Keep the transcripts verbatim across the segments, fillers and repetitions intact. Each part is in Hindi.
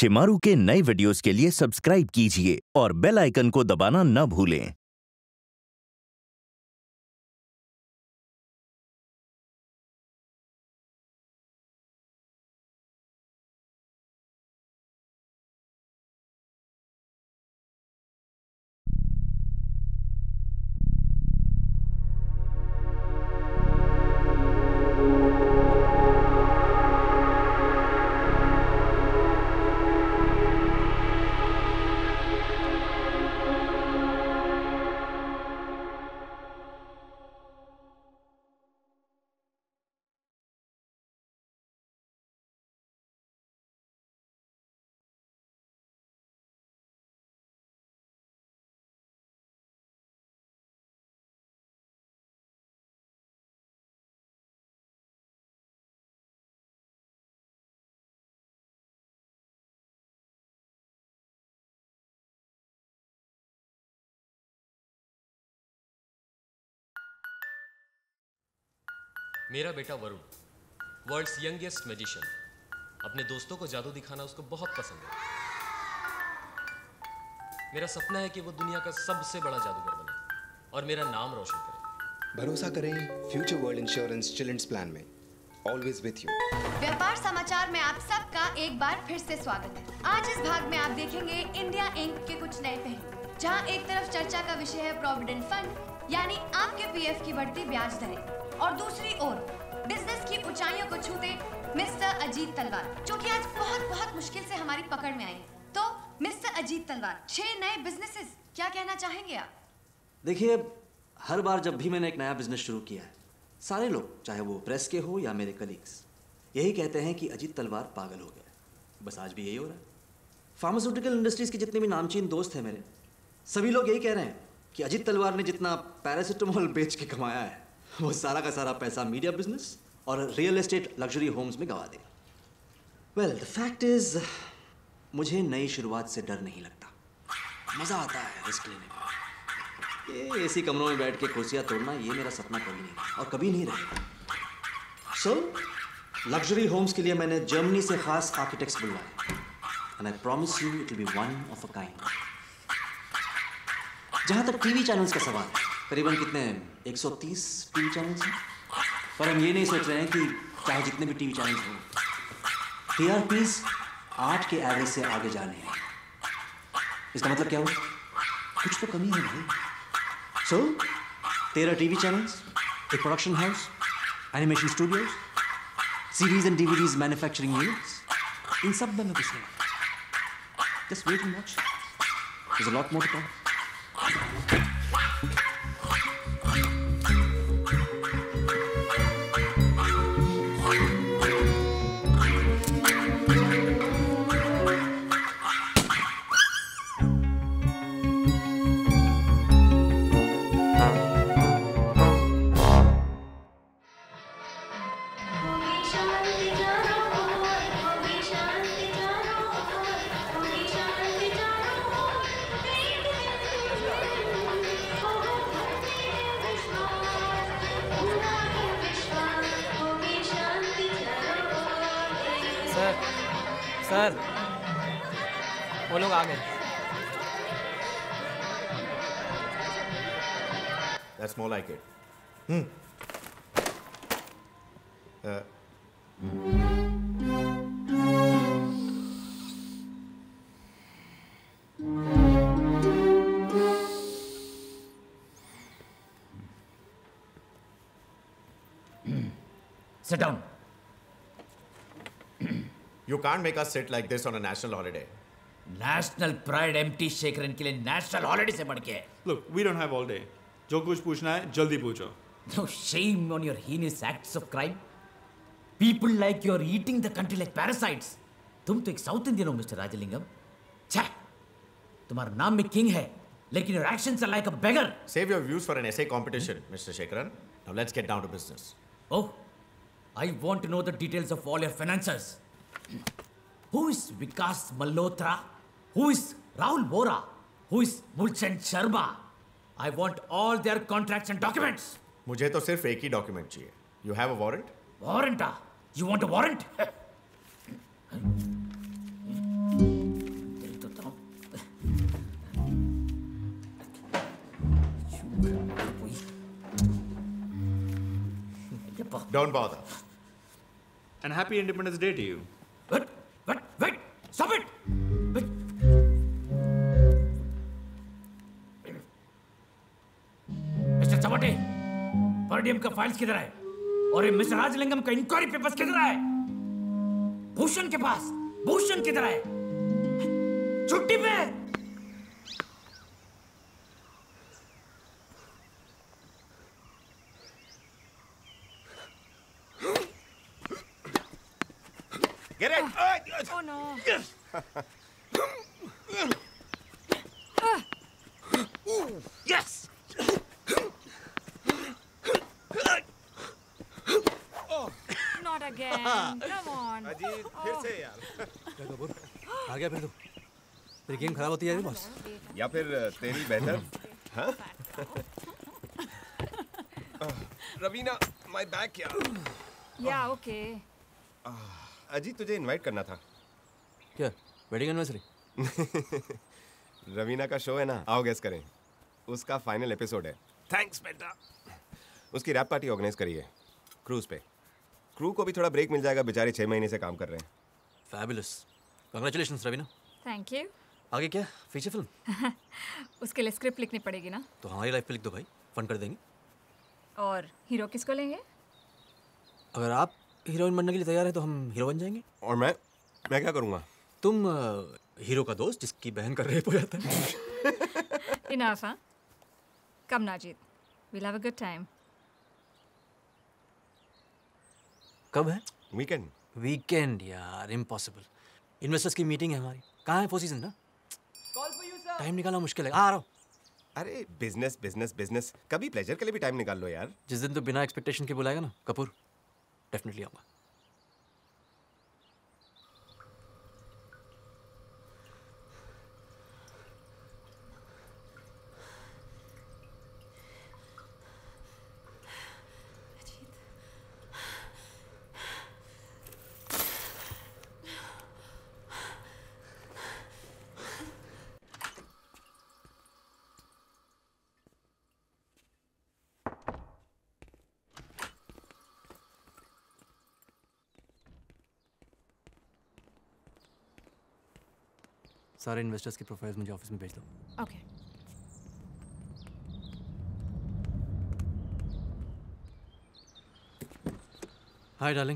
शिमारू के नए वीडियोस के लिए सब्सक्राइब कीजिए और बेल आइकन को दबाना न भूलें। मेरा बेटा वरुण वर्ल्ड्स यंगेस्ट मैजिशियन, अपने दोस्तों को जादू दिखाना उसको बहुत पसंद है। मेरा सपना है कि वो दुनिया का सबसे बड़ा जादूगर बने और मेरा नाम रोशन करे। भरोसा करें Future World insurance children's plan में, ऑलवेज विथ यू। व्यापार समाचार में आप सबका एक बार फिर से स्वागत है। आज इस भाग में आप देखेंगे इंडिया इंक के कुछ नए पहलू, जहां एक तरफ चर्चा का विषय है प्रोविडेंट फंड यानी आपके पीएफ की बढ़ती ब्याज दरें, और दूसरी ओर बिजनेस की ऊंचाइयों को छूते मिस्टर अजीत तलवार, जो कि आज बहुत बहुत मुश्किल से हमारी पकड़ में आए। तो मिस्टर अजीत तलवार, छह नए बिजनेसेस, क्या कहना चाहेंगे आप? देखिए, हर बार जब भी मैंने एक नया बिजनेस शुरू किया है, सारे लोग, चाहे वो प्रेस के हो या मेरे कलीग्स, यही कहते हैं कि अजीत तलवार पागल हो गया। बस आज भी यही हो रहा है। फार्मास्यूटिकल इंडस्ट्रीज के जितने भी नामचीन दोस्त हैं मेरे, सभी लोग यही कह रहे हैं कि अजीत तलवार ने जितना पैरासिटामोल बेच के कमाया है, वो सारा का सारा पैसा मीडिया बिजनेस और रियल एस्टेट लग्जरी होम्स में गवा देगा। वेल, द फैक्ट इज, मुझे नई शुरुआत से डर नहीं लगता। मजा आता है रिस्क लेने में। ये एसी कमरों में बैठ के कुर्सियां तोड़ना, ये मेरा सपना कभी नहीं और कभी नहीं रहेगा। सो लग्जरी होम्स के लिए मैंने जर्मनी से खास आर्किटेक्ट्स बुलवाए, and I promise you it will be one of a kind. जहां तक टीवी चैनल्स का सवाल है, करीबन कितने एक सौ तीस टीवी चैनल्स हैं, पर हम ये नहीं सोच रहे हैं कि चाहे जितने भी टीवी चैनल्स हों, टीआरपीज आठ के एवरेज से आगे जाने हैं। इसका मतलब क्या हुआ? कुछ तो कमी है भाई। सो तेरह टीवी चैनल्स, एक production house, animation studios, series and DVDs manufacturing units, इन सब में मैं घुस रहा। Just wait and watch, there is a lot more to come. Sir, वो लोग आ गए। That's more like it. Hmm. Uh. Sit down. You can't make us sit like this on a national holiday. National pride empty Shekhar के लिए national holiday से बढ़ के है। Look, we don't have all day. जो कुछ पूछना है जल्दी पूछो। No shame on your heinous acts of crime. People like you are eating the country like parasites. तुम तो एक साउथ इंडियन हो मिस्टर राजलिंगम। छह, तुम्हारा नाम में किंग है, लेकिन your actions are like a beggar. Save your views for an essay competition, Mister Shekharan. Now let's get down to business. Oh, I want to know the details of all your finances. Who is Vikas Malhotra? Who is Rahul Bora? Who is Mulchand Sharma? I want all their contracts and documents. मुझे तो सिर्फ एक ही डॉक्यूमेंट चाहिए। You have a warrant? Warrant? You want a warrant? Don't bother. And happy Independence Day to you. Wait, wait, wait! Stop it! Wait. Mister Chamte, per diem का फाइल्स किधर है? और ये मिस्टर राजलिंगम का इंक्वायरी पेपर्स किधर है? भूषण के पास, भूषण किधर है? छुट्टी पे? Get it! Oh no! Yes! Not again. Come on. Ajit फिर से यार। क्या कपूर? आ गया फिर तू? तेरी गेम खराब होती है बॉस? या फिर तेरी बेहतर? हाँ? रवीना, my back यार। Yeah, okay. अजीत तुझे इनवाइट करना था। क्या? Wedding anniversary? रवीना का शो है ना, आओ गेस करें। उसका फाइनल एपिसोड है। थैंक्स बेटा। उसकी रैप पार्टी ऑर्गेनाइज करी है क्रूज पे। क्रू को भी थोड़ा ब्रेक मिल जाएगा, बेचारे छह महीने से काम कर रहे हैं। Fabulous, congratulations Raveena. Thank you. आगे क्या? Feature film? उसके लिए स्क्रिप्ट लिखनी पड़ेगी ना? तो हमारी लाइफ पे लिख दो भाई, फन कर देंगे। और हीरो किसको लेंगे? अगर आप हीरोइन बनने के लिए तैयार है तो हम हीरो बन जाएंगे। और मैं मैं क्या करूँगा? तुम uh, हीरो का दोस्त जिसकी बहन का रेप हो जाता है। Enough, huh? Come ना जीत. We'll have a good time. कब है? वीकेंड। वीकेंड यार, इम्पॉसिबल। इन्वेस्टर्स की मीटिंग है हमारी। कहाँ है फोर सीजन ना? टाइम निकालना मुश्किल है। आ रहा हूँ। अरे बिजनेस बिजनेस बिजनेस, कभी प्लेजर के लिए भी टाइम निकाल लो यार। जिस दिन तो बिना एक्सपेक्टेशन के बुलाएगा ना कपूर, डेफिनेटली आऊँगा। सारे इन्वेस्टर्स की प्रोफाइल्स मुझे ऑफिस में भेज दो। Okay. Hi darling.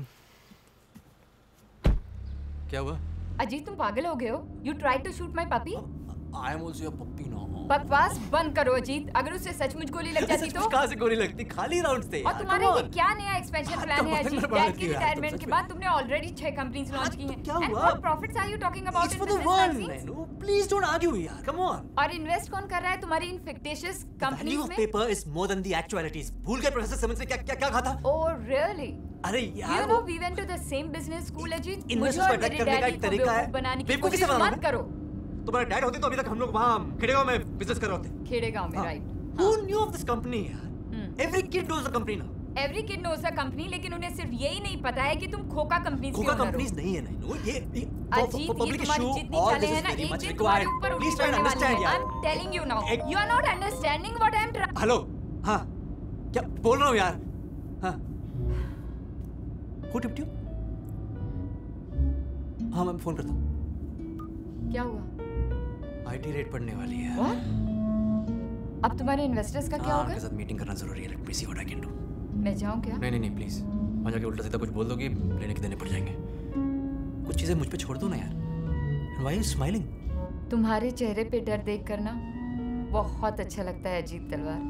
क्या हुआ? अजीत तुम पागल हो गए हो? You tried to shoot my puppy? I am also your puppy now. बकवास बंद करो अजीत। अगर उससे सचमुच गोली लग जाती तो? कहाँ से गोली लगती? खाली राउंड्स थे। और तुम्हारा ये क्या नया एक्सपेंशन प्लान है अजीत? डैड के रिटायरमेंट के बाद तुमने ऑलरेडी छह कंपनीज लॉन्च की हैं। क्या And हुआ? what profits are you talking about in for the business world, magazines? Menu. Please don't argue यार. Come on. और इन्वेस्ट कौन कर रहा है तुम्हारी इन फिक्टिशियस Value कंपनीज of में? paper is more than the actualities. भूल गए प्रोफेसर समझ से क्या क्या क्या कहा था? Oh really? अरे यार You know we went to the same business school Ajit. मुझे इन्वेस्टर्स को और अटैक मेरे करने का डैडी एक को तरीका है। बेवकूफ बनाने की बेवकूफी से कोशिश बनाना मत ना। करो। तुम्हारे डैड होते तो अभी तक हम लोग वहाँ खेड़ेगांव में बिजनेस कर रहे होते। खेड़ेगांव में हाँ। Right. Who knew of this company यार? Every kid knows the company now. Every kid knows a company, लेकिन उन्हें सिर्फ यही नहीं पता है कि तुम खोका कंपनीज के खोका ओनर हो। कंपनीज नहीं है नैनू, ये अजीत ये तुम्हारी जितनी चालें हैं ना, एक दिन तुम्हारे ऊपर उंगली पड़ने वाली है। I am telling you now, you are not understanding what I am trying. Hello, हाँ क्या बोल रहा हूँ यार? हाँ Who tipped you? हाँ मैं फोन करता हूँ। क्या हुआ? आईटी रेट पड़ने वाली है। What? अब तुम्हारे इन्वेस्टर्स का क्या हाँ, होगा? उनके साथ मीटिंग करना जरूरी है। Let me see what I can do. मैं जाऊँ क्या? नहीं नहीं नहीं प्लीज, वहाँ जाके उल्टा सीधा कुछ बोल दोगी, लेने के देने पड़ जाएंगे। कुछ चीजें मुझ पे छोड़ दो ना यार। Why are you smiling? तुम्हारे चेहरे पे डर देख कर ना बहुत अच्छा लगता है अजीत तलवार।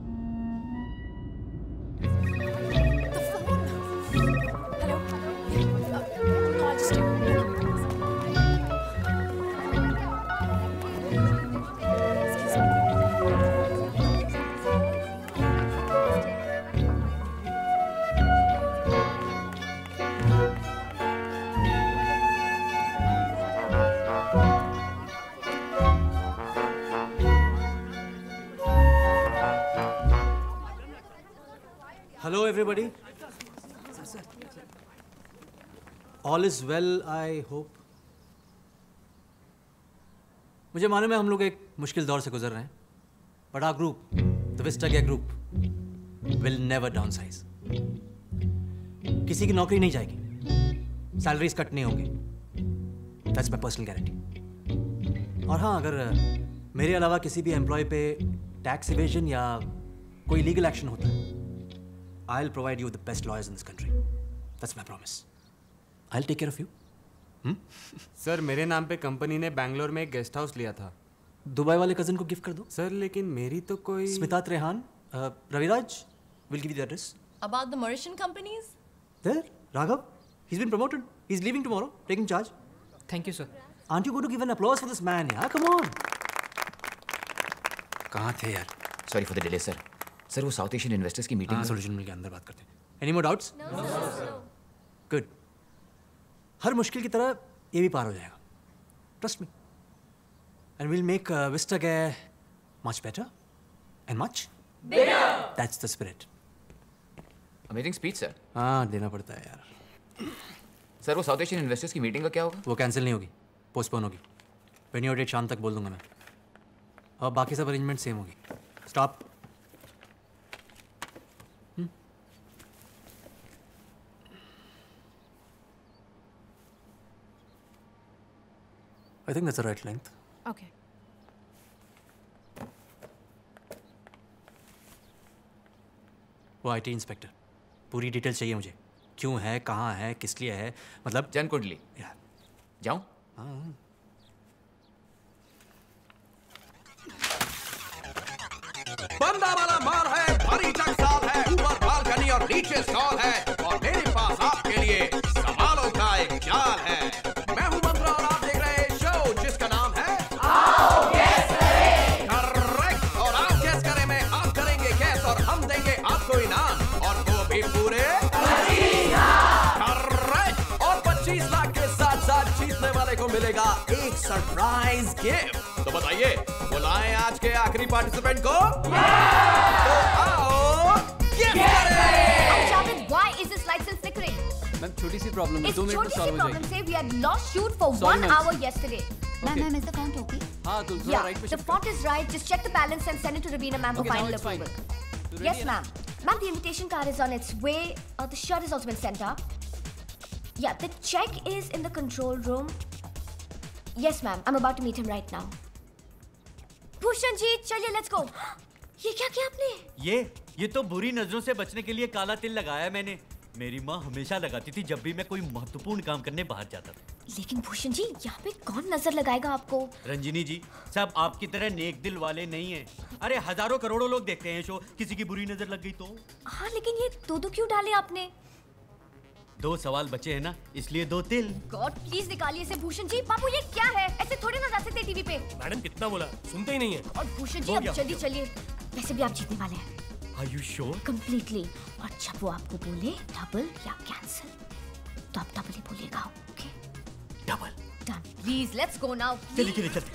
Hello everybody. All is well, I hope. मुझे मालूम है हम लोग एक मुश्किल दौर से गुजर रहे हैं, but our group, the Vista Gag Group, will never downsize. किसी की नौकरी नहीं जाएगी, सैलरीज कट नहीं होंगी। That's my personal guarantee. और हाँ, अगर मेरे अलावा किसी भी एम्प्लॉय पे टैक्स इवेजन या कोई लीगल एक्शन होता है, I will provide you the best lawyers in this country. That's my promise. I will take care of you. Sir, मेरे नाम पे कंपनी ने बैंगलोर में एक गेस्ट हाउस लिया था। दुबई वाले कजन को गिफ्ट कर दो। सर, लेकिन मेरी तो कोई Smita Trehan, Raviraj will give you the address. About the Mauritian companies? There, Raghav. He's been promoted. He's leaving tomorrow, taking charge. Thank you, sir. Aren't you going to give an applause for this man? Yeah, come on. कहाँ थे यार? Sorry for the delay, sir. Sir, वो South Asian investors की meeting हाँ, solution मिल गया, अंदर बात करते हैं. Any more doubts? No, no, no. Good. हर मुश्किल की तरह ये भी पार हो जाएगा. Trust me. And we'll make uh, Vista Gay much better and much bigger. That's the spirit. Amazing speech, sir. हाँ, देना पड़ता है यार. सर, वो साउथ एशियन इन्वेस्टर्स की मीटिंग का क्या होगा? वो कैंसिल नहीं होगी, पोस्टपोन होगी. वेन्यू डेट शाम तक बोल दूंगा मैं. और बाकी सब अरेंजमेंट सेम होगी. Stop. I think that's the right length. Okay. वो आईटी इंस्पेक्टर, पूरी डिटेल चाहिए मुझे. क्यों है, कहाँ है, किस लिए है, मतलब जन कुंडली. या जाऊं? हाँ. बंदा वाला माल है, भारी टकसाल है, ऊपर बालकनी और नीचे स्टॉल है, और मेरे पास आपके लिए सवालों का एक जाल है. मैं हूं मंत्रा और आप देख रहे हैं शो जिसका नाम है आओ गैस करें. करेक्ट. और आप गैस करें में आप करेंगे गैस और हम देंगे आपको इनाम, और वो भी पूरे पच्चीस लाख. करेक्ट. और पच्चीस लाख के साथ साथ जीतने वाले को मिलेगा एक सरप्राइज गिफ्ट. तो बताइए, बुलाएं आज के आखिरी पार्टिसिपेंट को. तो आओ गैस करें. Why is this license flickering? Ma'am, छोटी सी प्रॉब्लम है, इस दो मिनट में छोटी सी सॉल्व हो प्रॉब्लम जाएगी. से we had lost shoot for Sorry, one ma'am. hour yesterday. Ma'am, Okay. ma'am, is the font okay? हाँ, तो थोड़ा Yeah, राइट पे the shift font is right. Just check the balance and send it to Ravina ma'am for Okay, now final it's fine. approval. So ready Yes, है ना? ma'am. Ma'am, the invitation card is on its way. Uh, the shirt has also been sent up. Yeah, the check is in the control room. Yes, ma'am. I'm about to meet him right now. Bhushan ji, चलिए, let's go. ये क्या किया आपने? ये ये तो बुरी नजरों से बचने के लिए काला तिल लगाया है मैंने. मेरी माँ हमेशा लगाती थी जब भी मैं कोई महत्वपूर्ण काम करने बाहर जाता था. लेकिन भूषण जी, यहाँ पे कौन नजर लगाएगा आपको? रंजिनी जी, सब आपकी तरह नेक दिल वाले नहीं हैं. अरे हजारों करोड़ों लोग देखते हैं शो, किसी की बुरी नजर लग गई तो. हाँ, लेकिन ये दो दो क्यों डाले आपने? दो सवाल बचे हैं ना, इसलिए दो तिल. गॉड, प्लीज निकालिए इसे. भूषण जी, बाबू ये क्या है? ऐसे थोड़े ना जा सकते टीवी पे. मैडम कितना बोला, सुनते ही नहीं है. और भूषण जी, अब जल्दी चलिए. वैसे भी आप जीतने वाले हैं. Are you sure? Completely. और जब वो आपको बोले डबल या कैंसिल, तो आप डबल ही बोलिएगा. Okay? Double. Done. Please let's go now. चलिए चलिए चलते.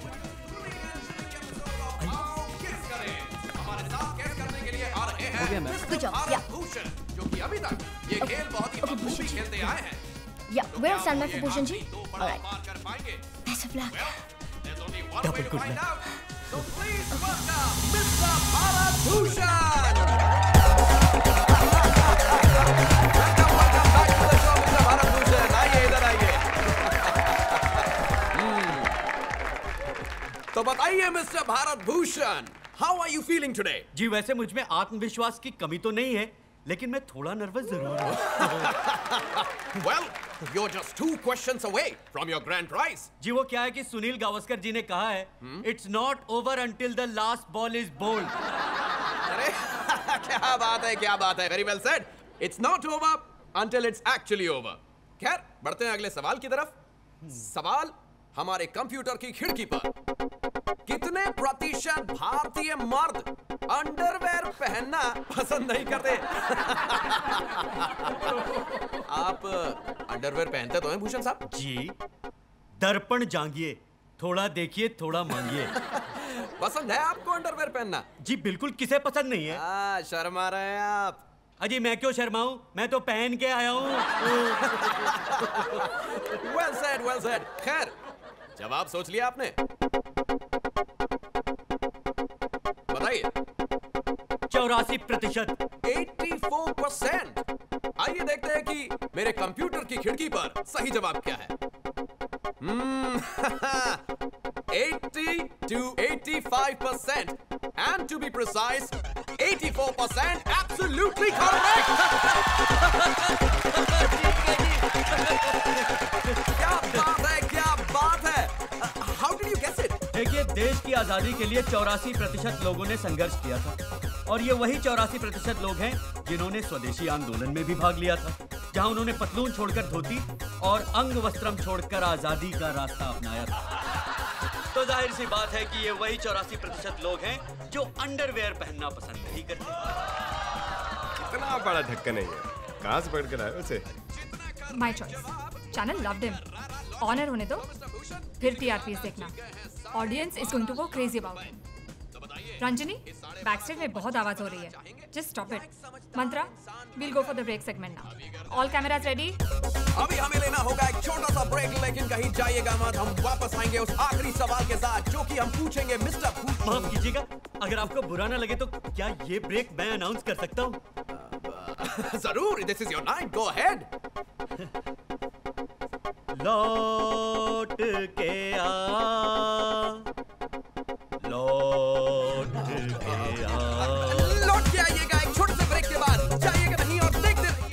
हमारे साथ गैस करने के लिए आ रहे हैं Good job. Yeah. Bharat Bhushan, जो कि अभी तक ये खेल बहुत ही बखूबी खेलते आए हैं. Yeah. Where is Salman for Bhushan ji? दो All बड़ा right. पार कर पाएंगे. Best of luck. There's only one Double way to good find luck. out. So please welcome Mister Bharat Bhushan. Welcome, welcome back to the show, Mister Bharat Bhushan. आइए इधर आइए. तो बताइए mister Bharat Bhushan, how are you feeling today? जी, वैसे मुझ में आत्मविश्वास की कमी तो नहीं है, लेकिन मैं थोड़ा नर्वस जरूर हूँ. Well, you're just two questions away from your grand prize. जी, वो क्या है कि सुनील गावस्कर जी ने कहा है, It's not over until the last ball is bowled. अरे क्या बात है, क्या बात है. Very well said. It's not over until it's actually over. खैर, बढ़ते हैं अगले सवाल की तरफ. सवाल हमारे कंप्यूटर की खिड़की पर. कितने प्रतिशत भारतीय मर्द अंडरवेयर पहनना पसंद नहीं करते? आप अंडरवेयर पहनते तो हैं भूषण साहब? जी, दर्पण जांगिए, थोड़ा देखिए थोड़ा मांगिए. पसंद है आपको अंडरवेयर पहनना? जी बिल्कुल, किसे पसंद नहीं है. आ, शर्मा रहे हैं आप. अजी मैं क्यों शर्माऊं, मैं तो पहन के आया हूं. well said, well said. खैर, जवाब सोच लिया आपने? बताइए. चौरासी प्रतिशत. चौरासी परसेंट. आइए देखते हैं कि मेरे कंप्यूटर की खिड़की पर सही जवाब क्या है। Hmm, eighty to eighty-five percent, and to be precise, eighty-four percent absolutely correct. क्या बात है, क्या बात है? How did you guess it? देखिए, देश की आजादी के लिए चौरासी प्रतिशत लोगों ने संघर्ष किया था और ये वही चौरासी प्रतिशत लोग हैं जिन्होंने स्वदेशी आंदोलन में भी भाग लिया था, जहां उन्होंने पतलून छोड़कर धोती और अंग वस्त्रम छोड़कर आजादी का रास्ता अपनाया था। तो जाहिर सी बात है कि ये वही चौरासी प्रतिशत लोग हैं जो अंडरवेयर पहनना पसंद नहीं करते। इतना बड़ा ढक्कन नहीं है, कहां से पकड़ कर आए उसे? My choice. Channel loved him. On air होने दो, फिर टीआरपीस देखना। Audience is going to go crazy about him. Ranjani, backstage में बहुत आवाज हो रही है। Just stop it. Mantra, we'll go for the break segment now. All cameras ready? अभी हमें लेना होगा एक छोटा सा ब्रेक, लेकिन कहीं जाइएगा मत। हम वापस आएंगे उस आखिरी सवाल के साथ जो कि हम पूछेंगे मिस्टर भूषण। माफ कीजिएगा, अगर आपको बुरा ना लगे तो क्या ये ब्रेक मैं अनाउंस कर सकता हूँ? जरूर, this is your night, go ahead. लौट के आ, लौट के आ। लौट के आइएगा एक छोटे से ब्रेक के बाद, जाइएगा नहीं और देखते रहिए।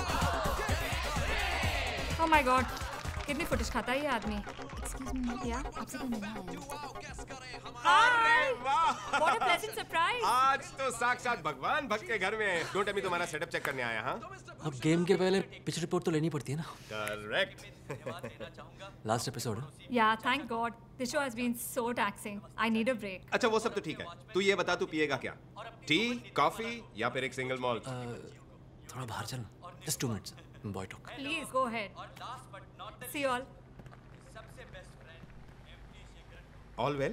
Oh my God, कितनी फुटेज खाता है ये आदमी? Excuse me, क्या? आपसे कोई मिलना है? अरे वाह! What a pleasant surprise! आज तो साक्षात भगवान भक्त के घर में है। दो टमी तुम्हारा सेटअप चेक करने आया। हाँ, अब गेम के पहले पिच रिपोर्ट तो लेनी पड़ती है ना। करेक्ट। लास्ट एपिसोड है। Yeah, thank God. This show has been so taxing. I need a break. अच्छा, वो सब तो ठीक है, तू ये बता, तू पिएगा क्या? टी, कॉफी या फिर एक सिंगल मॉल्ट? थोड़ा बाहर चलना। Just two minutes. Boy talk. Please go ahead. See you all. All well?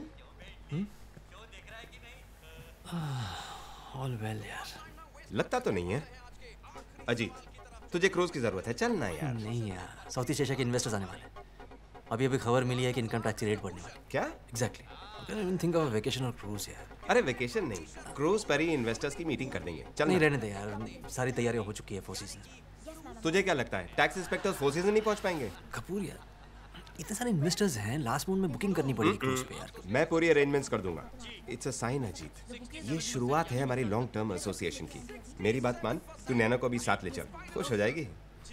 All well यार। लगता तो नहीं है। अजीत, तुझे क्रूज की जरूरत है, चल ना यार। नहीं यार, साउथ ईस्ट एशिया के इन्वेस्टर्स आने वाले हैं। अभी अभी खबर मिली है कि इनकम टैक्स रेट बढ़ने वाली। क्या? Exactly. I can even think of vacation और क्रूज यार। अरे वेकेशन नहीं, क्रूज पर ही इन्वेस्टर्स की मीटिंग कर लेंगे। चल नहीं, रहने दे यार, सारी तैयारियां हो चुकी है फोर सीजन। तुझे क्या लगता है टैक्स इंस्पेक्टर्स फोर सीजन नहीं पहुंच पाएंगे? कपूर यार, इतने सारे इन्वेस्टर्स हैं, लास्ट मोमेंट में बुकिंग करनी पड़ेगी क्रूज पे यार। मैं पूरी अरेंजमेंट्स कर दूंगा। इट्स अ साइन अजीत, ये शुरुआत है हमारी लॉन्ग टर्म एसोसिएशन की। मेरी बात मान, तू नैना को भी साथ ले चल, खुश हो जाएगी।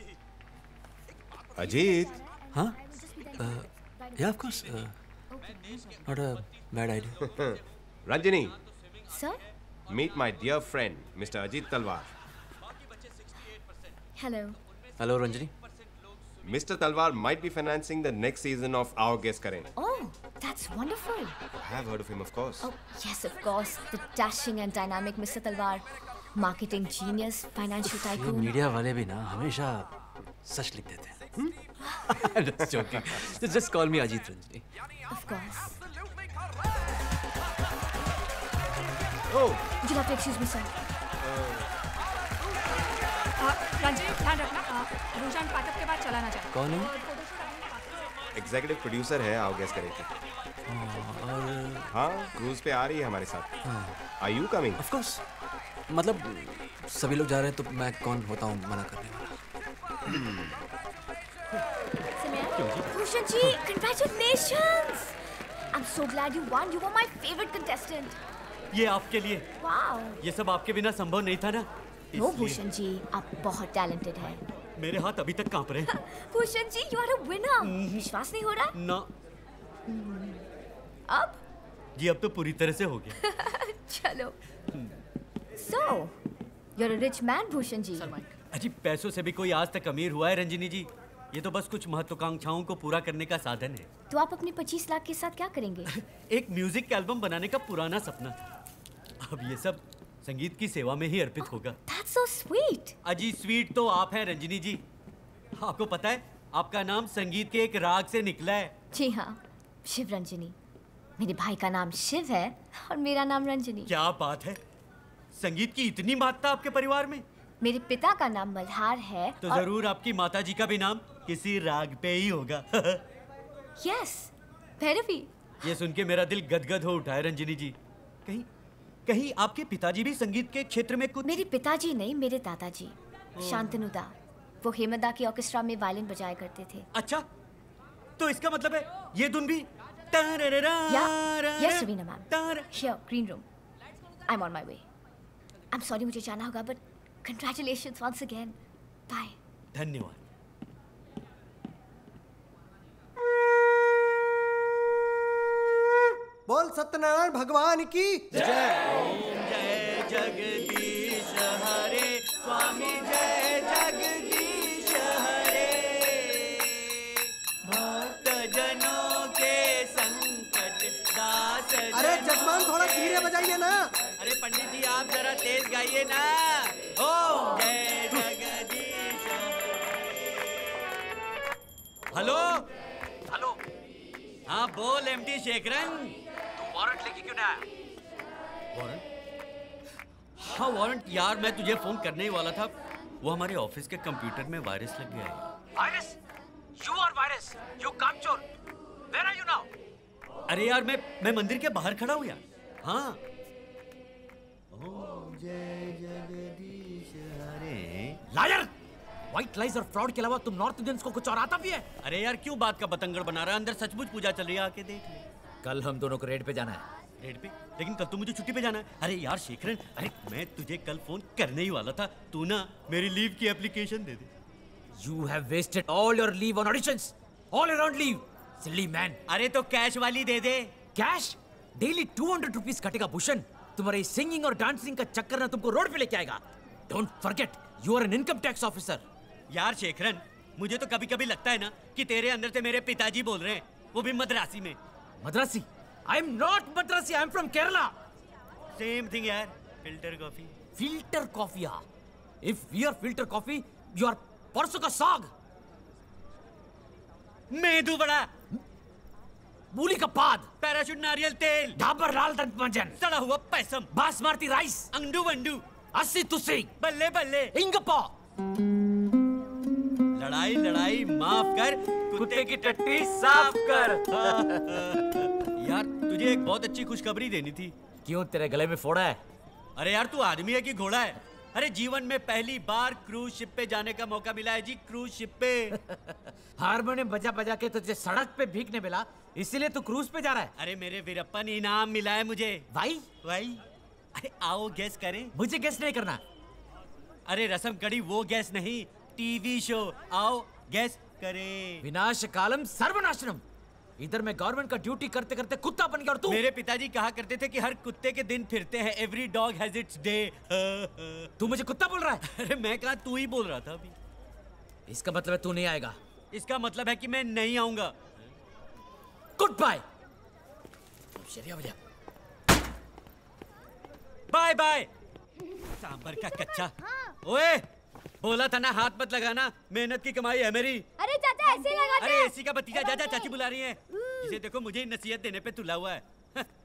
अजीत। हाँ, yeah of course, not a bad idea. Ranjani, sir, meet my dear friend mister Ajit Talwar. Hello. Hello Ranjani. Mister Talwar might be financing the next season of Our Guess Karen. Oh, that's wonderful. I have heard of him, of course. Oh, yes, of course. The dashing and dynamic Mister Talwar. Marketing genius, financial tycoon. ये मीडिया वाले भी ना हमेशा सच लिख देते हैं। Just joking. Just, just call me Ajit Ranjini. Of course. Oh. Would you like to excuse me, sir? Ranjani, ध्यान रखना, भूषण पाठक के बाद चला ना जाए। कौन है? एग्जीक्यूटिव प्रोड्यूसर है आओ गेस करें की। और हाँ, क्रूज पे आ रही है हमारे साथ। Are you coming? Of course. मतलब सभी लोग जा रहे हैं तो मैं कौन होता हूँ मना करने वाला? Bhushan ji, congratulations! I'm so glad you won. You were my favorite contestant. ये आपके लिए। Wow. ये सब आपके बिना संभव नहीं था ना। नो भूषण जी, आप बहुत टैलेंटेड हैं। मेरे हाथ अभी तक कांप रहे हैं। Bhushan ji, you are a winner. विश्वास नहीं हो रहा? ना। अब? जी अब तो पूरी तरह से हो गया। चलो। So, you're a rich man, Bhushan ji. अजी पैसों से भी कोई आज तक अमीर हुआ है रंजिनी जी? ये तो बस कुछ महत्वाकांक्षाओं को पूरा करने का साधन है। तो आप अपने पच्चीस लाख के साथ क्या करेंगे? एक म्यूजिक एल्बम बनाने का पुराना सपना था। अब ये सब संगीत की सेवा में ही अर्पित होगा। That's so sweet. अजी स्वीट तो आप हैं रंजिनी जी। आपको पता है आपका नाम संगीत के एक राग से निकला है। जी हाँ, शिव रंजनी। मेरे भाई का नाम शिव है और मेरा नाम रंजनी। क्या बात है, संगीत की इतनी महत्ता आपके परिवार में? मेरे पिता का नाम मल्हार है। तो और... जरूर आपकी माता जी का भी नाम किसी राग पे ही होगा। यस, भैरवी। ये सुन के मेरा दिल गदगद हो उठा है रंजिनी जी। कहीं कहीं आपके पिताजी भी संगीत के क्षेत्र में कुछ? मेरे पिताजी नहीं, मेरे दादाजी। शांतनु दा, वो हेमंत दा की ऑर्केस्ट्रा में वायलिन बजाया करते थे। अच्छा, तो इसका मतलब है ये धुन भी? Yeah, yes Raveena ma'am. Sure, green room. I am on my way. I am sorry, मुझे जाना होगा, but congratulations once again. Bye. धन्यवाद। बोल सत्यनारायण भगवान की जय। ओम जय जगदीश हरे, स्वामी जय जगदीश हरे। भक्त जनों के संकट दास। अरे जजमान थोड़ा धीरे बजाइए ना। अरे पंडित जी आप जरा तेज गाइए ना। ओम जय जगदीश। हेलो हेलो, हाँ बोल एमडी शेखरन। वारंट लेके क्यों ना आया? वारंट? हाँ वारंट यार, मैं तुझे फोन करने ही वाला था। वो हमारे ऑफिस के कंप्यूटर में वायरस लग गया है। Virus? You are virus. You कामचोर. Where are you now? अरे यार मैं मैं मंदिर के बाहर खड़ा हूँ यार। हाँ। ओम जय जगदीश हरे। लायर! व्हाइट लाइज और फ्रॉड के अलावा तुम नॉर्थ इंडियंस को कुछ और आता भी है? अरे यार क्यों बात का बतंगड़ बना रहा है? अंदर सचमुच पूजा चल रही है, आके देख ले। कल हम दोनों को रेड पे जाना है। रेड पे? लेकिन कल तो मुझे छुट्टी पे जाना है। अरे यार शेखरन, अरे मैं तुझे कल फोन करने ही वाला था। तू ना मेरी लीव की एप्लीकेशन दे दे। You have wasted all your leave on auditions. All around leave. Silly man. अरे तो कैश वाली दे दे। Cash? Daily two hundred rupees कटेगा भूषण। तुम्हारे सिंगिंग और डांसिंग का चक्कर ना तुमको रोड पे लेके आएगा। Don't forget, you are an income tax officer. यार शेखरन, मुझे तो कभी कभी लगता है ना कि तेरे अंदर से मेरे पिताजी बोल रहे हैं, वो भी मद्रासी में। मद्रासी? I am not Madrasi. I am from Kerala. Same thing यार। Filter coffee. Filter coffee? If we are filter coffee, you are परसों का साग। मेदू बड़ा। मूली का पाद। पैराशूट नारियल तेल। डाबर लाल दंत मंजन। सड़ा हुआ पैसम। बासमती राइस। अंडू वंडू। अस्सी तुसी। बल्ले बल्ले। इंगपा। लड़ाई लड़ाई माफ कर, कुत्ते की टट्टी साफ कर। यार तुझे एक बहुत अच्छी खुशखबरी देनी थी। क्यों, तेरे गले में फोड़ा है? अरे यार तू आदमी है कि घोड़ा है? अरे जीवन में पहली बार क्रूज शिप पे जाने का मौका मिला है जी, क्रूज शिप पे। हारमोनियम बजा बजा के तुझे सड़क पे भीखने मिला, इसीलिए तू क्रूज पे जा रहा है? अरे मेरे वीरप्पन इनाम मिला है मुझे। भाई भाई अरे आओ गैस करें। मुझे गैस नहीं करना। अरे रसम कड़ी वो गैस नहीं, टीवी शो। आओ गैस करें। विनाश कालम सर्वनाशनम। इधर मैं गवर्नमेंट का ड्यूटी करते करते कुत्ता बन गया और तू? मेरे पिताजी कहा करते थे कि हर कुत्ते के दिन फिरते हैं। Every dog has its day. तू मुझे कुत्ता बोल रहा है? अरे मैं कहा, तू ही बोल रहा था अभी। इसका मतलब है तू नहीं आएगा? इसका मतलब है कि मैं नहीं आऊंगा। Good bye. Bye bye. Sambar का कच्चा। ओए बोला था ना हाथ मत लगाना, मेहनत की कमाई है मेरी। अरे चाचा ऐसे लगाते अरे एसी का भतीजा जा जा, चाची बुला रही है। इसे देखो मुझे नसीहत देने पे तुला हुआ है।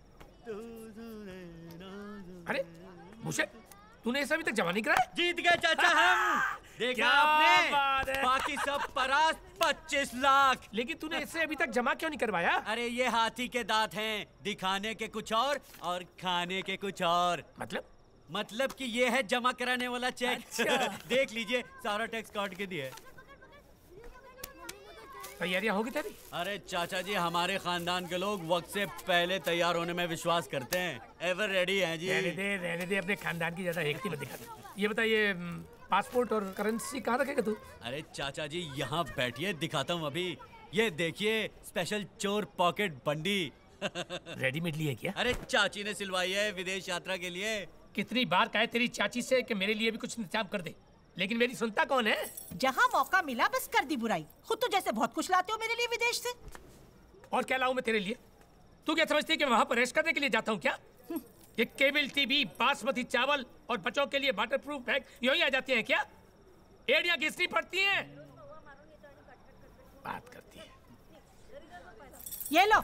अरे भूषण, तूने ऐसा अभी तक जमा नहीं करा? जीत गए चाचा हम। देखा आपने? बाकी सब परास्त पच्चीस लाख। लेकिन तूने इससे अभी तक जमा क्यों नहीं करवाया? अरे ये हाथी के दांत हैं, दिखाने के कुछ और और खाने के कुछ और। मतलब? मतलब कि ये है जमा कराने वाला चेक। अच्छा। देख लीजिए सारा टैक्स काट के दिया। तैयारियां होगी तेरी? अरे चाचा जी, हमारे खानदान के लोग वक्त से पहले तैयार होने में विश्वास करते हैं। एवर रेडी हैं जी। रहने दे रहने दे, अपने खानदान की ज्यादा हेकती मत दिखा दे। ये बताइए, पासपोर्ट और करेंसी कहाँ रखेगा तू? अरे चाचा जी यहाँ बैठिए, दिखाता हूँ अभी। ये देखिए स्पेशल चोर पॉकेट बंडी। रेडीमेड ली है क्या? अरे चाची ने सिलवाई है विदेश यात्रा के लिए। कितनी बार कहे तेरी चाची से कि मेरे लिए भी कुछ इंतजाम कर दे, लेकिन मेरी सुनता कौन है? जहाँ मौका मिला बस कर दी बुराई। खुद तो जैसे बहुत कुछ लाते हो मेरे लिए विदेश से। और क्या लाऊं मैं तेरे लिए? तू क्या समझती है कि वहाँ पर रेस्ट करने के लिए जाता हूँ क्या? ये केबल टीवी, बासमती चावल और बच्चों के लिए वाटर प्रूफ बैग यूं ही आ जाती हैं क्या? एड़ियाँ घिसनी पड़ती हैं। बात करती है। ये लो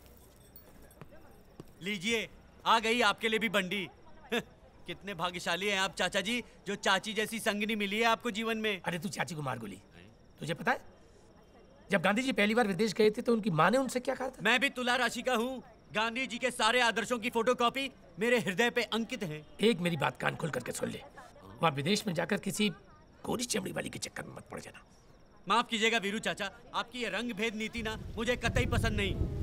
लीजिए, आ गई आपके लिए भी बंडी। कितने भाग्यशाली हैं आप चाचा जी, जो चाची जैसी संगनी मिली है आपको जीवन में। अरे तू चाची को मार गोली। तुझे पता है जब गांधी जी पहली बार विदेश गए थे तो उनकी माँ ने उनसे क्या कहा था? मैं भी तुला राशि का हूँ। गांधी जी के सारे आदर्शों की फोटोकॉपी मेरे हृदय पे अंकित है। एक मेरी बात कान खोल करके सुन ले। वहाँ विदेश में जाकर किसी गोरी चमड़ी वाली के चक्कर में मत पड़ जाना। माफ कीजिएगा वीरू चाचा, आपकी ये रंग भेद नीति ना मुझे कतई पसंद नहीं।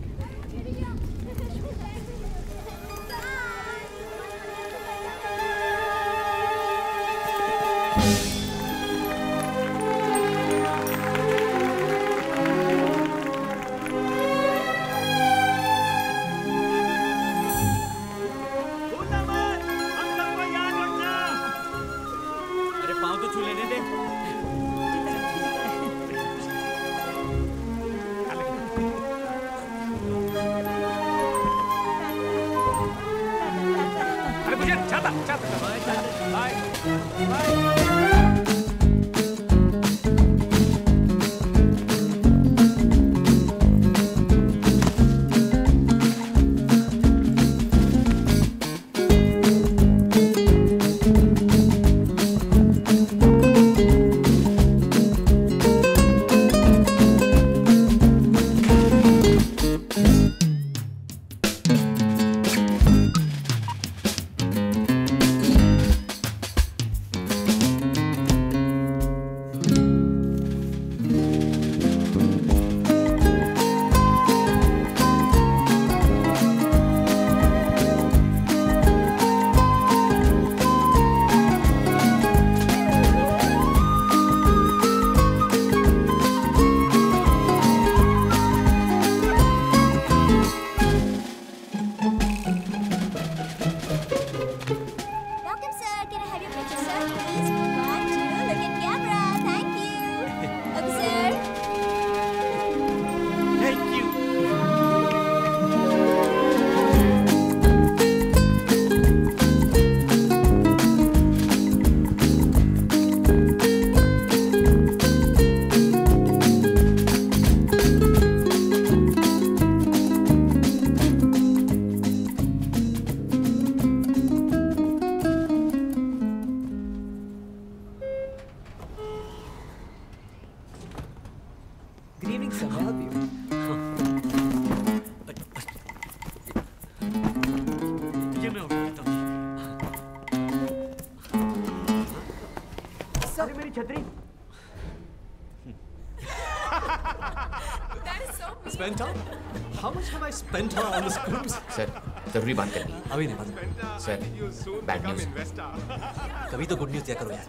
सर जरूरी बात करनी है। अभी नहीं बात सर बैड न्यूज़। कभी तो गुड न्यूज़ दिया करो यार।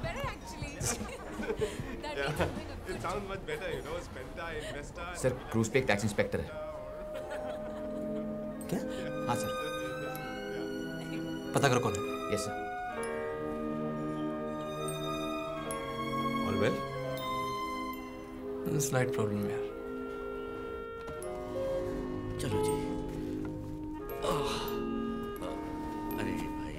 सर क्रूज पे एक टैक्स इंस्पेक्टर है। क्या? हाँ सर। पता करो कौन है। Yes sir. All well? Slight problem यार। चलो जी। अरे भाई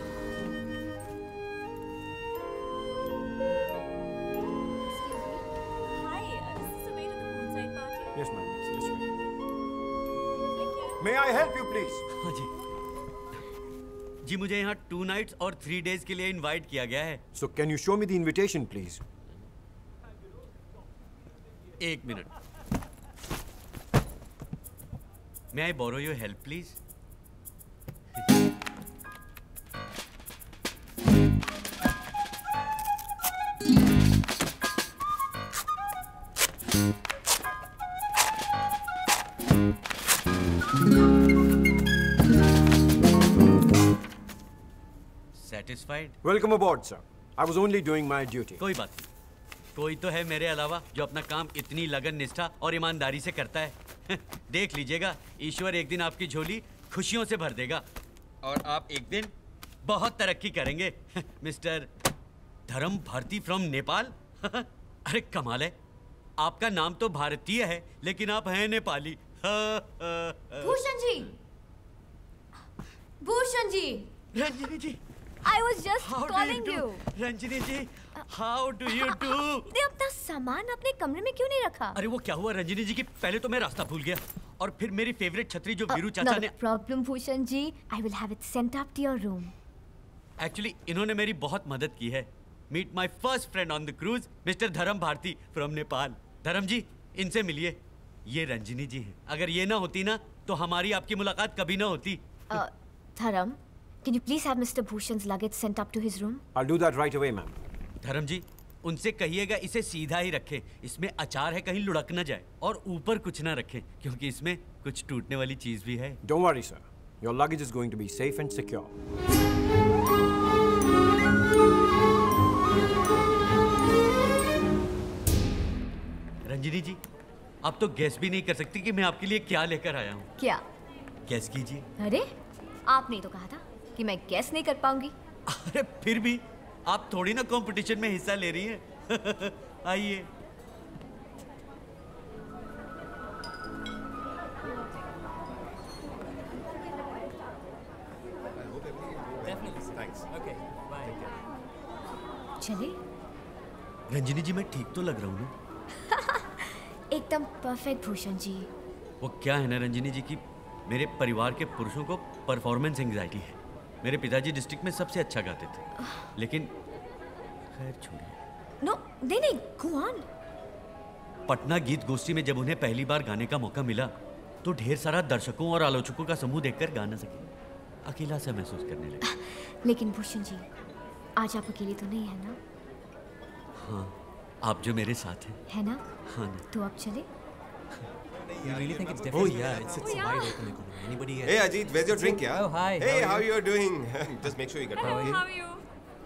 Yes, ma'am. It's this way. May I help you, please? हाँ जी। जी मुझे यहाँ टू नाइट्स और थ्री डेज के लिए इनवाइट किया गया है। So can you show me the invitation, please? एक minute. May I borrow your help, please? Satisfied? Welcome aboard, sir. I was only doing my duty. कोई बात नहीं। कोई तो है मेरे अलावा जो अपना काम इतनी लगन निष्ठा और ईमानदारी से करता है। देख लीजिएगा, ईश्वर एक दिन आपकी झोली खुशियों से भर देगा और आप एक दिन बहुत तरक्की करेंगे। Mister Dharm Bharti from Nepal. अरे कमाल है, आपका नाम तो भारतीय है लेकिन आप हैं नेपाली। भूषण जी, भूषण जी, रंजनी जी, I was just How do calling you you. do? Ranjani ji, how do you do? आपने अपना सामान अपने कमरे में क्यों नहीं रखा? अरे वो क्या हुआ रंजनी जी की पहले तो मैं रास्ता भूल गया और फिर मेरी फेवरेट छतरी जो वीरू चाचा ने। No problem, Bhushan ji. I will have it sent up to your room. Actually इन्होंने मेरी बहुत मदद की है। Meet my first friend on the cruise, mister Dharm Bharti from Nepal. धर्म जी, इनसे मिलिए। ये रंजनी जी हैं। अगर ये ना होती ना तो हमारी आपकी मुलाकात कभी ना होती। Uh, Dharam, can you please have Mister Bhushan's luggage sent up to his room? I'll do that right away, ma'am. धर्म जी, उनसे कहिएगा इसे सीधा ही रखें। इसमें अचार है, कहीं लुढ़क न जाए, और ऊपर कुछ ना रखें क्योंकि इसमें कुछ टूटने वाली चीज भी है। Don't worry, sir. Your luggage is going to be safe and secure. रंजिनी ji, आप तो गैस भी नहीं कर सकती कि मैं आपके लिए क्या लेकर आया हूँ। क्या? गैस कीजिए। अरे आपने तो कहा था कि मैं गैस नहीं कर पाऊंगी। अरे फिर भी आप थोड़ी ना कंपटीशन में हिस्सा ले रही हैं। आइए। चले? रंजिनी जी, मैं ठीक तो लग रहा हूँ ना? एकदम परफेक्ट भूषण जी। वो क्या है ना रंजिनी जी की मेरे परिवार के पुरुषों को परफॉर्मेंस एंग्जाइटी है। मेरे पिताजी डिस्ट्रिक्ट में सबसे अच्छा गाते थे, लेकिन खैर छोड़िए। नो, नहीं नहीं, गो ऑन। पटना गीत गोष्ठी में जब उन्हें पहली बार गाने का मौका मिला तो ढेर सारा दर्शकों और आलोचकों का समूह देखकर गा न सके, अकेला सा महसूस करने लगे। लेकिन भूषण जी, आज आप अकेले तो नहीं है ना? हाँ, आप जो मेरे साथ हैं। है ना? हाँ ना। तो अब चले? You really think it's Oh different? yeah, it's it's Oh, yeah. wide open economy. Anybody? Hey Ajit, where's your drink, yeah? Oh hi. Hey, how how are you? you doing? Just make sure you get Hello, one. how are you?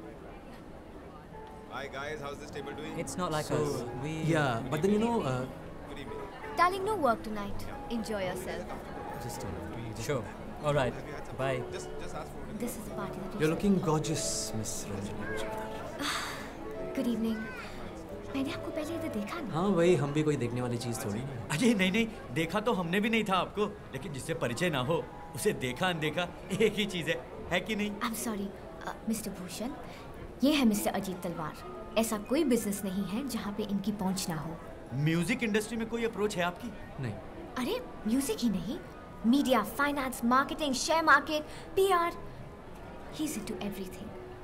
Hi guys, how's this table doing? It's not like So, us. We. Yeah, but then you know, uh, Good evening. Darling, no work tonight. Enjoy yourself. Just. Uh, sure. All right. Bye. Just just ask for it. This is the party that we you're looking gorgeous, Miss Ranjini. Good evening. मैंने आपको पहले इधर देखा ना? हाँ वही, हम भी कोई देखने वाली चीज थोड़ी ना। अजय नहीं नहीं, देखा तो हमने भी नहीं था आपको, लेकिन जिससे परिचय ना हो उसे देखा अनदेखा एक ही चीज है, है कि नहीं? I'm sorry, मिस्टर भूषण, ये है मिस्टर अजीत तलवार। ऐसा कोई बिजनेस नहीं है जहाँ पे इनकी पहुँच ना हो। म्यूजिक इंडस्ट्री में कोई अप्रोच है आपकी? नहीं। अरे म्यूजिक ही नहीं, media, finance, marketing, share market, PR, he is into everything.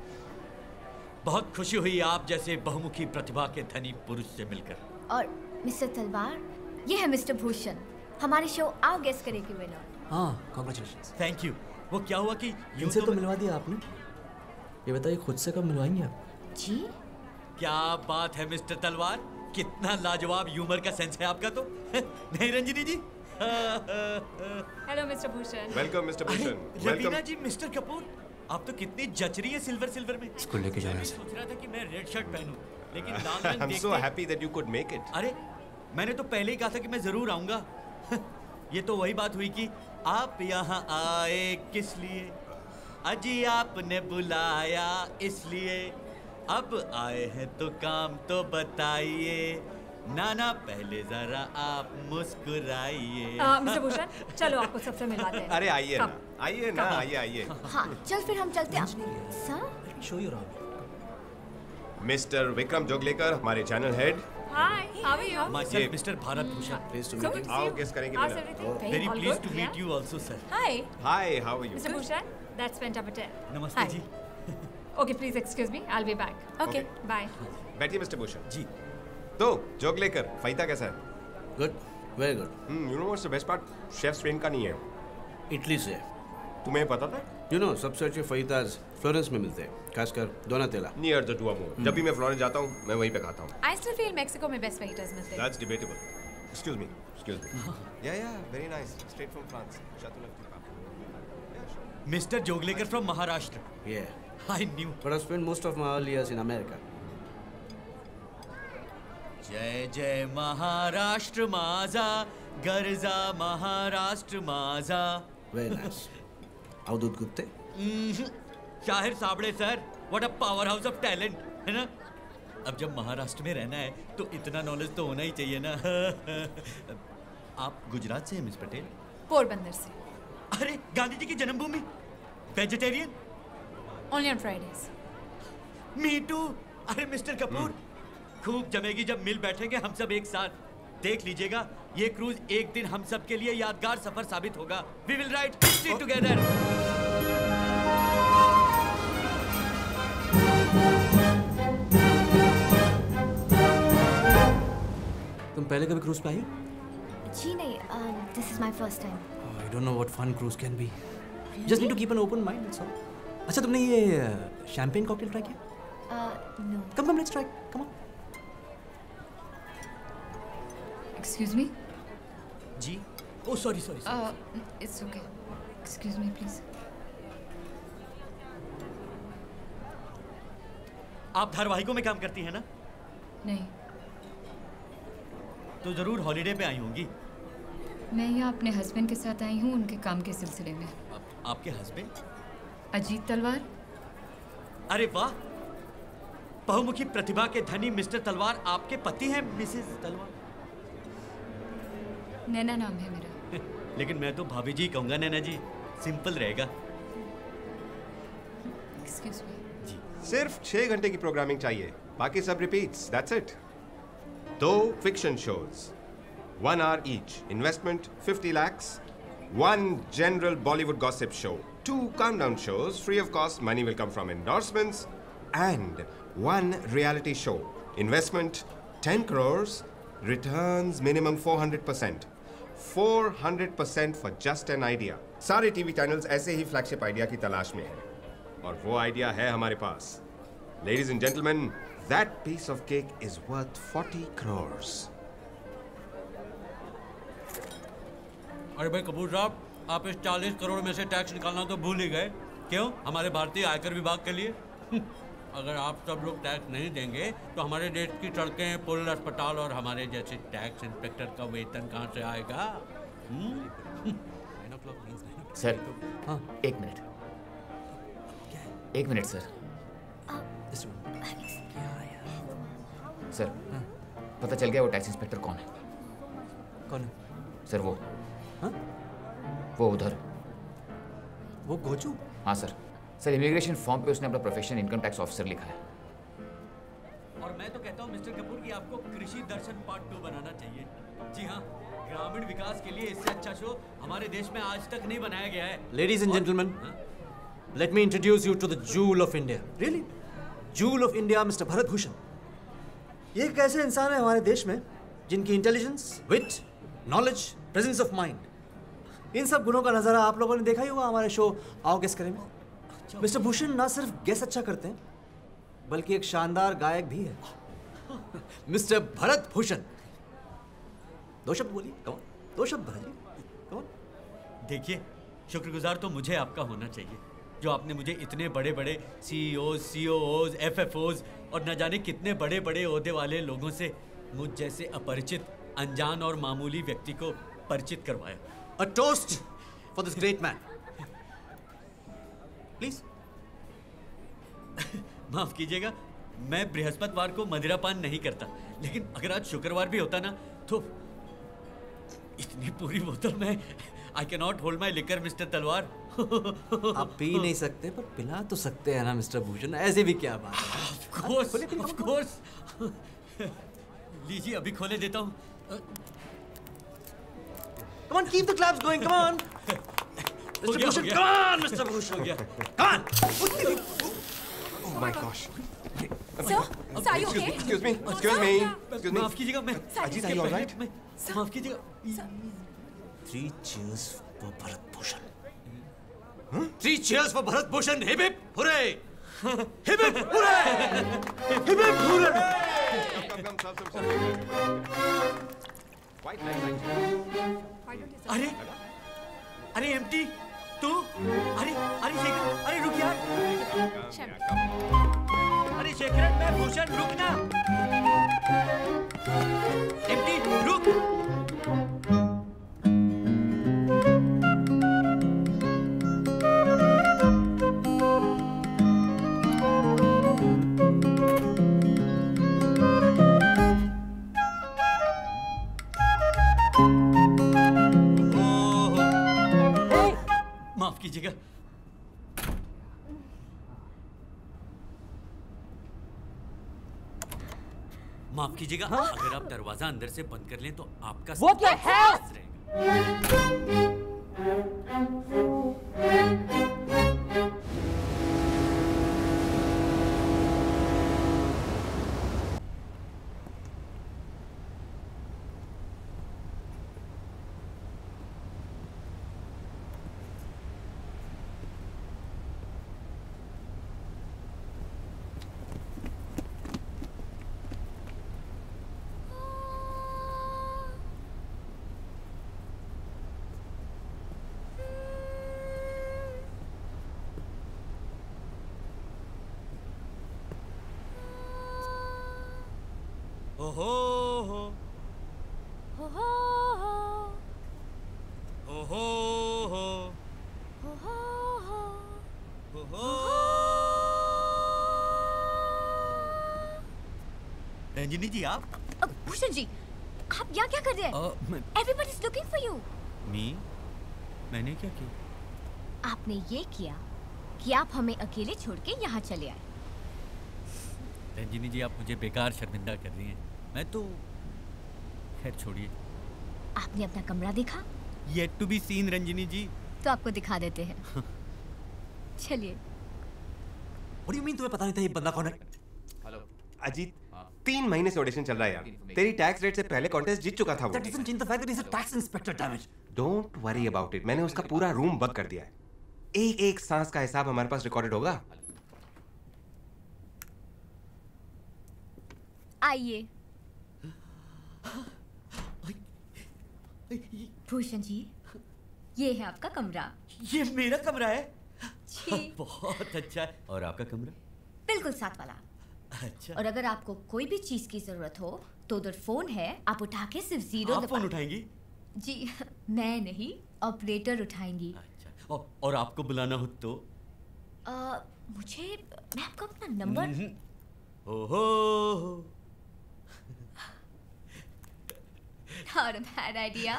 बहुत खुशी हुई आप जैसे बहुमुखी प्रतिभा के धनी पुरुष से मिलकर। और मिस्टर तलवार, ये है मिस्टर भूषण, हमारे शो आओ गेस करेगी विनर। हाँ, congratulations. Thank you. वो क्या हुआ कि इनसे तो मिलवा दिया आपने। ये बताइए खुद से कब मिलवाएंगे आप? जी? क्या बात है मिस्टर तलवार, कितना लाजवाब ह्यूमर का सेंस है आपका तो। नहीं Ranjini ji? Hello mister Bhushan. Welcome mister Bhushan. Raveena ji, mister Kapoor, आप तो कितनी जच रही है सिल्वर सिल्वर में। इसको लेके जाना है। सोच रहा था कि मैं रेड शर्ट पहनूं, लेकिन लाल रंग I'm देखते so happy that you could make it. अरे मैंने तो पहले ही कहा था कि मैं जरूर आऊंगा। ये तो वही बात हुई कि आप यहाँ आए किस लिए, अजी आपने बुलाया इसलिए, अब आए हैं तो काम तो बताइए, नाना पहले जरा आप मुस्कुराइए। मिस्टर भूषण, चलो आपको सबसे मिलवाते हैं। अरे आइए ना, आइए ना, आइए आइए। हाँ, चल फिर हम चलते हैं। Sir? Show you around. Mister Vikram Joglekar, हमारे channel head. Hi, how are you? Myself, मिस्टर भारत भूषण। Pleased to So meet good you. to see आओ you. गेस करेंगे How's मेरा। everything? Very All pleased good? to meet Yeah? you also, sir. Hi. Hi, how are you? Mister Bhushan, that's Bheja Fry. नमस्ते Hi. जी। Okay, please excuse me. I'll be back. Okay, bye. बैठिए मिस्टर भूषण जी। तो जोगलेकर, फैता कैसा है? Good, very good. Hmm, you know what's the best part? Chef Spain का नहीं है, इटली से। तुम्हें पता था? यू नो सबसे अच्छे फईताज फ्लोरेंस में मिलते हैं, खासकर दोनातेला। Near the Duomo. जब भी मैं फ्लोरेंस जाता हूँ, मैं वहीं पे खाता हूँ। I still feel Mexico में best fajitas मिलते हैं। That's debatable. Excuse me, excuse me. Yeah, yeah, very nice. Straight from France. Chateau Lafite Park. Mister Joglekar from Maharashtra. Yeah. I knew. But I spent most of my early years in America. जय जय महाराष्ट्र माझा, गरजा महाराष्ट्र माझा। Very nice. Avadhoot Gupte. Shahir Sabade sir, what a powerhouse of talent, है ना? अब जब महाराष्ट्र में रहना है तो इतना नॉलेज तो होना ही चाहिए ना। आप गुजरात से हैं मिस पटेल? पोरबंदर से। अरे गांधी जी की जन्मभूमि, vegetarian? Only on Fridays. Me too. अरे मिस्टर कपूर, खूब जमेगी जब मिल बैठेंगे हम सब एक साथ। देख लीजिएगा, ये क्रूज एक दिन हम सब के लिए यादगार सफर साबित होगा। We will write history together. तुम पहले कभी क्रूज पे आई? जी नहीं, this is my first time. I don't know what fun cruise can be. Just need to keep an open mind, that's all. अच्छा, तुमने ये शैंपेन कॉकटेल ट्राई किया? No. Come come let's try, come on. Excuse me. जी। Oh sorry sorry. It's okay. Excuse me please. आप धारावाहिकों में काम करती हैं ना? नहीं। तो जरूर हॉलीडे पे आई होंगी। मैं यहाँ अपने हस्बैंड के साथ आई हूँ उनके काम के सिलसिले में। आप, आपके हस्बैंड? अजीत तलवार। अरे वाह, बहुमुखी प्रतिभा के धनी मिस्टर तलवार आपके पति हैं मिसेस तलवार? नैना नाम है मेरा। लेकिन मैं तो भाभी जी कहूंगा नैना जी, सिंपल रहेगा। Excuse me. जी। सिर्फ छह घंटे की प्रोग्रामिंग चाहिए, बाकी सब रिपीट्स, दैट्स इट। दो fiction shows, one hour each, investment fifty lakhs, one general Bollywood gossip show, two countdown shows, free of cost, money will come from endorsements, and one reality show, investment ten crores, returns minimum four hundred percent. four hundred percent for just an idea. सारे टीवी चैनल्स ऐसे ही फ्लैगशिप आइडिया की तलाश में हैं, और वो आइडिया है हमारे पास। Ladies and gentlemen, that piece of cake is worth forty crores. अरे भाई कपूर साहब, आप इस चालीस करोड़ में से टैक्स निकालना तो भूल ही गए। क्यों? हमारे भारतीय आयकर विभाग के लिए। अगर आप सब लोग टैक्स नहीं देंगे तो हमारे देश की सड़कें, पुल, अस्पताल और हमारे जैसे टैक्स इंस्पेक्टर का वेतन कहाँ से आएगा? सर, हाँ एक मिनट, एक मिनट सर। सर, पता चल गया वो टैक्स इंस्पेक्टर कौन है? कौन है? सर वो हाँ? वो उधर। वो गोचू? हाँ सर। सर इमिग्रेशन फॉर्म पे उसने अपना प्रोफेशन इनकम टैक्स ऑफिसर लिखा है। और मैं तो कहता हूँ मिस्टर कपूर कि आपको कृषि दर्शन पार्ट टू बनाना चाहिए। जी हाँ, ग्रामीण विकास के लिए इससे अच्छा शो हमारे देश में आज तक नहीं बनाया गया है। Ladies and gentleman, let me introduce you to the jewel of India. Really? Jewel of India mister Bharat Bhushan. ये एक ऐसे इंसान है हमारे देश में जिनकी intelligence, wit, knowledge, presence of mind, इन सब गुणों का नजारा आप लोगों ने देखा ही होगा हमारे शो आओ गेस करें में। मिस्टर भूषण ना सिर्फ गेस अच्छा करते हैं, बल्कि एक शानदार गायक भी है। मिस्टर भरत भूषण, दो शब्द बोलिए, कौन? दो शब्द भरत जी, कौन? देखिए, शुक्रगुजार तो मुझे आपका होना चाहिए, जो आपने मुझे इतने बड़े बड़े सीईओ, सीओओज, एफएफओज और न जाने कितने बड़े बड़े ओहदे वाले लोगों से मुझ जैसे अपरिचित, अनजान और मामूली व्यक्ति को परिचित करवाया। A toast for this great man. Please. माफ कीजिएगा, मैं बृहस्पतिवार को मदिरापान नहीं करता, लेकिन अगर आज शुक्रवार भी होता ना तो इतनी पूरी बोतल में I cannot hold my liquor, mister Talwar. आप पी नहीं सकते पर पिला तो सकते हैं ना मिस्टर भूषण, ऐसे भी क्या बात है? Of course, of course. लीजिए, अभी खोले देता हूँ। Come on, keep the claps going. Come on, Mister Bhushan. Come on, Mister Bhushan. Come on. Oh my gosh. Sir, sir, are you okay? Excuse me. Excuse me. Excuse me. माफ कीजिएगा, मैं Ajit, are you all right? माफ कीजिएगा। Three cheers for Bharat Bhushan. Huh? Three cheers for Bharat Bhushan. Hip hip hooray! Hip hip hooray! Hip hip hooray! Come, come, come, come. White line, white line. अरे अरे एमटी तू, अरे अरे शेखर, अरे रुक यार, अरे शेखर, मैं भूषण, रुक ना, एमटी रुक। माफ कीजिएगा। माफ कीजिएगा, हाँ? अगर आप दरवाजा अंदर से बंद कर लें तो आपका वो क्या है? हो हो हो हो हो हो हो हो हो हो हो हो हो हो। रंजिनी जी आप? भूषण जी, आप यहाँ क्या कर रहे हैं? Everybody is looking for you. मी? मैंने क्या किया? आपने ये किया कि आप हमें अकेले छोड़ के यहाँ चले आए। रंजिनी जी, आप मुझे बेकार शर्मिंदा कर रही हैं। मैं तो खैर छोड़िए। आपने अपना कमरा देखा? Yet to be seen, रंजिनी जी। तो आपको दिखा देते हैं। चलिए। What do you mean तुम्हें पता नहीं था ये बंदा कौन है? हेलो अजीत, तीन महीने से ऑडिशन चल रहा है यार। तेरी टैक्स रेट से पहले कॉन्टेस्ट जीत चुका था वो। That doesn't change the fact that he's a tax inspector, damn it. Don't worry about it. मैंने उसका पूरा रूम बक कर दिया है। एक एक सांस का हिसाब हमारे पास रिकॉर्डेड होगा। आइए। भूषण जी, ये है आपका कमरा। ये मेरा कमरा है? जी। बहुत अच्छा है। और आपका कमरा? बिल्कुल साथ वाला। अच्छा। और अगर आपको कोई भी चीज की जरूरत हो तो उधर फोन है, आप उठा के सिर्फ जीरो आप फोन उठाएंगी? जी मैं नहीं, ऑपरेटर उठाएंगी। अच्छा। और, और आपको बुलाना हो तो? आ, मुझे मैं आपको अपना नंबर। ओहो। Not a bad idea.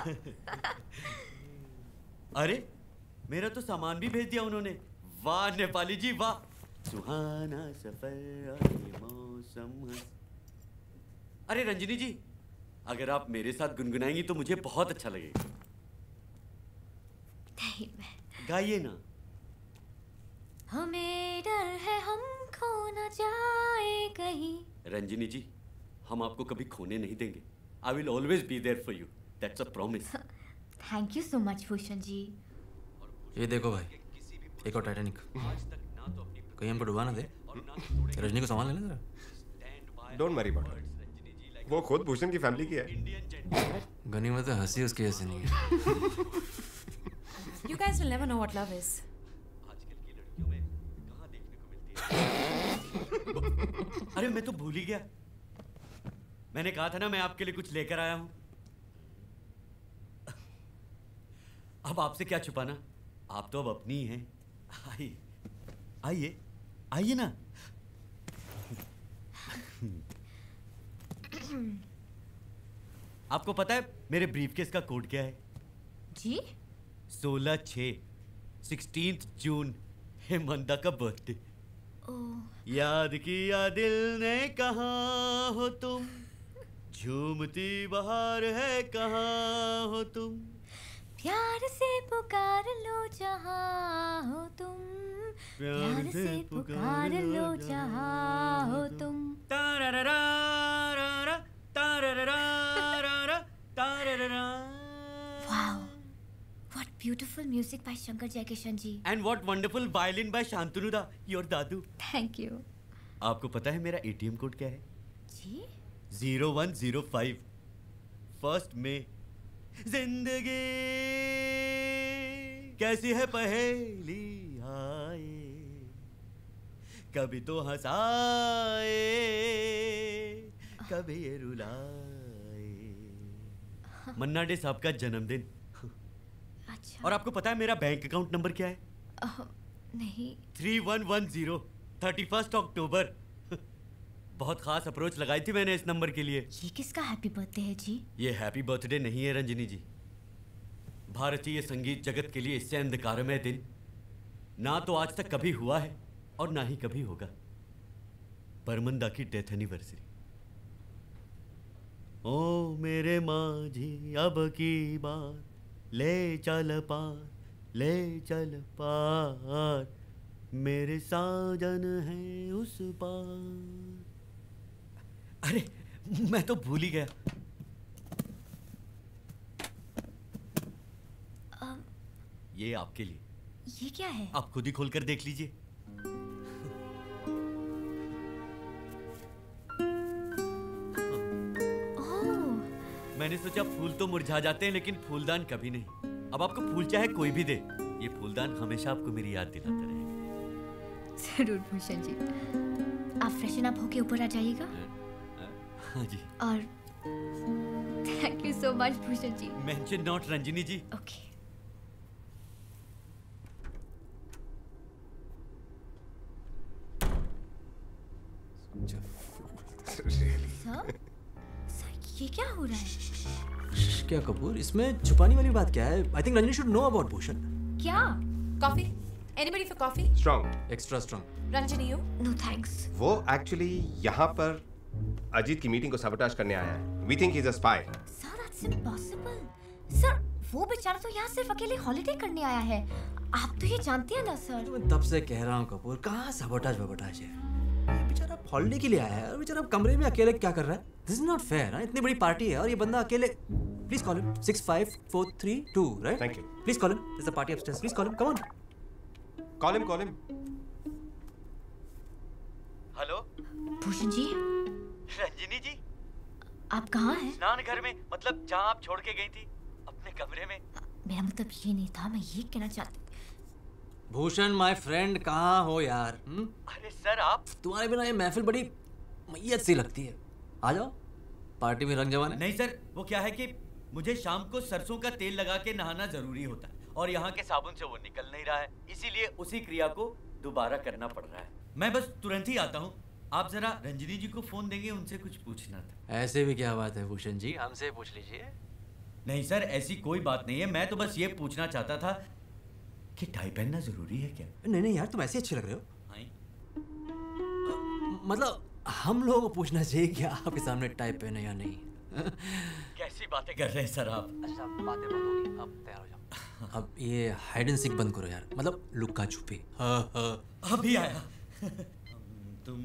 अरे मेरा तो सामान भी भेज दिया उन्होंने। वाह नेपाली जी वाह। सुहाना सफर और ये मौसम। अरे रंजिनी जी, अगर आप मेरे साथ गुनगुनाएंगी तो मुझे बहुत अच्छा लगेगा। नहीं मैं। गाइए ना। हमें डर है हम खो न जाए कहीं। रंजिनी जी, हम आपको कभी खोने नहीं देंगे। I will always be there for you. That's a promise. Thank you so much, Bhushan ji. ये देखो भाई, एक और टाइटैनिक। कहीं हमको डुबा ना दे। रजनी को सामान लेना जरा। Don't worry about it. वो खुद भूषण की फैमिली की है। गनीमत है, हंसी उसकी ऐसे नहीं है। You guys will never know what love is. अरे मैं तो भूल ही गया। मैंने कहा था ना मैं आपके लिए कुछ लेकर आया हूं। अब आपसे क्या छुपाना, आप तो अब अपनी ही हैं। आइए आइए आइए ना। आपको पता है मेरे ब्रीफकेस का कोड क्या है? जी? सोलह छः सिक्सटीन्थ जून हेमंता का बर्थडे। याद किया दिल ने कहाँ हो तुम, झूमती बहार है कहाँ हो तुम, प्यार से पुकार लो जहाँ हो तुम, प्यार से पुकार लो जहाँ हो तुम। Wow, what beautiful music by Shankar Jaikishan ji. And what wonderful violin by Shantanu da, your Dadu. Thank you. आपको पता है मेरा एटीएम कोड क्या है? जी? Zero one zero five first में। जिंदगी कैसी है पहेली आए, कभी तो हंसाए कभी ये रुलाए। मन्ना डे साहब का जन्मदिन। अच्छा। और आपको पता है मेरा बैंक अकाउंट नंबर क्या है? uh, नहीं। Three one one zero thirty first October. बहुत खास अप्रोच लगाई थी मैंने इस नंबर के लिए। ये किसका हैप्पी बर्थडे है जी? ये हैप्पी बर्थडे नहीं है रंजनी जी। भारतीय संगीत जगत के लिए इससे अंधकारमय दिन ना तो आज तक कभी हुआ है और ना ही कभी होगा। बरमंदा की डेथ एनिवर्सरी। ओ मेरे माझी अब की बात, ले चल पार ले चल पार, मेरे साजन है उस पार। अरे मैं तो भूल ही गया। um, ये आपके लिए। ये क्या है? आप खुद ही खोलकर देख लीजिए। मैंने सोचा फूल तो मुरझा जाते हैं लेकिन फूलदान कभी नहीं। अब आपको फूल चाहे कोई भी दे, ये फूलदान हमेशा आपको मेरी याद दिलाता रहेगा। जरूर भूषण जी। आप फ्रेशन अप होके ऊपर आ जाइएगा। हाँ जी। और thank you so much Bhushan ji. Mention not Ranjini ji. Okay. Sir, sir ये क्या हो रहा है? क्या कपूर, इसमें छुपाने वाली बात क्या है? I think Ranjani should know about Bhushan. क्या? Coffee? Anybody for coffee? Strong. Extra strong. Ranjani you? No thanks. वो एक्चुअली यहाँ पर अजीत की मीटिंग को सबोटाज करने आया है। We think he is a spy. Sir that's impossible. Sir वो बेचारा तो यहाँ सिर्फ अकेले हॉलिडे करने आया है। आप तो ये जानते हैं ना सर। मैं तब से कह रहा हूँ कपूर, कहाँ सबोटाज वबोटाज है? ये बेचारा हॉलिडे के लिए आया है और बेचारा कमरे में अकेले क्या कर रहा है? This is not fair. इतनी बड़ी पार्टी है और ये बंदा अकेले। Please call him. Six five four three two, right? Thank you. Please call him. This is the party upstairs. Please call him. Come on. Call him, call him. Hello Bhushan ji. Ranjini ji, आप कहाँ हैं? स्नान घर में, मतलब जहाँ आप छोड़ के गई थी, अपने कमरे में। मेरा मतलब ये नहीं था, मैं ये कहना चाहती। भूषण माय फ्रेंड, कहाँ हो यार? हुँ? अरे सर आप, तुम्हारे बिना ये महफिल बड़ी मैयत सी लगती है। आ जाओ, पार्टी में रंग जमाने। नहीं सर, वो क्या है कि मुझे शाम को सरसों का तेल लगा के नहाना जरूरी होता है और यहाँ के साबुन से वो निकल नहीं रहा है, इसीलिए उसी क्रिया को दोबारा करना पड़ रहा है। मैं बस तुरंत ही आता हूँ। आप जरा रंजिनी जी को फोन देंगे, उनसे कुछ पूछना था। ऐसे भी क्या बात है भूषण जी, हमसे पूछ लीजिए। नहीं सर, ऐसी कोई बात नहीं है। मैं तो बस ये पूछना चाहता था कि टाई पहनना जरूरी है क्या? नहीं नहीं यार, तुम ऐसे अच्छे लग रहे हो। हाँ? मतलब हम लोगों को पूछना चाहिए कि आपके सामने टाई पहने या नहीं। कैसी बातें कर रहे हैं सर आप? अच्छा, बातें बंद होगी, अब तैयार हो जाओ। अब ये हाइड एंड सीक बंद करो यार, मतलब लुक्का छुपी। हाँ हाँ अभी आया। तुम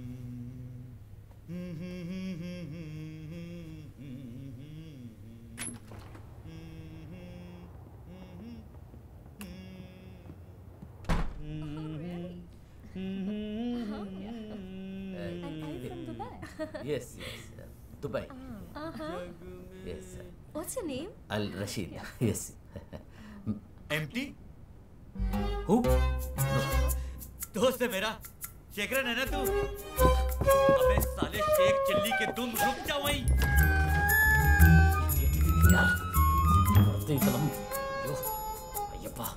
Yes, yes. Dubai. Uh-huh. Yes. What's your name? Al Rashid. Yes. MT? Who? दोस्त है मेरा, शेखरन है ना तू? अबे साले शेख चिल्ली के तुम रुक जाओ वहीं। यार, मरते ही कलम। यो, अय्यप्पा।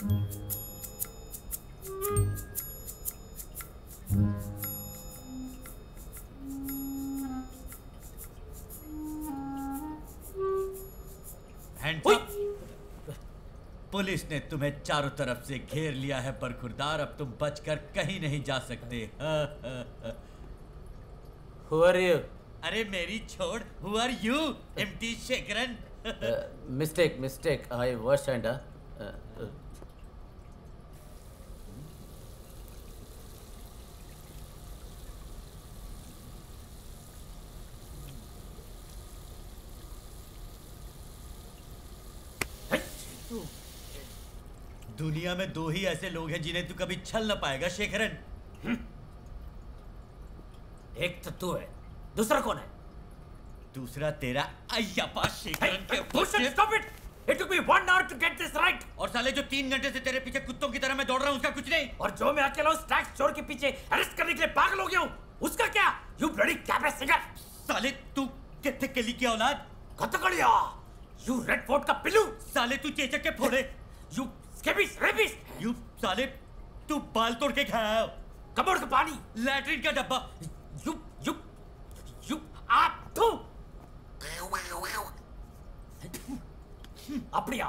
पुलिस ने तुम्हें चारों तरफ से घेर लिया है बरखुरदार, अब तुम बचकर कहीं नहीं जा सकते। Who are you? अरे मेरी छोड़, Who are you? MT Shekharan. Mistake, mistake. I was and uh, uh, दुनिया में दो ही ऐसे लोग हैं जिन्हें तू कभी छल न पाएगा शेखरन। एक तो तू है, दूसरा कौन है? दूसरा तेरा अय्यापा शेखरन के Bhushan, stop it! It took me one hour to get this right. और साले जो तीन घंटे से तेरे पीछे कुत्तों की तरह मैं दौड़ रहा हूँ उसका कुछ नहीं। और जो मैं अकेला उस टैक्स चोर के पीछे अरेस्ट करने के लिए पागल हो गया हूँ, उसका क्या? You bloody cabbage singer! साले तू कितने कली की औलाद? कथकड़िया! You red fort का पिल्लू! साले तू चेचक के फोड़े! You scabies, rabies! You साले तू बाल तोड़ के खाया! कमोड का पानी! लैट्रिन का डब्बा! You you you आप तू! अपड़िया!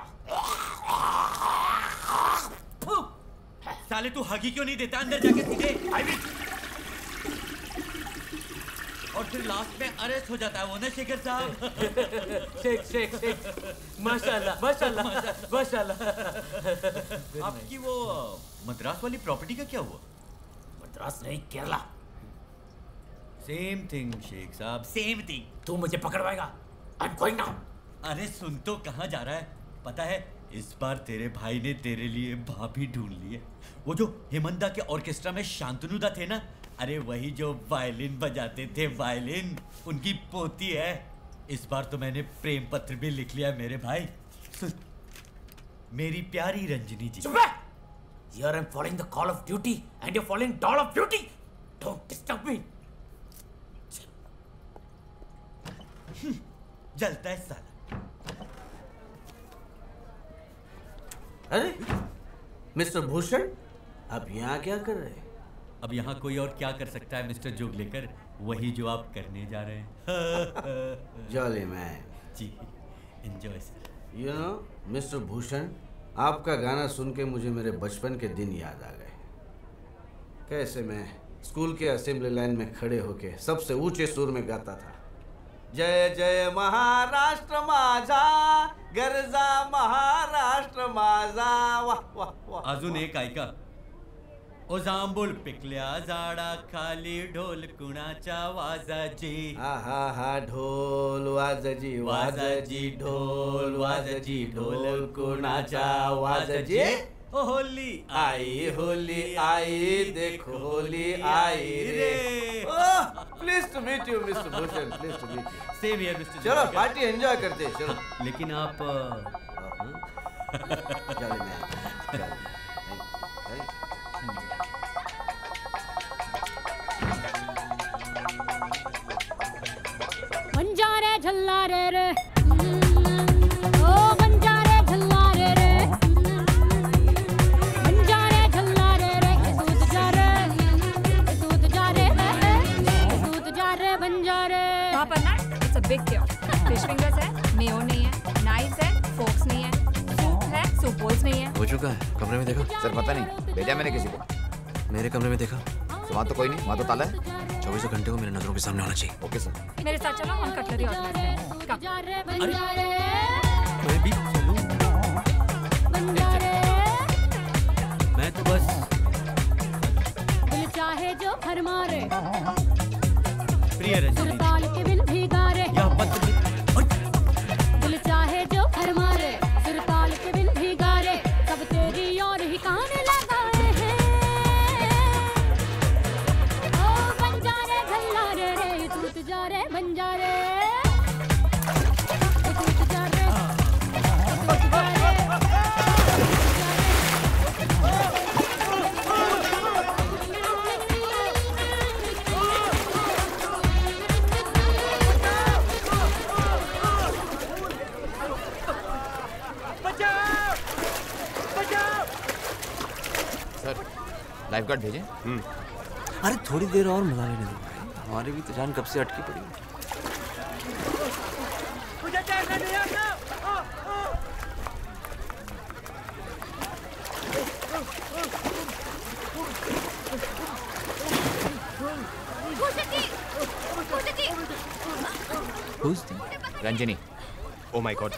साले तू हगी क्यों नहीं देता अंदर जाके सीधे? I will. और फिर लास्ट में अरेस्ट हो जाता है वो ना शेखर साहब। शेख शेख शेख माशाल्लाह माशाल्लाह माशाल्लाह। आपकी वो मद्रास वाली प्रॉपर्टी का क्या हुआ? मद्रास नहीं, केरला। सेम थिंग शेख साहब, सेम थिंग। तू मुझे पकड़वाएगा? I'm going now. अरे सुन तो कहाँ जा रहा है? पता है इस बार तेरे भाई ने तेरे लिए भाभी ढूंढ ली है। वो जो हेमंदा के ऑर्केस्ट्रा में शांतनुदा थे ना, अरे वही जो वायलिन बजाते थे, वायलिन उनकी पोती है। इस बार तो मैंने प्रेम पत्र भी लिख लिया मेरे भाई। सुन, मेरी प्यारी रंजनी जी। चुप है! Here I'm following the call of duty and you're following doll of beauty. Don't disturb me. जलता है साला। अरे मिस्टर भूषण, आप यहाँ क्या कर रहे हैं? अब यहाँ कोई और क्या कर सकता है मिस्टर जोग लेकर, वही जो आप करने जा रहे हैं। Jolly man. जी, enjoy sir. You know mister Bhushan, आपका गाना सुन के मुझे मेरे बचपन के दिन याद आ गए। कैसे मैं स्कूल के असेंबली लाइन में खड़े होके सबसे ऊंचे सुर में गाता था, जय जय महाराष्ट्र माझा, गरजा महाराष्ट्र माझा। वाह वाह वाह। अजून एक ऐका, ओ जांभूळ पिकल्या झाडा खाली ढोल कुणाच्या वाजाजी। हा हा हा ढोल वाजजी वाजजी ढोल वाजजी ढोल कुणाच्या वाजजी। ओ होली आई होली आई देखो होली आई रे। Please to meet you mister Bhushan, please to meet you. Same here mister. चलो पार्टी एंजॉय करते हैं, चलो। लेकिन आप जॉली मैन, जॉली। बंजारे झल्लारे रे, ओ बंजारे झल्लारे रे, बंजारे झल्लारे रे, दूध जा रे, दूध जा रे, दूध जा रे बंजारे। वहाँ पर ना इट्स अ बिग क्यों, फिश फिंगर्स है, मेयो नहीं है, नाइफ्स है, फोक्स नहीं है, सूप है, सूप बोल्स नहीं है। हो चुका है। कमरे में देखा? सर पता नहीं, भेजा मैंने किसी को। मेरे कमरे में देखा? तो वहाँ तो कोई नहीं, वहाँ तो ताला है। चौबीसों घंटे को मेरे नजरों के सामने होना चाहिए। Okay sir. मेरे साथ चलो, हम कटलरी ऑर्गेनाइज करें। कम। मैं भी चलूं? मैं तो बस दिल चाहे जो घर मारे, प्रिय रंजनी, सुरताल के बिन भीगारे। यह पत्र दिल चाहे जो घर मारे, सुरताल के बिन भीगारे, सब तेरी और ही कान लगाए हैं। ओ बंजारे झल्लारे रे, तूत जा रे बंजारे, तूत जा रे, तूत जा रे। लाइफ गार्ड भेजें? अरे थोड़ी देर और मजा लेने दो भाई, हमारी भी तो जान कब से अटकी पड़ी है। Ranjani. Oh my God.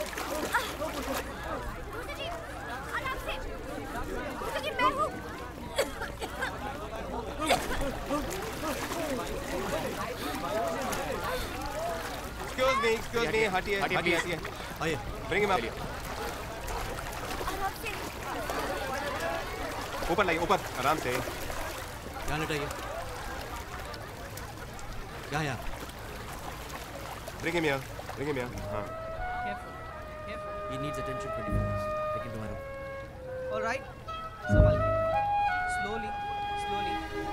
Excuse me, excuse me, हटिए, हटिए, हटिए। आइए, Bring him up. ऊपर लाइए, ऊपर, आराम से। यहाँ लेटाइए। यहाँ यहाँ। Bring him here, bring him here. हाँ। He needs attention twenty-four hours. Take him to my room. All right. संभाल के। Slowly, slowly.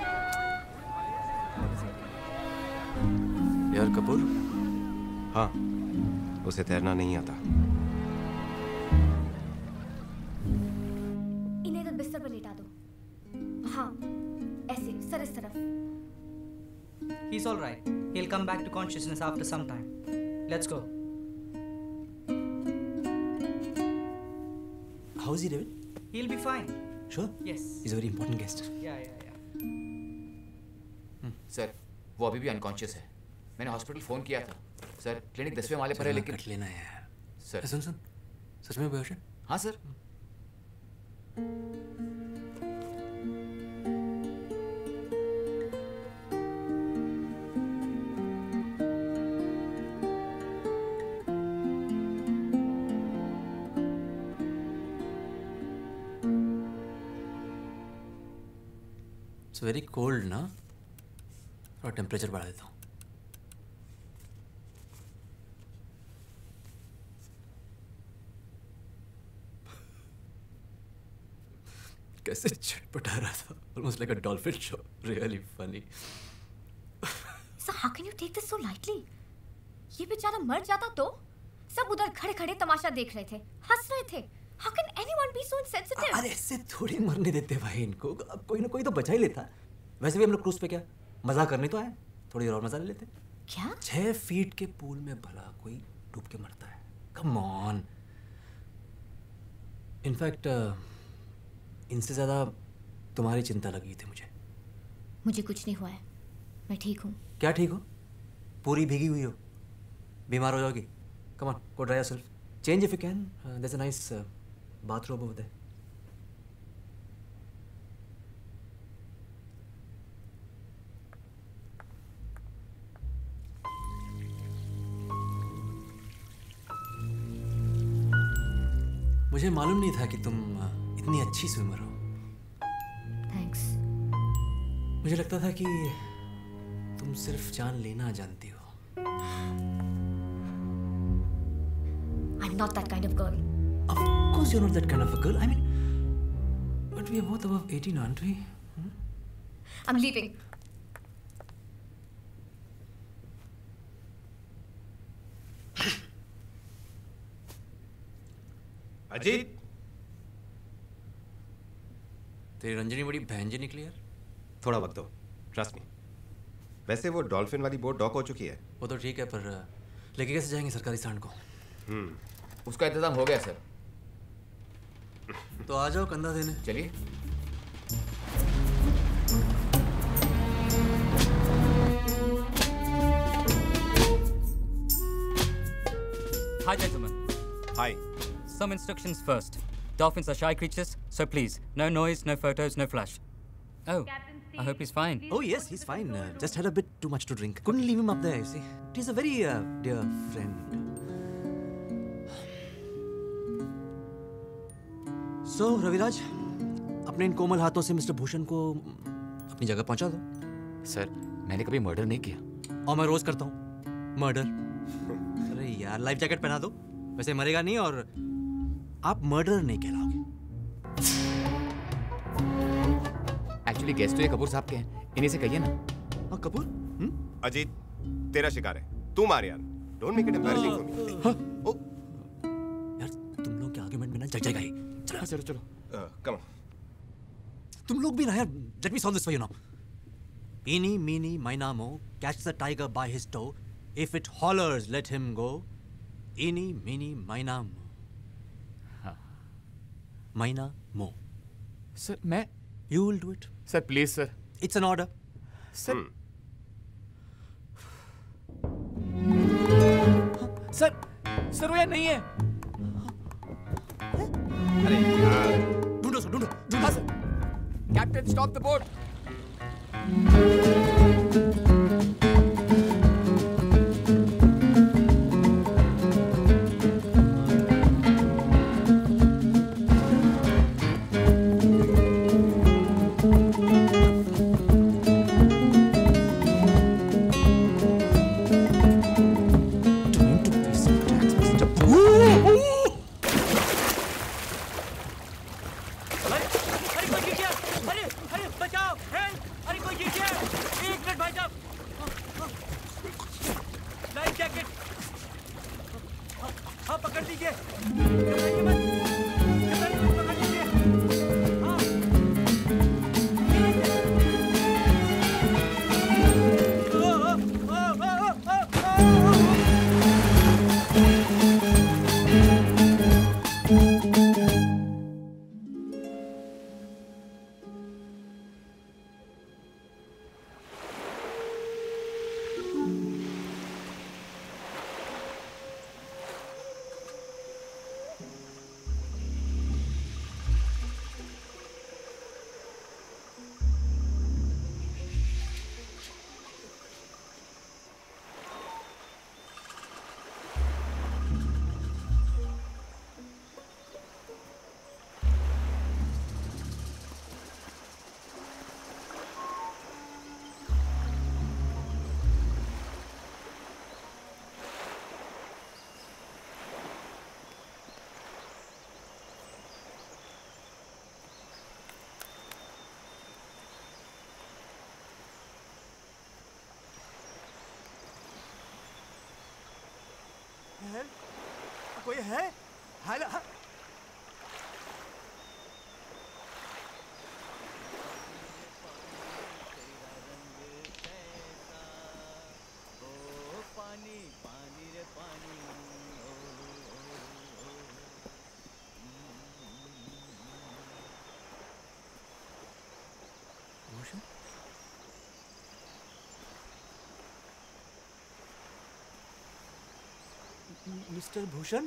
यार कपूर? हाँ, उसे तैरना नहीं आता। इन्हें तो बिस्तर पर लेटा दो। हाँ, ऐसे सर इस तरफ। He's all right. He'll come back to consciousness after some time. Let's go. How is he, David? He'll be fine. Sure? Yes. He's a very important guest. Yeah, yeah, yeah. Sir, वो अभी भी अनकॉन्शियस है। मैंने हॉस्पिटल फोन किया था। सर, क्लिनिक दसवें माले पर है, लेकिन कट लेना यार। सर सुन सुन, सच में बेहोश है? हाँ सर। It's very cold ना? और टेम्परेचर बढ़ा देता हूँ। कैसे चटपटा रहा था, almost like a dolphin show. Really funny. So how can you take this so lightly? ये बेचारा मर जाता तो? सब उधर खड़े खड़े तमाशा देख रहे थे, हंस रहे थे। How can anyone be so insensitive? अरे ऐसे थोड़ी मरने देते भाई इनको, अब कोई ना कोई तो बचा ही लेता। वैसे भी हम लोग क्रूज पे क्या मजा करने तो आए, थोड़ी और मजा ले लेते। क्या? छह फीट के पूल में भला कोई डूब के मरता है? Come on. इनफैक्ट इनसे ज्यादा तुम्हारी चिंता लगी थी मुझे। मुझे कुछ नहीं हुआ है, मैं ठीक हूँ। क्या ठीक हो? पूरी भीगी हुई हो, बीमार हो जाओगी। Come on, go dry yourself, change if you can, there is a nice bathroom over there. मुझे मालूम नहीं था कि तुम इतनी अच्छी स्विमर हो। थैंक्स। मुझे लगता था कि तुम सिर्फ जान लेना जानती हो। I'm not that kind of girl. Of course you're not that kind of a girl. I mean, but we are both above eighteen, aren't we? Hmm? I'm leaving. Ajit, तेरी रंजनी बड़ी भैंजी निकली यार। थोड़ा वक्त दो, ट्रस्ट मी। वैसे वो डॉल्फिन वाली बोट डॉक हो चुकी है। वो तो ठीक है, पर लेके कैसे जाएंगे सरकारी सांड को? हम्म उसका इंतजाम हो गया सर। तो आ जाओ कंधा देने। चलिए। Hi gentlemen. Hi. Some instructions first. Dolphins are shy creatures, so please, no noise, no photos, no flash. Oh, I hope he's fine. Oh yes, he's fine. Uh, just had a bit too much to drink. Couldn't leave him up there, you see. He's a very uh, dear friend. So, Raviraj, अपने इन कोमल हाथों से मिस्टर भूषण को अपनी जगह पहुंचा दो। सर, मैंने कभी मर्डर नहीं किया। और मैं रोज करता हूँ मर्डर। अरे यार, लाइफ जैकेट पहना दो, वैसे मरेगा नहीं और आप मर्डर नहीं कहलाओगे। एक्चुअली गेस्ट तो ये कपूर साहब के हैं, इन्हीं से कहिए ना। हाँ कपूर। अजीत, तेरा शिकार है, तू मार यार। Don't make it embarrassing for me. हाँ? ओ यार, तुम लोग के आर्गुमेंट में ना जग जाएगा ये। चलो चलो चलो, कम ऑन। तुम लोग भी ना यार, let me solve this for you now. Eeny, meeny, miny, mo, catch the tiger by his toe. If it hollers, let him go. Eeny, meeny, miny, mo. Miny, mo. Sir, मैं You will do it. Sir please sir. It's an order. Sir sir sir वो यार नहीं है। अरे यार, ढूंढो सर, ढूंढो ढूंढो sir. Captain stop the boat. कोई है? हेलो। पानी पानी रे पानी Bhushan? Mister Bhushan?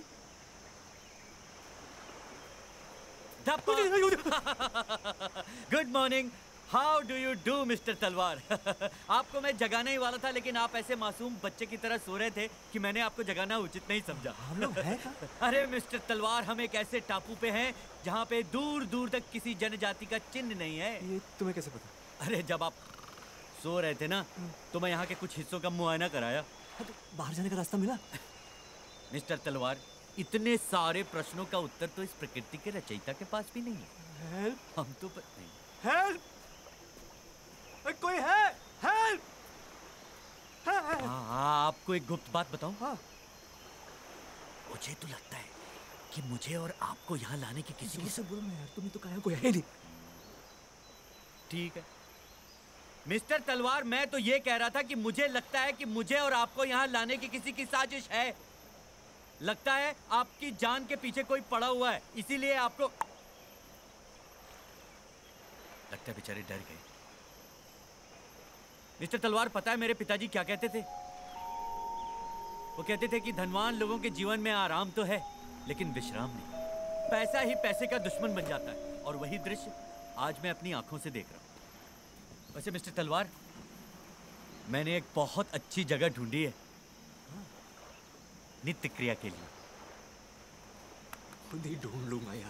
Good morning. How do you do mister Talwar? आपको मैं जगाने ही वाला था, लेकिन आप ऐसे मासूम बच्चे की तरह सो रहे थे कि मैंने आपको जगाना उचित नहीं समझा। हम लोग हैं कहाँ? अरे मिस्टर तलवार, हम एक ऐसे टापू पे हैं जहाँ पे दूर दूर तक किसी जनजाति का चिन्ह नहीं है। ये तुम्हें कैसे पता? अरे जब आप सो रहे थे ना, तो मैं यहाँ के कुछ हिस्सों का मुआयना कराया। तो बाहर जाने का रास्ता मिला? मिस्टर तलवार, इतने सारे प्रश्नों का उत्तर तो इस प्रकृति के रचयिता के पास भी नहीं है। हेल्प! हम तो पर नहीं। हेल्प! कोई है? हेल्प! हाँ, आपको एक गुप्त बात बताऊं? हाँ। मुझे तो लगता है कि मुझे और आपको यहाँ लाने की किसी की से बोलो ना यार, तुम्हें तो कहा कोई है नहीं। ठीक है मिस्टर तलवार, मैं तो ये कह रहा था कि मुझे लगता है कि मुझे और आपको यहाँ लाने की किसी की साजिश है। लगता है आपकी जान के पीछे कोई पड़ा हुआ है, इसीलिए आपको लगता है बेचारे डर गए। मिस्टर तलवार, पता है मेरे पिताजी क्या कहते थे? वो कहते थे कि धनवान लोगों के जीवन में आराम तो है, लेकिन विश्राम नहीं। पैसा ही पैसे का दुश्मन बन जाता है, और वही दृश्य आज मैं अपनी आंखों से देख रहा हूं। वैसे मिस्टर तलवार, मैंने एक बहुत अच्छी जगह ढूंढी है नित्य क्रिया के लिए। खुद ही ढूंढ लूंगा यार।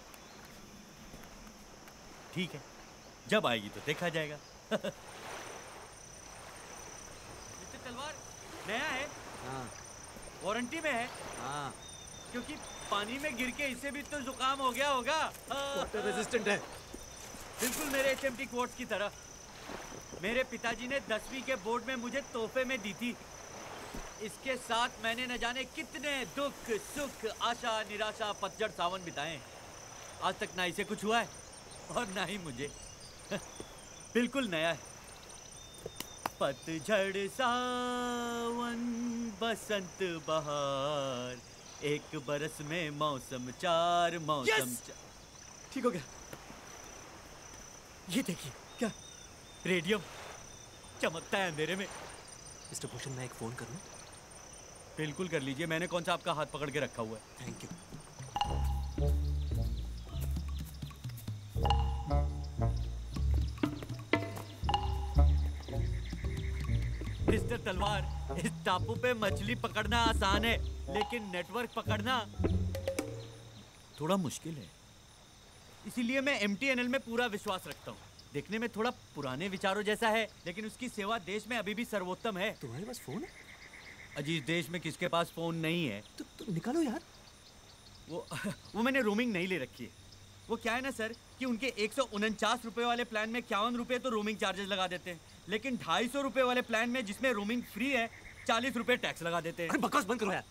ठीक है, जब आएगी तो देखा जाएगा। मिस्टर तलवार, नया है? हाँ। वारंटी में है? हाँ। क्योंकि पानी में गिर के इससे भी तो जुकाम हो गया होगा। वाटर रेजिस्टेंट है। बिल्कुल मेरे एच एम टी क्वार्ट्स की तरह। मेरे पिताजी ने दसवीं के बोर्ड में मुझे तोहफे में दी थी। इसके साथ मैंने न जाने कितने दुख सुख आशा निराशा पतझड़ सावन बिताए। आज तक ना इसे कुछ हुआ है और ना ही मुझे। बिल्कुल नया है। पतझड़ सावन बसंत बहार, एक बरस में मौसम चार मौसम yes! चार। ठीक हो गया। ये देखिए, क्या रेडियम चमकता है अंधेरे में। मिस्टर भूषण, मैं एक फोन करूं? बिल्कुल कर लीजिए, मैंने कौन सा आपका हाथ पकड़ के रखा हुआ है। Thank you. मिस्टर तलवार, इस टापू पे मछली पकड़ना आसान है, लेकिन नेटवर्क पकड़ना थोड़ा मुश्किल है। इसीलिए मैं एम टी एन एल में पूरा विश्वास रखता हूँ। देखने में थोड़ा पुराने विचारों जैसा है, लेकिन उसकी सेवा देश में अभी भी सर्वोत्तम है। तुम्हारे पास फोन है? अजी, इस देश में किसके पास फोन नहीं है? तो, तो निकालो यार। वो वो मैंने रोमिंग नहीं ले रखी है। वो क्या है ना सर, कि उनके एक सौ उनचास रुपये वाले प्लान में इक्यावन रुपये तो रोमिंग चार्जेस लगा देते हैं, लेकिन ढाई सौ रुपये वाले प्लान में जिसमें रोमिंग फ्री है, चालीस रुपये टैक्स लगा देते हैं। अरे बकवास बंद करो यार।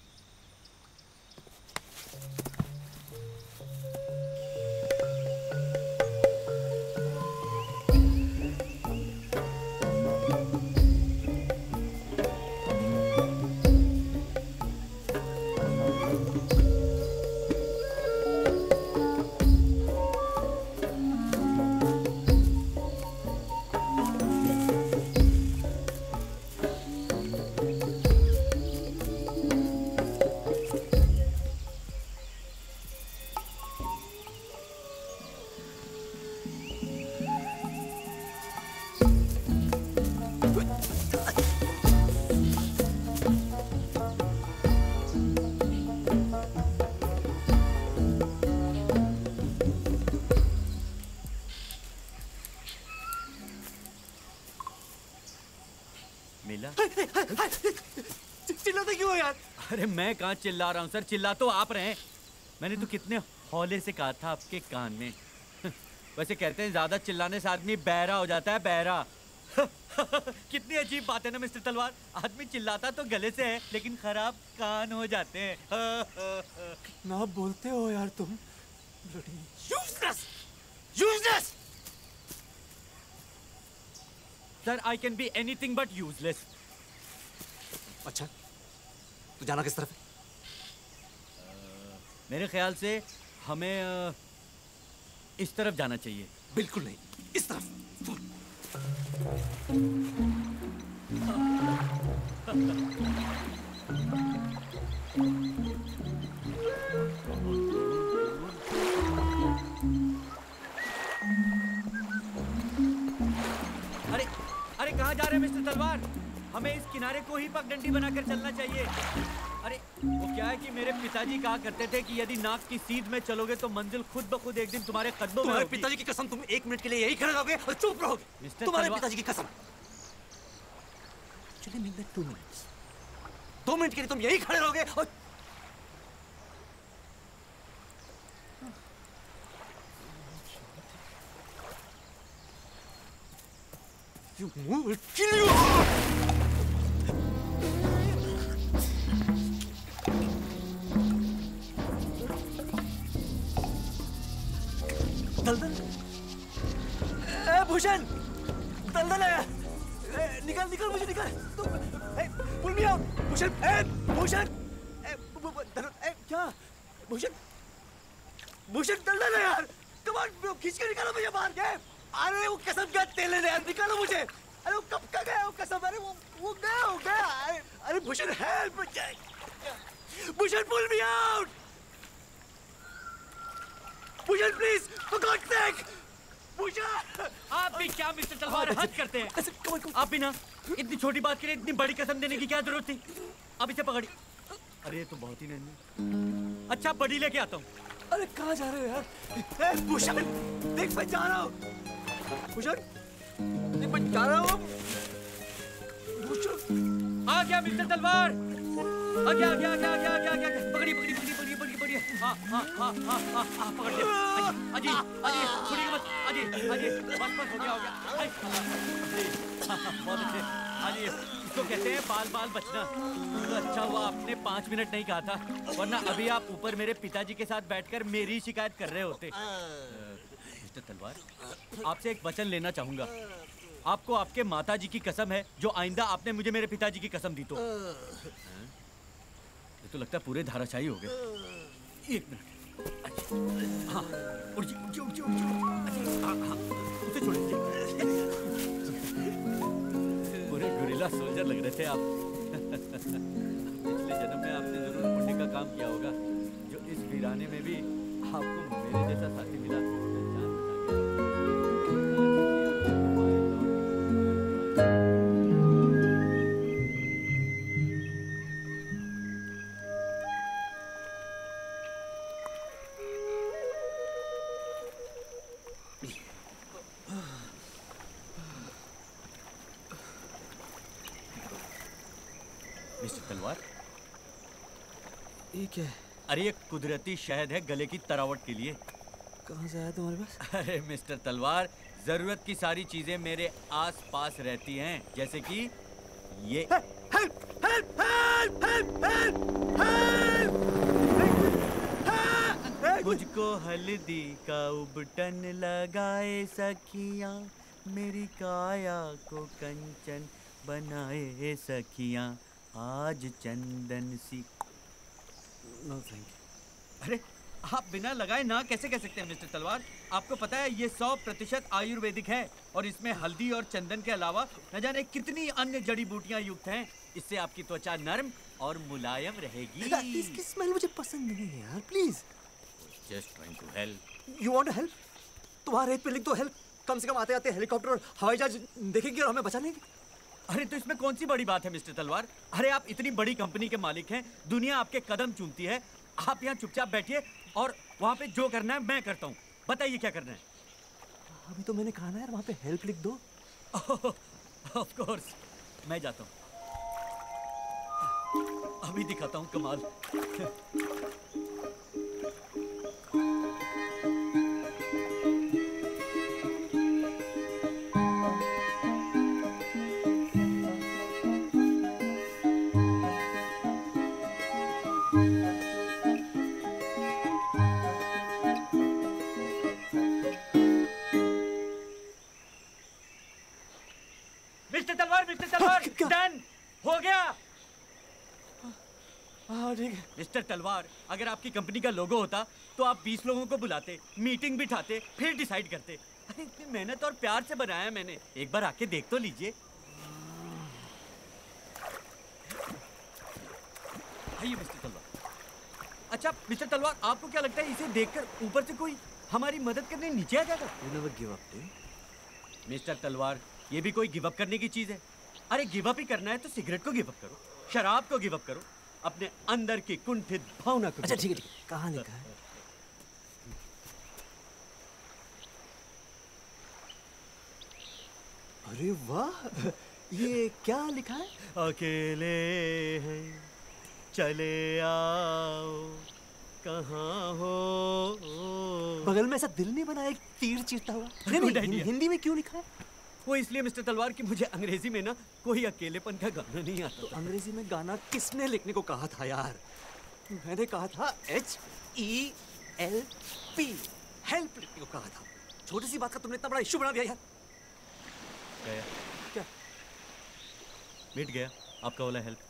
चिल्लाते क्यों हो यार? अरे मैं कहाँ चिल्ला रहा हूँ सर, चिल्ला तो आप रहे हैं। मैंने तो कितने हौले से कहा था आपके कान में। वैसे कहते हैं ज्यादा चिल्लाने से आदमी बहरा हो जाता है, बहरा। कितनी अजीब बात है ना मिस्टर तलवार, आदमी चिल्लाता तो गले से है लेकिन खराब कान हो जाते हैं। ना बोलते हो यार तुम। Useless! Useless! Sir, I can be anything but useless. अच्छा, तू जाना किस तरफ है? मेरे ख्याल से हमें आ, इस तरफ जाना चाहिए। बिल्कुल नहीं, इस तरफ। अरे अरे कहाँ जा रहे हैं मिस्टर तलवार? हमें इस किनारे को ही पगडंडी बनाकर चलना चाहिए। अरे वो क्या है कि मेरे पिताजी कहा करते थे कि यदि नाक की सीध में चलोगे तो मंजिल खुद ब खुद एक दिन तुम्हारे कदमों में तुम्हारे होगी। पिताजी की कसम, तुम एक मिनट के लिए यही खड़े रहोगे और चुप रहोगे। मिस्टर तुम्हारे तलवार- पिताजी की कसम। चलिए मिल टू मिनट्स। दो मिनट के लिए तुम यही खड़े रहोगे और You move, I'll kill you! दलदल, ए भूषण, दलदल है। ए, निकल निकल मुझे निकल। तुम, ए, pull me out, भूषण, ए, भूषण, ए, ब- ब- दलदल, ए, क्या? भूषण, भूषण दलदल है यार। Come on, bro, खींच के निकालो मुझे बाहर के। अरे वो कसम क्या तेल है यार, निकालो मुझे। अरे वो कब का गया वो कसम? अरे वो वो गया हो गया। अरे अरे भूषण हेल्प मुझे। Bhushan pull me out. Bhushan please for God sake. Bhushan आप भी क्या मिस्टर तलवार हद करते हैं? आप भी ना इतनी छोटी बात के लिए इतनी बड़ी कसम देने की क्या जरूरत थी? अब इसे पकड़ी। अरे ये तो बहुत ही नन्ही। अच्छा बड़ी लेके आता हूँ। अरे कहाँ जा रहे हो यार? ए, भूषण देख मैं जा रहा हूँ। भूषण देख मैं जा रहा हूँ। भूषण आ गया मिस्टर तलवार। आ गया आ गया आ गया आ गया आ गया आ गया। पकड़ी पकड़ी पकड़ी पकड़ी पकड़ी पकड़ी। हाँ हाँ हाँ हाँ हाँ हाँ पकड़ लिया। अजी अजी छोड़िएगा मत। अजी अजी बस बस हो गया हो गया। अजी हाँ हाँ बहुत अच्छे। अजी इसको कहते हैं बाल बाल बचना। तो अच्छा हुआ आपने पाँच मिनट नहीं कहा था, वरना अभी आप ऊपर मेरे पिताजी के साथ बैठकर मेरी शिकायत कर रहे होते। मिस्टर तलवार, आपसे एक वचन लेना चाहूंगा। आपको आपके माताजी की कसम है जो आइंदा आपने मुझे मेरे पिताजी की कसम दी तो। ये तो लगता है पूरे धाराशाही हो गए। एक मिनट। हाँ उठ जी उठ जी उठ जी उठ जी। हाँ हाँ उसे छोड़ दीजिए। पूरे गुरिल्ला सोल्जर लग रहे थे आप। पिछले जन्म में आपने जरूर पुण्य का काम किया होगा जो इस वीराने में भी आपको मेरे जैसा साथी मिला। मिस्टर तलवार, ये क्या है? अरे ये कुदरती शहद है गले की तरावट के लिए। कहाँ से आया तुम्हारे पास? अरे मिस्टर तलवार, जरूरत की सारी चीजें मेरे आस पास रहती हैं, जैसे कि ये। Help help help help help help. मुझको हल्दी का उबटन लगाए सखियां, मेरी काया को कंचन बनाए सखियां, आज चंदन सी। No thank you. अरे आप बिना लगाए ना कैसे कह सकते हैं मिस्टर तलवार? आपको पता है ये सौ प्रतिशत आयुर्वेदिक है और इसमें हल्दी और चंदन के अलावा न जाने कितनी अन्य जड़ी बूटियां युक्त हैं। इससे आपकी त्वचा नर्म और मुलायम रहेगी। इसकी स्मेल मुझे पसंद नहीं है यार, please. Just trying to help. You want to help? तुम्हारे रेट पे लिख दो हेल्प। कम से कम आते आते हेलीकॉप्टर और हवाई जहाज देखेंगे और हमें बचा लेंगे। अरे तो इसमें कौन सी बड़ी बात है मिस्टर तलवार? अरे आप इतनी बड़ी कंपनी के मालिक हैं, दुनिया आपके कदम चूमती है। आप यहाँ चुपचाप बैठिए और वहाँ पे जो करना है मैं करता हूँ। बताइए क्या करना है? अभी तो मैंने कहा ना यार, वहाँ पे हेल्प लिख दो। ऑफ कोर्स, मैं जाता हूँ। अभी दिखाता हूँ कमाल। तलवार डन हो गया। हाँ ठीक है। मिस्टर तलवार, अगर आपकी कंपनी का लोगो होता तो आप बीस लोगों को बुलाते, मीटिंग बिठाते, फिर डिसाइड करते। अरे इतनी मेहनत और प्यार से बनाया मैंने, एक बार आके देख तो लीजिए। आइए मिस्टर तलवार। अच्छा मिस्टर तलवार, आपको क्या लगता है इसे देखकर ऊपर से कोई हमारी मदद करने नीचे आ जाएगा? You never give up, dude. Mister Talwar, ये भी कोई गिव अप करने की चीज है? अरे गिव अप ही करना है तो सिगरेट को गिव अप करो, शराब को गिव अप करो, अपने अंदर की कुंठित भावना को। अच्छा ठीक है ठीक है, कहाँ लिखा है? अरे वाह, ये क्या लिखा है? अकेले हैं चले आओ, कहाँ हो? बगल में ऐसा दिल नहीं बना, एक तीर चीरता हुआ। नहीं नहीं, हिं- हिंदी में क्यों लिखा है? वो इसलिए मिस्टर तलवार कि मुझे अंग्रेजी में ना कोई अकेलेपन का गाना नहीं आता। तो अंग्रेजी में गाना किसने लिखने को कहा था यार? मैंने कहा था H E L P, help लिखने को कहा था। छोटी सी बात का तुमने इतना बड़ा इश्यू बना दिया यार। गया क्या? मिट गया आपका वाला हेल्प।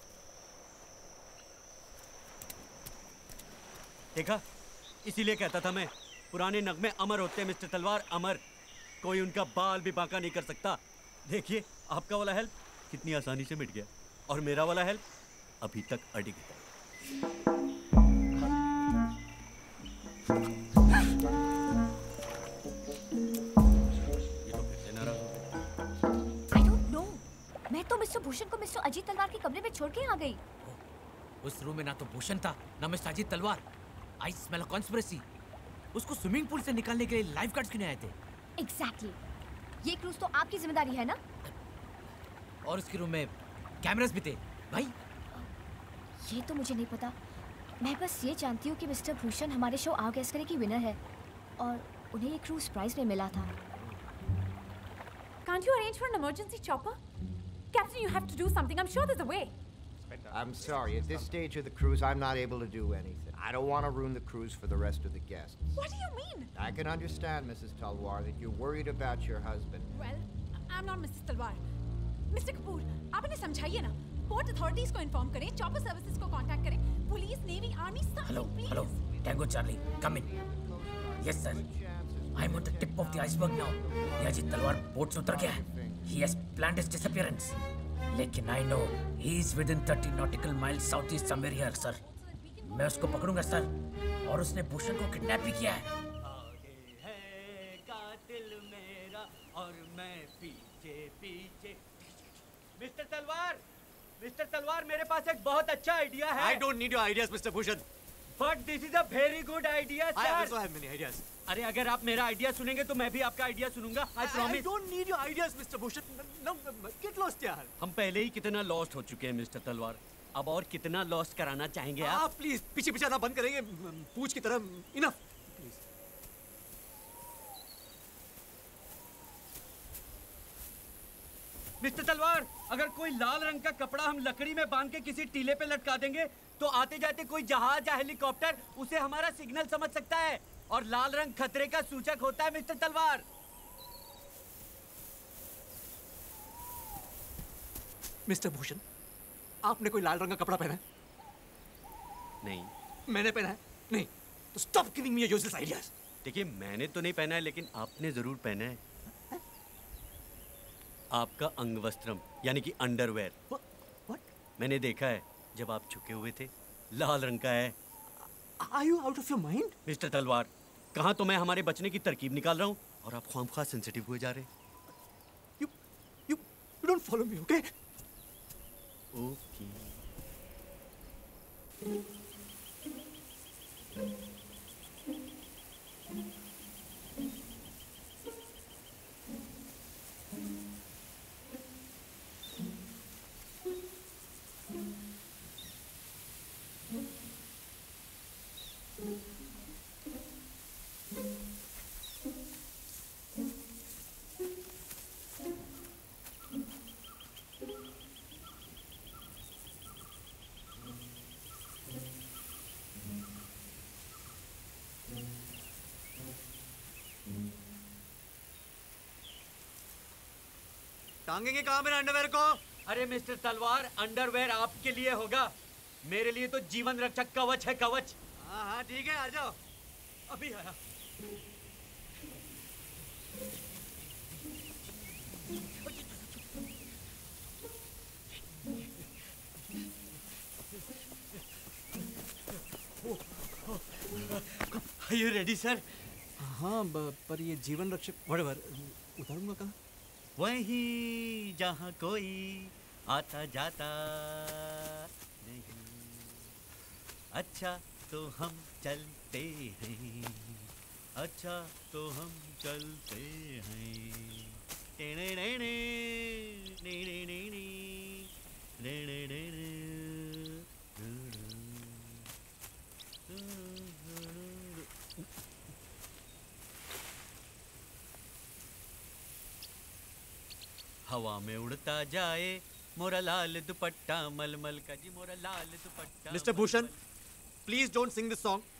देखा, इसीलिए कहता था मैं, पुराने नगमे अमर होते हैं मिस्टर तलवार, अमर। कोई उनका बाल भी बांका नहीं कर सकता। देखिए आपका वाला हेल्प कितनी आसानी से मिट गया, और मेरा वाला हेल्प अभी तक अड़िग है। ये तो फिर से नाराज हो गए। I don't know. मैं तो मिस्टर भूषण को मिस्टर अजीत तलवार के कमरे में छोड़ के आ गई। उस रूम में ना तो भूषण था ना mister Ajit Talwar. I smell a conspiracy. उसको स्विमिंग पूल से निकालने के लिए लाइफ गार्ड्स क्यों नहीं आए थे? Exactly. ये क्रूज तो आपकी जिम्मेदारी है ना? और उसके रूम में कैमरास भी थे भाई। ये तो मुझे नहीं पता। मैं बस ये जानती हूँ कि मिस्टर भूषण हमारे शो आओ गेस करे की विनर है और उन्हें ये क्रूज प्राइज में मिला था। Can't you arrange for an emergency chopper? Captain, you have to do something. I'm sure there's a way. I'm sorry. At this stage of the cruise, I'm not able to do anything. I don't want to ruin the cruise for the rest of the guests. What do you mean? I can understand, Missus Talwar, that you're worried about your husband. Well, I'm not Missus Talwar. Mister Kapoor, आप इन्हें समझाइए ना। Port authorities को inform करें, chopper services को contact करें, police, navy, army, something, Hello, please. hello. Tango Charlie, come in. Yes, sir. I'm on the tip of the iceberg now. ये अजीत तलवार बोट से उतर गया है. He has planned his disappearance. लेकिन I know he is within thirty nautical miles southeast somewhere here, sir. मैं उसको पकड़ूंगा, सर. और उसने भूषण को किडनैप भी किया है. आगे है कातिल मेरा और मैं पीछे पीछे। मिस्टर तलवार, मिस्टर तलवार, मेरे पास एक बहुत अच्छा आइडिया है। I don't need your ideas, Mister Bhushan. But this is a very good idea, sir. I also have many ideas. अरे अगर आप मेरा आइडिया सुनेंगे तो मैं भी आपका आइडिया सुनूंगा। I promise. I don't need your ideas, Mister Bhushan. No, get lost यार. हम पहले ही कितना लॉस्ट हो चुके हैं मिस्टर तलवार, अब और कितना लॉस्ट कराना चाहेंगे आप? आप प्लीज पीछे पीछे आना बंद करेंगे, पूछ की तरह। Enough please. मिस्टर तलवार, अगर कोई लाल रंग का कपड़ा हम लकड़ी में बांध के किसी टीले पे लटका देंगे तो आते जाते कोई जहाज या हेलीकॉप्टर उसे हमारा सिग्नल समझ सकता है, और लाल रंग खतरे का सूचक होता है मिस्टर तलवार। मिस्टर भूषण, आपने कोई लाल रंग का कपड़ा पहना है? नहीं। मैंने पहना है? नहीं। तो stop giving me your useless ideas. देखिए, मैंने तो नहीं पहना है, लेकिन आपने जरूर पहना है। आपका अंग वस्त्रम यानी कि अंडरवेयर। What? मैंने देखा है जब आप झुके हुए थे, लाल रंग का है। Are you out of your mind? Mister Talwar, कहाँ तो मैं हमारे बचने की तरकीब निकाल रहा हूँ और आप ख्वामख्वाह सेंसिटिव हुए जा रहे हैं। You, you, you don't follow me, okay? Okay. टांगेंगे कहाँ मेरे अंडरवेयर को? अरे मिस्टर तलवार, अंडरवेयर आपके लिए होगा, मेरे लिए तो जीवन रक्षक कवच है, कवच। हाँ हाँ ठीक है, आ जाओ। अभी आया। Are you ready, sir? हाँ, पर ये जीवन रक्षक whatever, उतारूंगा कहाँ? वहीं जहाँ कोई आता जाता नहीं, अच्छा तो हम चलते हैं, अच्छा तो हम चलते हैं। टेने टेने टेने टेने टेने टेने। हवा में उड़ता जाए मोरा लाल दुपट्टा मलमल का जी, मोरा लाल दुपट्टा। Mister Bhushan, please don't sing this song.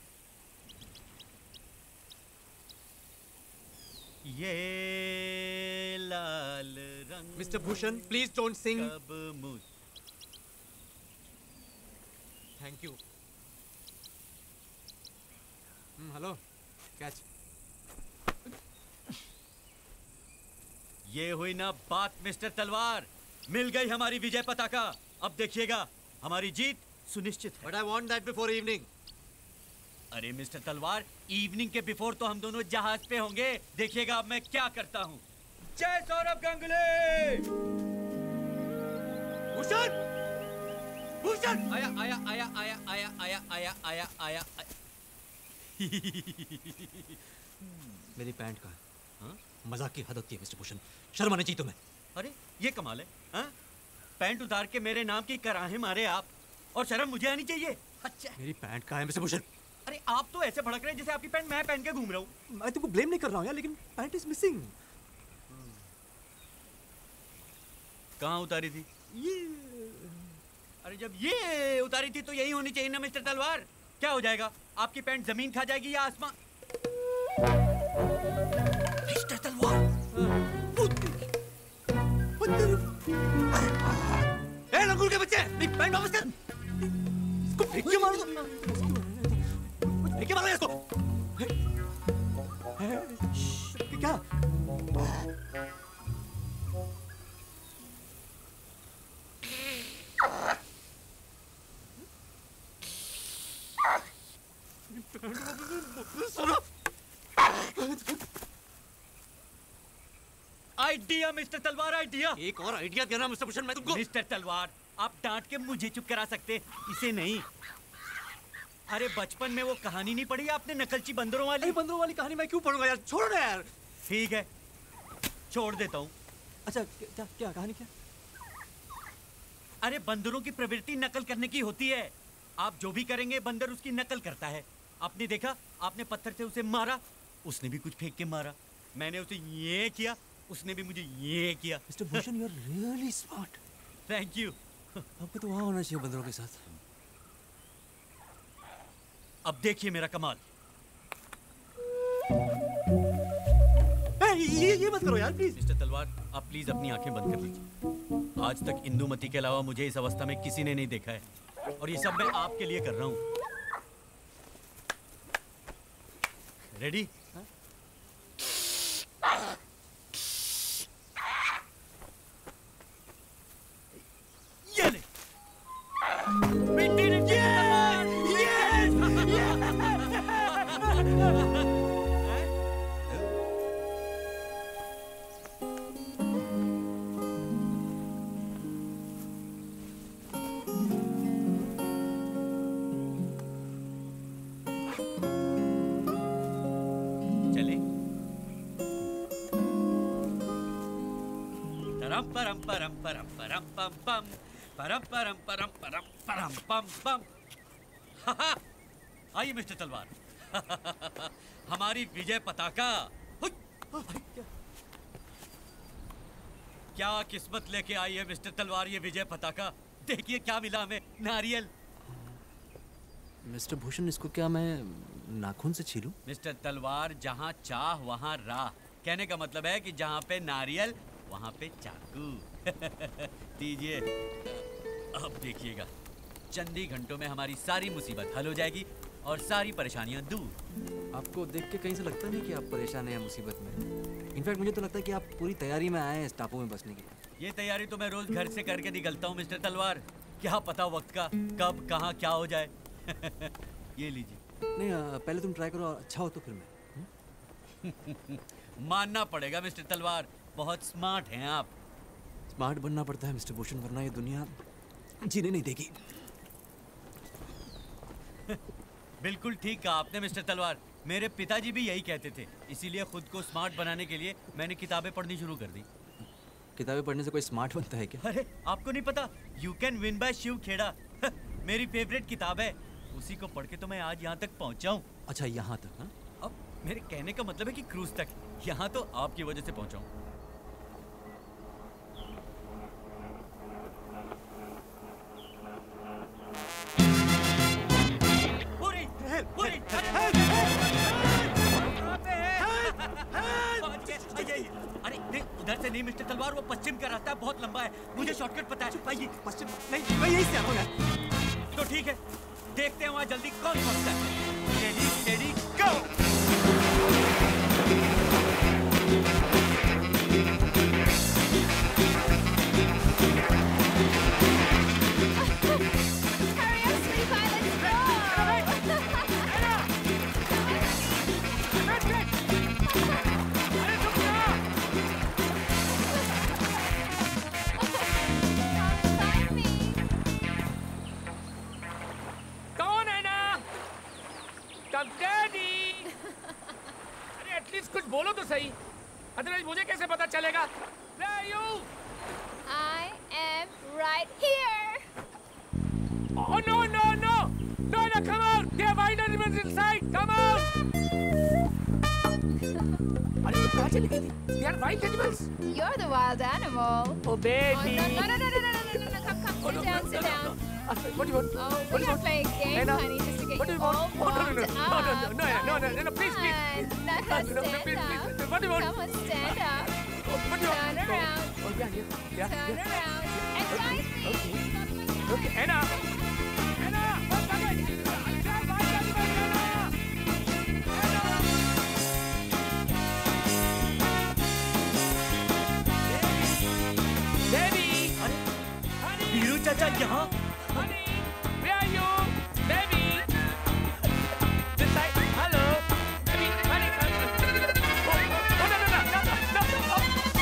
ये लाल रंग। Mister Bhushan, please don't sing. कब मुझ। Thank you. Hello, catch. ये हुई ना बात मिस्टर तलवार, मिल गई हमारी विजय पताका। अब देखिएगा हमारी जीत सुनिश्चित है। But I want that before evening. अरे मिस्टर तलवार, इवनिंग के बिफोर तो हम दोनों जहाज पे होंगे। देखिएगा अब मैं क्या करता हूँ। जय सौरभ गंगुली। भूषण, भूषण, आया आया आया आया आया आया आया आया आया। मेरी पैंट कहाँ है? हाँ? मजाक की हद होती है मिस्टर भूषण, शर्म आनी चाहिए तुम्हें। अरे ये कमाल है, हाँ? पैंट उतार के मेरे नाम की कराहे मारे आप, और शर्म मुझे आनी चाहिए। अच्छा, मेरी पैंट कहाँ है मिस्टर भूषण? अरे आप तो ऐसे भड़क रहे हैं जैसे आपकी पैंट मैं पहन के घूम रहा हूँ। मैं तुमको ब्लेम नहीं कर रहा हूँ यार, लेकिन पैंट इज मिसिंग। कहाँ उतारी थी? ये। अरे जब ये उतारी थी तो यही होनी चाहिए ना मिस्टर तलवार। क्या हो जाएगा, आपकी पैंट जमीन खा जाएगी या आसमान? मिस्टर तलवार, ए लंगूर के बच्चे, मेरी पैंट वापस कर। इसको फेंक के मारो, फेंक के मारो इसको। क्या? Idea mister Talwar, idea. एक और आइडिया देना मिस्टर भूषण, मैं तुमको। मिस्टर तलवार, आप डांट के मुझे चुप करा सकते, इसे नहीं। अरे बचपन में वो कहानी नहीं पढ़ी आपने, नकलची बंदरों वाली? बंदरों वाली कहानी मैं क्यों पढ़ूंगा यार, छोड़ो ना यार। ठीक है, छोड़ देता हूँ। अच्छा क्या क्या कहानी क्या? अरे बंदरों की प्रवृत्ति नकल करने की होती है। आप जो भी करेंगे बंदर उसकी नकल करता है। आपने देखा, आपने पत्थर से उसे मारा, उसने भी कुछ फेंक के मारा। मैंने उसे ये किया, उसने भी मुझे ये किया। Mister Bhushan, you are really smart. Thank you. आपको तो वहाँ होना चाहिए बंदरों के साथ। अब देखिए मेरा कमाल। ए, ये ये मत करो यार प्लीज। मिस्टर तलवार, आप प्लीज अपनी आंखें बंद कर लीजिए। आज तक इंदुमती के अलावा मुझे इस अवस्था में किसी ने नहीं देखा है, और ये सब मैं आपके लिए कर रहा हूँ। रेडी? ये ले। We did it! Yes! Yes! चले। तरम परम परम परम परम पम पम परम परम परम परम परम पम पम। आइए मिस्टर तलवार, हमारी विजय पताका। क्या किस्मत लेके आई है मिस्टर तलवार ये विजय पताका। देखिए क्या मिला हमें, नारियल। मिस्टर भूषण, इसको क्या मैं नाखून से छीलूं? मिस्टर तलवार, जहाँ चाह वहाँ राह। कहने का मतलब है कि जहाँ पे नारियल वहाँ पे चाकू। दीजिए, अब देखिएगा, चंद ही घंटों में हमारी सारी मुसीबत हल हो जाएगी और सारी परेशानियां दूर। आपको देख के कहीं से लगता नहीं कि आप परेशान हैं या मुसीबत में। इनफैक्ट मुझे तो लगता है कि आप पूरी तैयारी में आए हैं इस टापू में बसने के लिए। ये तैयारी तो मैं रोज घर से करके निकलता हूँ मिस्टर तलवार। क्या पता वक्त का कब कहाँ क्या हो जाए। ये लीजिए। नहीं, पहले तुम ट्राई करो, अच्छा हो तो फिर मैं। मानना पड़ेगा मिस्टर तलवार, बहुत स्मार्ट हैं आप। स्मार्ट बनना पड़ता है मिस्टर भूषण, वरना ये दुनिया जीने नहीं देगी। बिल्कुल ठीक कहा आपने मिस्टर तलवार। मेरे पिताजी भी यही कहते थे, इसीलिए खुद को स्मार्ट बनाने के लिए मैंने किताबें पढ़नी शुरू कर दी। किताबें पढ़ने से कोई स्मार्ट बनता है क्या? अरे आपको नहीं पता, you can win by Shiv Khera मेरी फेवरेट किताब है। उसी को पढ़ के तो मैं आज यहाँ तक पहुँचा हूँ। अच्छा, यहाँ तक? हाँ? अब मेरे कहने का मतलब है कि क्रूज तक। यहाँ तो आपकी वजह से पहुँचा हूँ। अरे नहीं, उधर से नहीं मिस्टर तलवार, वो पश्चिम का रास्ता है, बहुत लंबा है। मुझे शॉर्टकट पता है। आइए। पश्चिम नहीं, मैं यहीं से आ रहा हूँ। तो ठीक है, देखते हैं वहाँ जल्दी कौन पहुँचता है। Ready steady go. कुछ बोलो तो सही, अदरवाइज मुझे कैसे पता चलेगा? Where are you? I am right here. Oh no no no no no! Come out! There are wild animals inside. Come out! अरे तुम कहाँ चली गई थी? They are wild animals. You're the wild animal. Oh baby. Oh, no no no no no no no no no! Come come, Oh, sit no, down, no, sit no, down. no, no. What do you want? Oh, What we're do you gonna want? play a game, Anna? honey, just to get What do you you want? all Oh, no, no, no, warmed no, no, no, up. no, no, no, no, no, please, please. Come on, now No, no, stand please, please, up. please. What do you want? Come on, stand up. What do you want? Turn around. Oh, yeah, yeah, yeah. Turn yeah. around. And fight me. Okay. Okay, Anna. Anna, one second. Stand by, everybody, Anna. Baby. Honey. Veeru चाचा यहाँ? Honey, where are you? Baby. This side. Hello. Baby, honey. Oh, oh, no, no, no, no, no, no.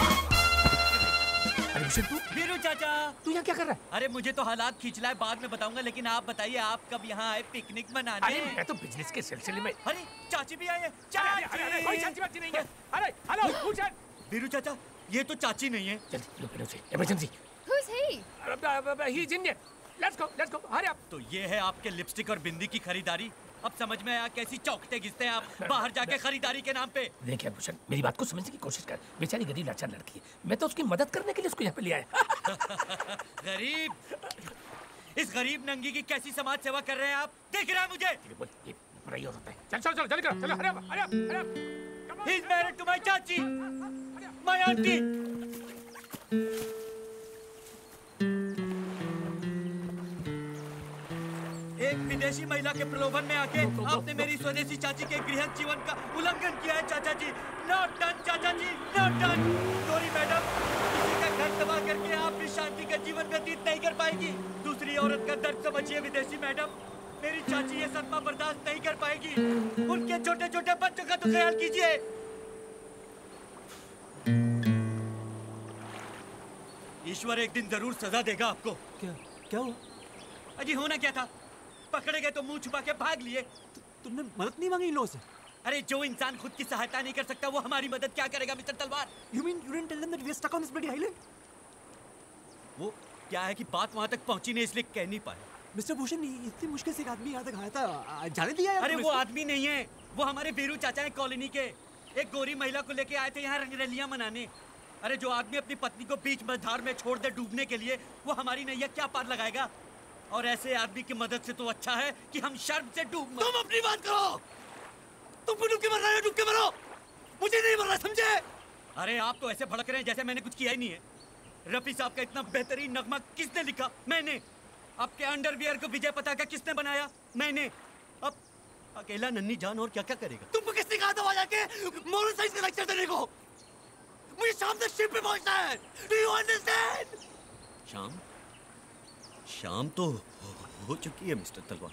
अरे भूषण तू? वीरू चाचा, तू यहाँ क्या कर रहा है? अरे मुझे तो हालात खींच रहा है, बाद में बताऊंगा, लेकिन आप बताइए, आप कब यहाँ आए पिकनिक मनाने? अरे मैं तो बिजनेस के सिलसिले में। अरे चाची भी आई है। अरे, अरे, अरे, कोई चाची वाची नहीं है। अरे हेलो भूषण। वीरू चाचा, ये तो चाची नहीं है। जल्दी लो, से emergency. Who's he? He is Indian. Let's go, let's go. Hurry up. तो ये है आपके लिपस्टिक और बिंदी की खरीदारी। अब समझ में आया कैसी चौकते घिसते हैं आप बाहर जाके खरीदारी के नाम पे। देखिए भूषण, मेरी बात को समझने की कोशिश कर। बेचारी गरीब लाचार लड़की है, मैं तो उसकी मदद करने के लिए उसको यहाँ पे ले आया। गरीब, इस गरीब नंगी की कैसी समाज सेवा कर रहे हैं आप? दिख रहा है मुझे। ये बुराई हो सकता है। चल चल चल जल्दी करो, चलो hurry up, hurry up, hurry up. He is married to my चाची, my auntie. एक विदेशी महिला के प्रलोभन में आके आपने मेरी स्वदेशी चाची के गृहस्थ जीवन का उल्लंघन किया है चाचा जी। नॉट डन चाचा जी, नॉट डन। सॉरी मैडम, किसी का घर तबाह करके आप भी शांति का जीवन व्यतीत नहीं कर पाएगी। दूसरी औरत का दर्द समझिए विदेशी मैडम, मेरी चाची ये सदमा बर्दाश्त नहीं कर पाएगी। उनके छोटे छोटे बच्चों का तो ख्याल कीजिए। ईश्वर एक दिन जरूर सजा देगा आपको। क्या क्या हुआ? अजी होना क्या था, पकड़े गए तो मुंह छुपा के भाग लिए। तु, तुमने मदद नहीं मांगी इन लोगों से? अरे जो इंसान खुद की सहायता नहीं कर सकता वो हमारी मदद क्या करेगा मिस्टर तलवार? You mean you didn't tell them that we are stuck on this bloody island? वो क्या है कि बात वहां तक पहुंची नहीं इसलिए कह नहीं पाए। मिस्टर भूषण, इतनी मुश्किल से एक आदमी यहाँ तक आया था, जाने दिया है? अरे वो आदमी नहीं है, वो हमारे वीरू चाचा है कॉलोनी के। एक गोरी महिला को लेके आए थे यहाँ रंगरलियां मनाने। अरे जो आदमी अपनी पत्नी को बीच मझधार में छोड़ दे डूबने के लिए, वो हमारी नैया क्या पार लगाएगा? और ऐसे आदमी की मदद से तो अच्छा है कि हम शर्म से डूब मर। तुम अपनी बात करो, तुम डूब के मर रहे हो, डूब के मरो, मुझे नहीं मरना, समझे? अरे आप तो ऐसे भड़क रहे हैं जैसे मैंने कुछ किया ही नहीं है। रफी साहब का इतना बेहतरीन नगमा किसने लिखा? मैंने। आपके अंडरवियर को विजय पताका किसने बनाया? मैंने। अब अकेला नन्ही जान और क्या क्या करेगा? तुमको किसने कहा था वहां जाके मोरल साइंस का लेक्चर देने को? मुझे शाम तक शिप पे पहुंचना है। Do you understand? शाम शाम तो हो, हो चुकी है मिस्टर तलवार।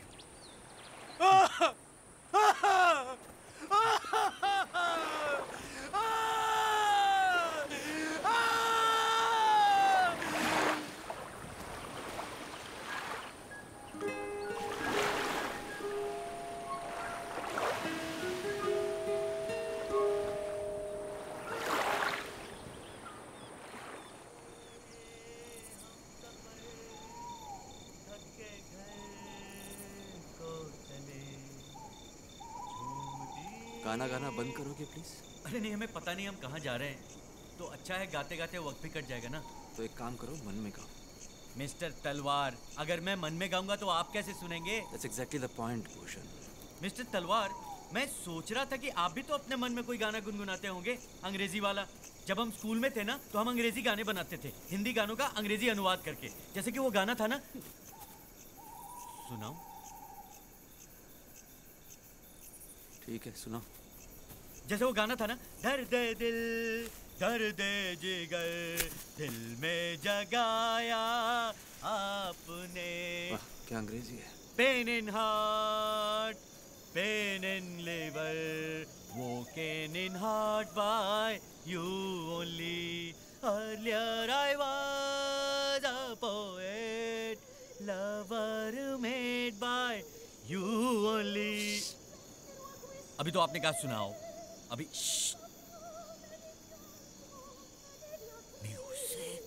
गाना गाना बंद करोगे प्लीज? अरे नहीं, हमें पता नहीं हम कहाँ जा रहे हैं, तो अच्छा है गाते गाते वक्त भी कट जाएगा ना। तो एक काम करो, मन में गाओ। मिस्टर तलवार, अगर मैं मन में गाऊंगा तो आप कैसे सुनेंगे? That's exactly the point, भूषण। मिस्टर तलवार, मैं सोच रहा था कि आप भी तो अपने मन में कोई गाना गुनगुनाते होंगे, अंग्रेजी वाला। जब हम स्कूल में थे ना तो हम अंग्रेजी गाने बनाते थे, हिंदी गानों का अंग्रेजी अनुवाद करके। जैसे कि वो गाना था ना, सुनाओ। ठीक है, सुनाओ। जैसे वो गाना था ना, दर्द दिल दर्द जिगर दिल में जगाया आपने। क्या अंग्रेजी है? Pain in heart pain in liver woken in heart by you only. Earlier I was a poet lover made by you only. अभी तो आपने कहा सुनाओ, अभी music.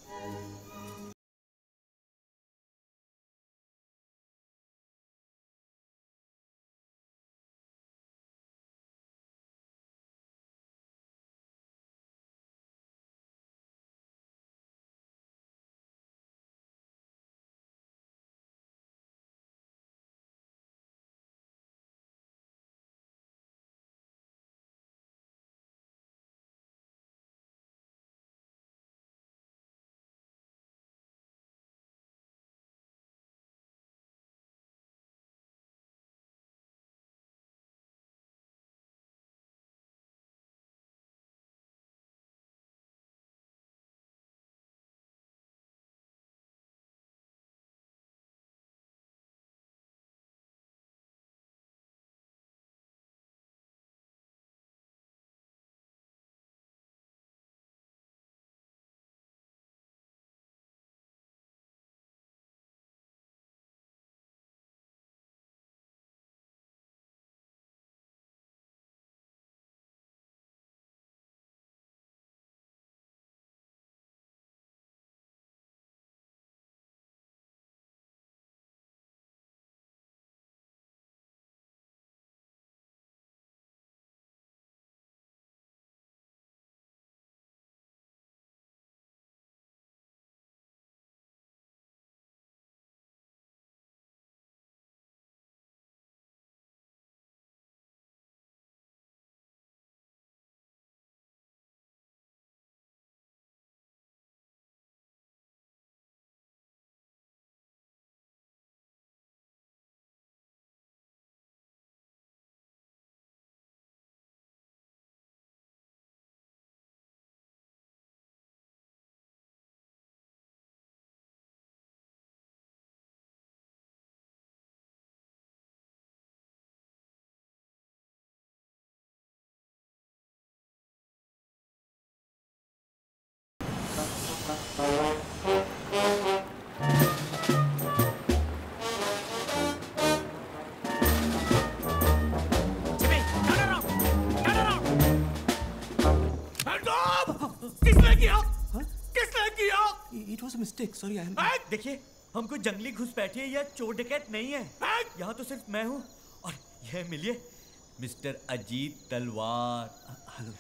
It was a mistake. Sorry, I am. देखिए, हमको जंगली घुसपैठिए या चोर डकैत नहीं है। यहाँ तो सिर्फ मैं हूँ और यह मिलिए mister Ajit Talwar. Hello.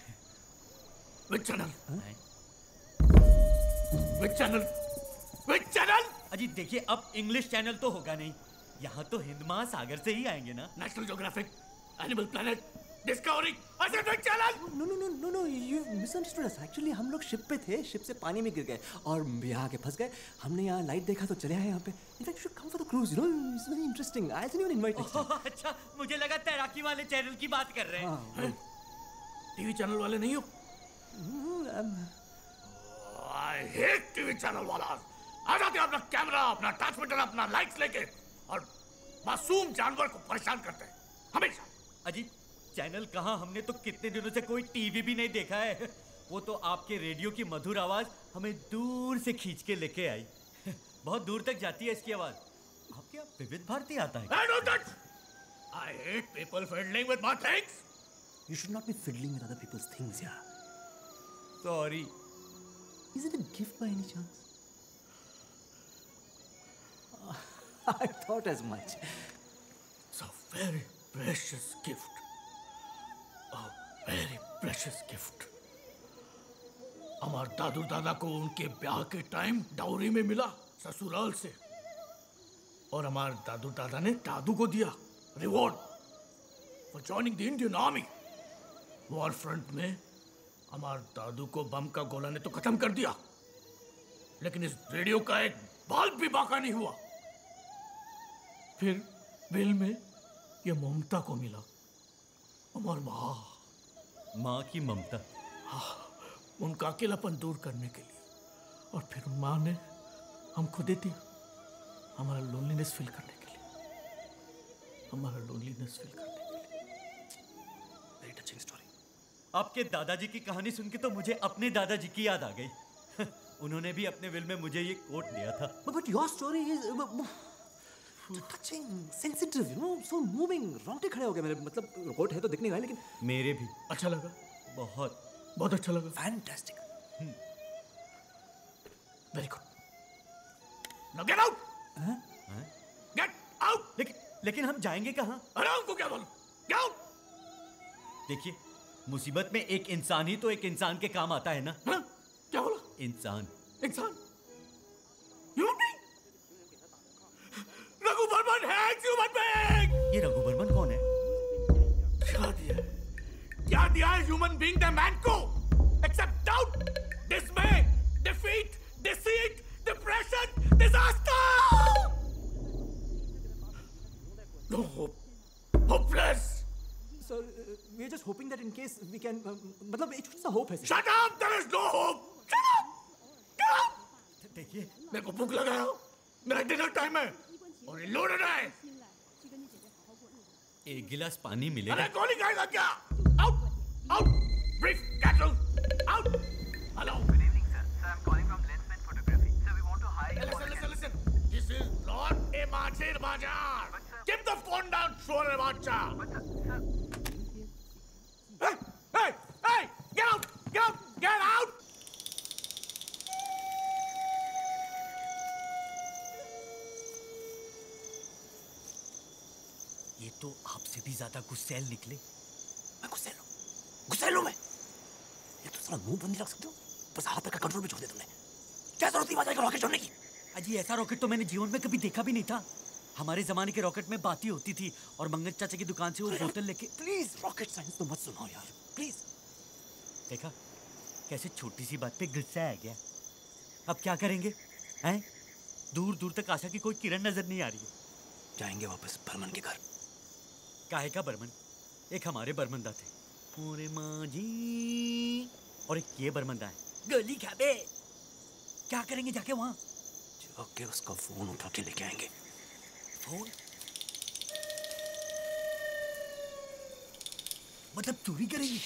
Which channel? Which channel? Which channel? Ajit देखिए, अब इंग्लिश चैनल तो होगा नहीं, यहाँ तो हिंद महासागर से ही आएंगे ना। National Geographic, Animal Planet, Discovery ascendant channel. No no no no no you misunderstood us. Actually हम लोग शिप पे थे, शिप से पानी में गिर गए और यहाँ के फंस गए। हमने यहाँ लाइट देखा तो चले आए यहाँ पे। In fact should come for the cruise, you know, it's very interesting. I can even invite next time. अच्छा, मुझे लगा तैराकी वाले चैनल की बात कर रहे हैं। टीवी चैनल वाले नहीं हो? आई हेट टीवी चैनल वाला। आ जाते अपना कैमरा, अपना ट्रांसमीटर, अपना लाइट्स लेके और मासूम जानवर को परेशान करते हैं हमेशा। अजीब चैनल कहाँ, हमने तो कितने दिनों से कोई टीवी भी नहीं देखा है। वो तो आपके रेडियो की मधुर आवाज हमें दूर से खींच के लेके आई। बहुत दूर तक जाती है इसकी आवाज। आपके यहाँ विविध भारती आता है? I know that. I hate people fiddling with my things. You should not be fiddling with other people's things, yeah. Sorry. Is it a gift by any chance? I thought as much. It's a very precious gift. A very precious gift. हमारे दादू दादा को उनके ब्याह के टाइम डाउरी में मिला ससुराल से, और हमारे दादू दादा ने दादू को दिया reward for joining the Indian army. War front में हमारे दादू को बम का गोला ने तो खत्म कर दिया, लेकिन इस रेडियो का एक बल्ब भी बाका नहीं हुआ। फिर बिल में ये ममता को मिला, हमारी माँ माँ की ममता। हाँ, उनका अकेलापन दूर करने के लिए, और फिर माँ ने हमको दे दिया हमारा लोनलीनेस फील करने के लिए, हमारा लोनलीनेस फील करने के लिए। Very touching story. आपके दादाजी की कहानी सुन के तो मुझे अपने दादाजी की याद आ गई। उन्होंने भी अपने विल में मुझे ये कोट दिया था। But your story is touching, sensitive, you know, so moving. रोंगटे खड़े हो गए मेरे। मतलब कोट है तो दिख नहीं रहा है, लेकिन मेरे भी अच्छा लगा। बहुत बहुत अच्छा लगा। Fantastic. Very good. Now get out. Get out. लेकिन लेकिन हम जाएंगे कहाँ? अरे हमको क्या बोलो? Get out. देखिए, मुसीबत में एक इंसान ही तो एक इंसान के काम आता है ना। हा? क्या बोला? इंसान। इंसान? Human being? रघु बर्मन है ह्यूमन बीइंग। ये रघु बर्मन कौन है? क्या दिया? क्या दिया है ह्यूमन बीइंग द मैन को? Except doubt, dismay, defeat, deceit, depression, disaster. No hope, hopeless. So uh, we are just hoping that in case we can, uh, मतलब एक छोटा सा hope है। Shut up! There is no hope. Shut up! Get up! देखिए, मेरे को भूख लगा है, मेरा डिनर टाइम है और ये लोडेड है। एक गिलास पानी मिलेगा? अरे गोली खाएगा क्या? Out! Out! Brief cattle! Out! Hello. Good evening, sir. Sir, I'm calling from Lensman Photography. Sir, we want to hire. Hey, listen, listen, listen. This is not a Machir Bazaar. Keep the phone down, Shore Bacha. But sir, sir. Hey! Hey! Hey! Get out! Get out! Get out! ये तो आपसे भी ज्यादा गुस्सैल निकले। मैं गुस्सैल हूँ? गुस्सैल हूँ मैं? ये तो साला मुंह बंद नहीं रख सकते हो? बस हाथ पैर का कंट्रोल भी छोड़ दिया तुमने। क्या जरूरत थी बाजार का रॉकेट छोड़ने की? अजी ऐसा रॉकेट तो मैंने जीवन में कभी देखा भी नहीं था। हमारे जमाने के रॉकेट में बातें होती थी और मंगल चाचा की दुकान से वो बोतल लेके। प्लीज रॉकेट साइंस तो मत सुनाओ यार, प्लीज। देखा कैसे छोटी सी बात पे गुस्सा आ गया। अब क्या करेंगे? हैं? दूर दूर तक आशा की कोई किरण नजर नहीं आ रही है। जाएंगे वापस बर्मन के घर। काहे का बर्मन? एक हमारे बर्मंदा थे, पूरे माजी, और एक ये बर्मंदा है, गोली खाबे। क्या करेंगे जाके वहां? जाके उसका फोन उठा के लेके आएंगे। फोन? मतलब चोरी करेंगे?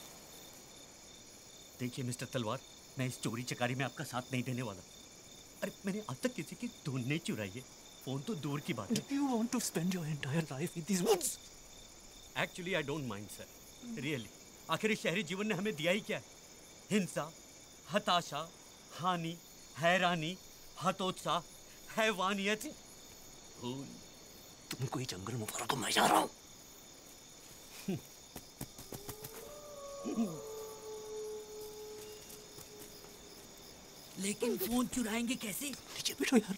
देखिए मिस्टर तलवार, मैं इस चोरी चकारी में आपका साथ नहीं देने वाला। अरे मैंने आज तक किसी की धुन नहीं चुराई है। फोन तो दूर की बात है। You want to spend your entire life in these woods? Actually, I don't mind, sir. Really. आखिर इस शहरी जीवन ने हमें दिया ही क्या है? हिंसा, हताशा, हानि, हैरानी, हतोत्साह, हैवानियत। तुम कोई जंगल में मारो तो मैं जा रहा हूँ। लेकिन फोन चुराएंगे कैसे? नीचे बैठो यार।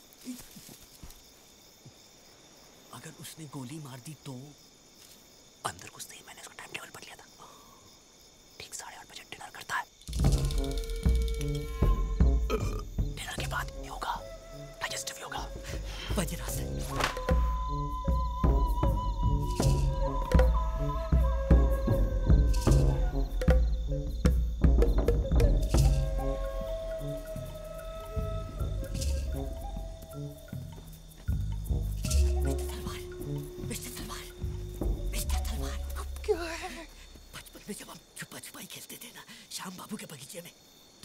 अगर उसने गोली मार दी तो? अंदर कुछ नहीं, मैंने उसका टाइम टेबल पढ़ लिया था।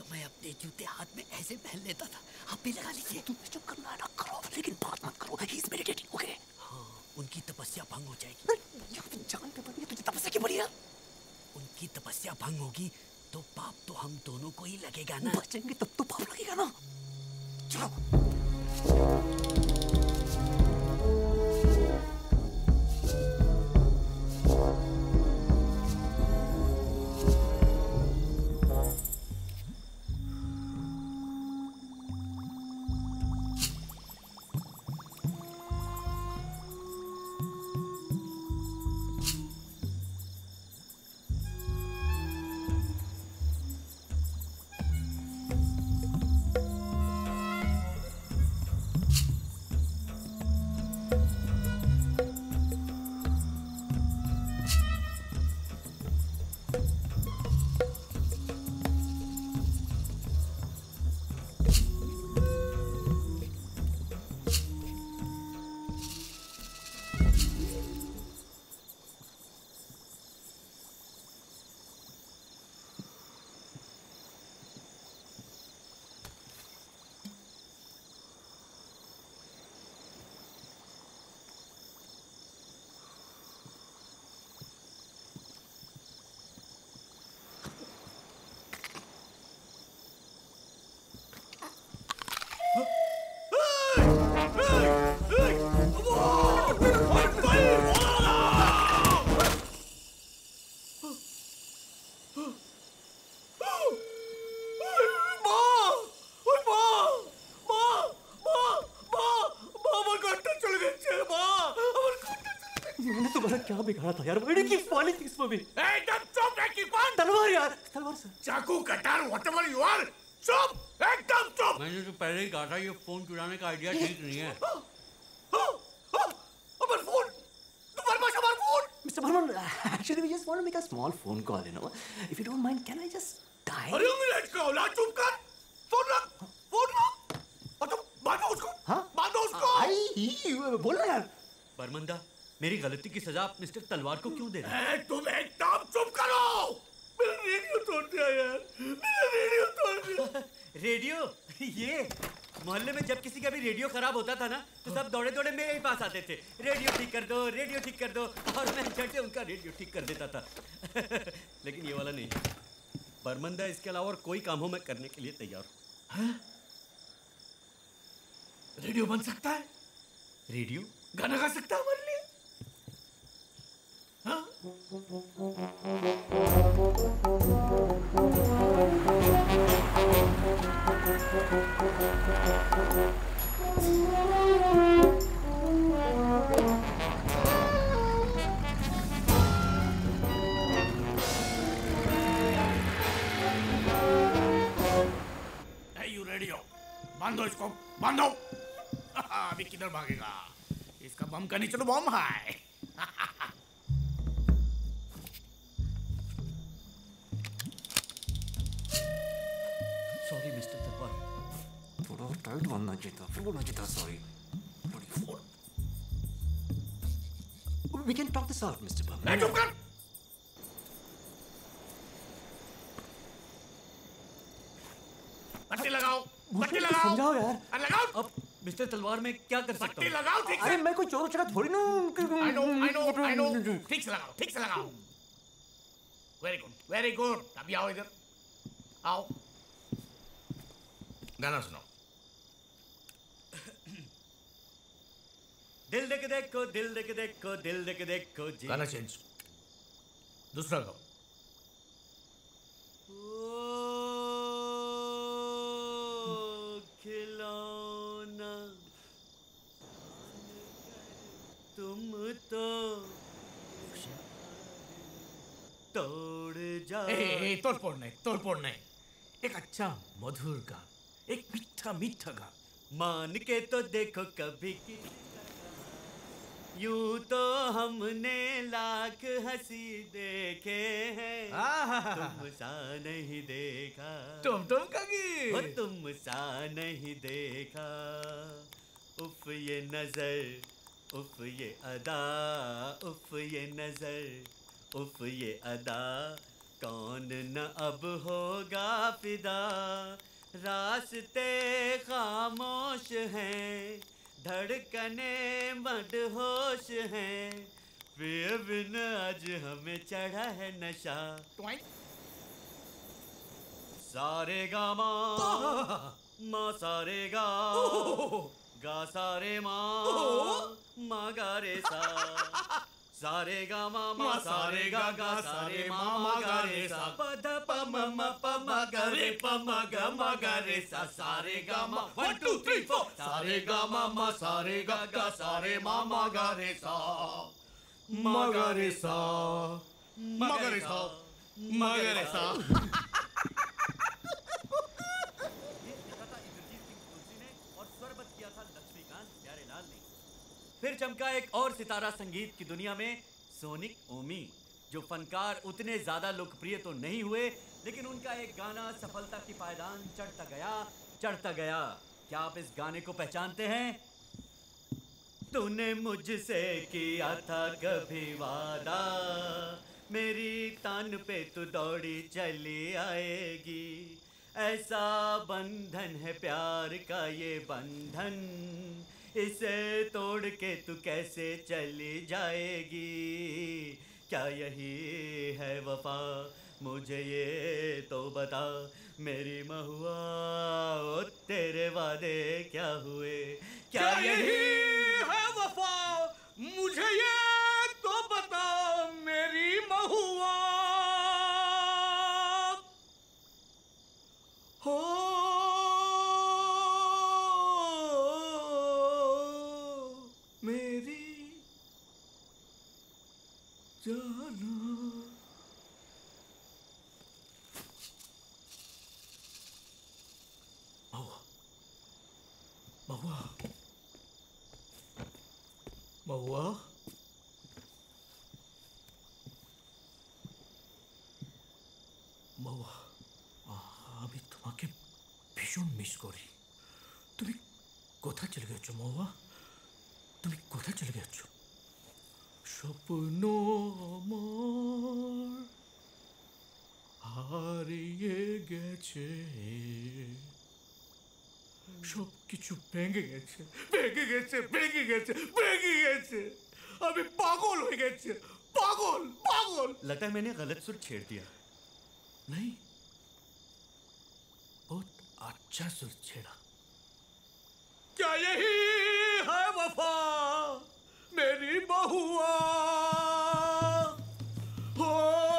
मैं अपने जूते हाथ में ऐसे पहन लेता था। आप भी लगा लीजिए। तुम चुप करना ना करो, लेकिन बात मत करो। He is meditating, okay? हाँ, उनकी तपस्या भंग हो जाएगी। जान पे पड़ी है तुझे तपस्या की पड़ी है। उनकी तपस्या भंग होगी तो पाप तो हम दोनों को ही लगेगा ना। बचेंगे तब तो पाप लगेगा ना। चलो। क्या बिगाड़ा था यार? Why do you keep falling things for me? एकदम चुप है कीपन। तलवार यार, तलवार सर। चाकू, कटार, whatever you are, चुप, एकदम चुप। मैंने तो पहले ही कहा था ये फोन चुराने का आइडिया ठीक नहीं है। अमर फोन, तुम्हारे पास अमर phone. Mister Barman, actually we just want to make a small phone call, you know. If you don't mind, can I just die? अरे मिनट का औलाद, चुप कर। फोन रख, फोन रख। और तुम बांधो उसको। हाँ? बांधो उसको। आई, बोलो यार। बरमंदा, मेरी गलती की सजा आप मिस्टर तलवार को क्यों दे रहे हैं? तुम एकदम चुप करो। मेरा रेडियो तोड़ दिया यार, मेरा रेडियो तोड़ दिया। रेडियो? ये मोहल्ले में जब किसी का भी रेडियो खराब होता था ना, तो सब दौड़े दौड़े मेरे ही पास आते थे। रेडियो ठीक कर दो, रेडियो ठीक कर दो, और मैं झट से उनका रेडियो ठीक कर देता था। लेकिन ये वाला नहीं। बरमंदा, इसके अलावा और कोई काम हो मैं करने के लिए तैयार हूँ। रेडियो बन सकता है? रेडियो गाना गा सकता है हमारे लिए? हाँ? यू रेडियो, बांधो इसको, बांधो। अभी किधर भागेगा? इसका बम का नहीं, चलो बम है। सॉरी मिस्टर तलवार। थोड़ा टाइट बनना चाहिए था, फिर बोलना चाहिए था sorry. We can talk this out, Mister Barman. नहीं, चुप कर। पट्टी लगाओ, पट्टी लगाओ। समझाओ यार। लगाओ। अब मिस्टर तलवार मैं क्या कर सकता हूँ? पट्टी लगाओ ठीक से। अरे मैं कोई चोर चका थोड़ी ना। I know, I know, I know। ठीक से लगाओ, ठीक से लगाओ। Very good, very good। अभी आओ इधर, आओ। गाना सुनाओ। दिल देख देखो, दिल देख देखो, दिल देख देखो जी। गाना चेंज, दूसरा गाओ। खिलौना तुम तो तोड़ जा। ए, तोड़ फोड़ नहीं, तोड़ फोड़ नहीं। एक अच्छा मधुर गान, एक मीठा मीठा गान। मान के तो देखो कभी की, यूं तो हमने लाख हंसी देखे हैं, तुम सा नहीं देखा। तुम तुम कगी हो तुम सा नहीं देखा। उफ ये नजर, उफ ये अदा, उफ ये नजर, उफ ये अदा, कौन न अब होगा फिदा, रास्ते खामोश हैं, धड़कने मदहोश हैं, पिए बिन आज हमें चढ़ा है नशा। सारे गा मा मा सारे गा गा सारे मा मा गा रे सा, सारे गा मा मा सारे गा गा सारे मा मा गा रे सा, प ध प म म प म ग रे प म ग म ग रे सा, सारे गा मा वन टू थ्री फोर, सारे गा मा मा सारे गा गा सारे मा मा गा रे सा, मा गा रे सा, मा गा रे सा, मा गा रे सा। फिर चमका एक और सितारा संगीत की दुनिया में, सोनिक ओमी, जो फनकार उतने ज्यादा लोकप्रिय तो नहीं हुए, लेकिन उनका एक गाना सफलता की पायदान चढ़ता गया चढ़ता गया। क्या आप इस गाने को पहचानते हैं? तूने मुझसे किया था कभी वादा, मेरी तान पे तू दौड़ी चली आएगी, ऐसा बंधन है प्यार का ये बंधन, इसे तोड़ के तू कैसे चली जाएगी, क्या यही है वफा, मुझे ये तो बता मेरी महुआ, ओ तेरे वादे क्या हुए, क्या यही है वफा, मुझे ये तो बता मेरी महुआ। हो जाना। महुआ, महुआ, महुआ, আমি তোমাকে ভীষণ মিস করি। তুমি কোথায় চলে গেছো মহুয়া? তুমি কোথায় চলে গেছো? স্বপ্ন আমার হারিয়ে গেছে, সব কিছু ভেঙে গেছে ভেঙে গেছে ভেঙে গেছে ভেঙে গেছে, আমি পাগল হয়ে গেছে, পাগল পাগল। लगता है मैंने गलत सुर छेड़ दिया। नहीं, बहुत अच्छा सुर छेड़ा। क्या यही है वफा मेरी महुआ? हो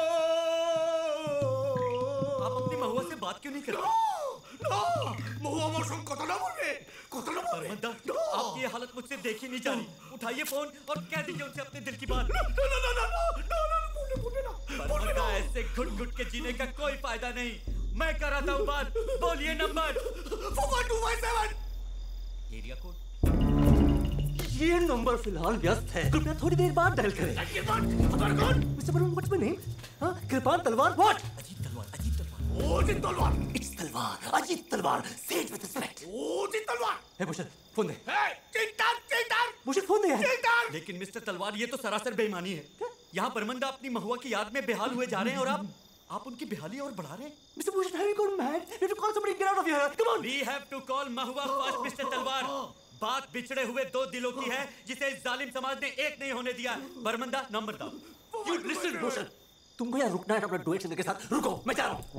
आप अपनी महुआ से बात क्यों नहीं करते? नो, महुआ मोशन कतो ना बोल रहे, कतो ना बोल रहे। आपकी ये हालत मुझसे देखी नहीं जा रही। उठाइए फोन और कह दीजिए उनसे अपने दिल की बात। No no no no no no बोले बोले ना। परमदा ऐसे घुट घुट के जीने का कोई फायदा नहीं। मैं कराता हूँ बात। बोलिए number. Four two five seven. Area code. ये नंबर फिलहाल व्यस्त है, कृपया थोड़ी देर बाद डायल करें। Mister Barun, what's my name? हाँ, कृपाल तलवार। व्हाट? अजीत तलवार, अजीत तलवार। ओ अजीत तलवार। इट्स तलवार, Ajit Talwar. Say it with respect. ओ अजीत तलवार। हे भूषण, फोन दे। हे चिंतार, चिंतार। भूषण फोन दे यार। चिंतार। लेकिन मिस्टर तलवार, ये तो सरासर बेईमानी है। यहाँ परमंदा अपनी महुआ की याद में बेहाल हुए जा रहे हैं और आप आप उनकी बेहाली और बढ़ा रहे हैं। Mister Bhushan, have you gone mad? You have to call somebody, get out of here. Come on. We have to call Mahua first, mister Talwar. बात बिछड़े हुए दो दिलों की है जिसे इस जालिम समाज ने एक नहीं होने दिया। बरमंदा, नंबर दो। You listen, Bhushan. तुमको यहाँ रुकना है अपना डुएट सिंगर के साथ। रुको, मैं जा रहा हूँ।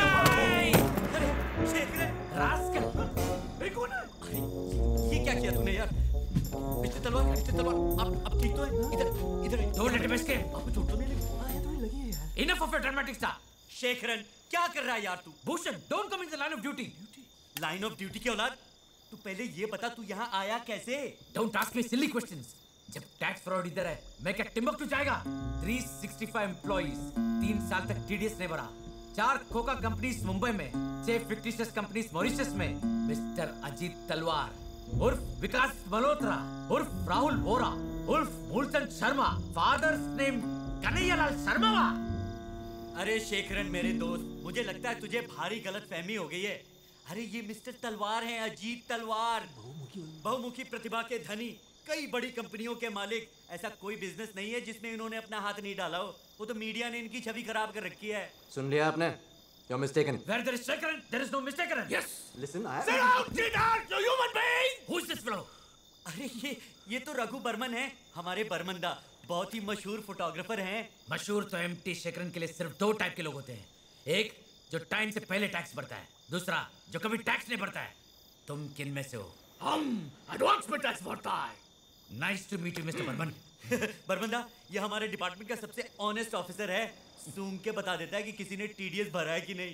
रास्कल, ये कौन है? ये क्या किया तूने यार? मिस्टर तलवार, मिस्टर तलवार, आप आप ठीक तो हैं? इधर इधर Don't let him escape. आपको चोट तो नहीं लगी? हाँ, ये थोड़ी लगी है यार। Enough of your dramatic stuff. Shekharan, क्या कर रहा है यार तू? Bhushan, don't come in the line of duty. Line of duty की औलाद, तू पहले ये बता तू यहाँ आया कैसे? Don't ask me silly questions. जब टैक्स फ्रॉड इधर है, मैं क्या टिम्बकटू जाएगा? तीन सौ पैंसठ एम्प्लॉइज, तीन साल तक टीडीएस नहीं भरा, चार खोका कंपनीज मुंबई में, छह फिक्टिशियस कंपनीज मॉरिशस में, मिस्टर अजीत तलवार उर्फ विकास मल्होत्रा उर्फ राहुल वोरा उर्फ मूलचंद शर्मा, फादर्स नेम कन्हैयालाल शर्मा। अरे शेखरन मेरे दोस्त, मुझे लगता है तुझे भारी गलत फहमी हो गई है। अरे ये मिस्टर तलवार हैं, अजीत तलवार, बहुमुखी प्रतिभा के धनी, कई बड़ी कंपनियों के मालिक, ऐसा कोई बिजनेस नहीं है जिसमें इन्होंने अपना हाथ नहीं डाला हो। वो तो मीडिया ने इनकी छवि खराब कर रखी है। सुन लिया आपने? You're mistaken. Where there is shaken, there is no mistaken. Yes. Listen, I. Sit down, sit down, you human being. Who is this fellow? अरे ये ये तो रघु बर्मन है, हमारे बर्मंदा, बहुत ही मशहूर फोटोग्राफर हैं। मशहूर तो एम्प्टी शेकरन के लिए सिर्फ दो टाइप के लोग होते हैं। एक जो टाइम से पहले टैक्स भरता है, दूसरा जो कभी टैक्स नहीं भरता है। तुम किन में से हो? हम एडवांस में टैक्स भरता है। Nice to meet you mister Barman. बर्मंदा, ये हमारे डिपार्टमेंट का सबसे ऑनेस्ट ऑफिसर है। सूंघ के बता देता है कि किसी ने टीडीएस भरा है कि नहीं।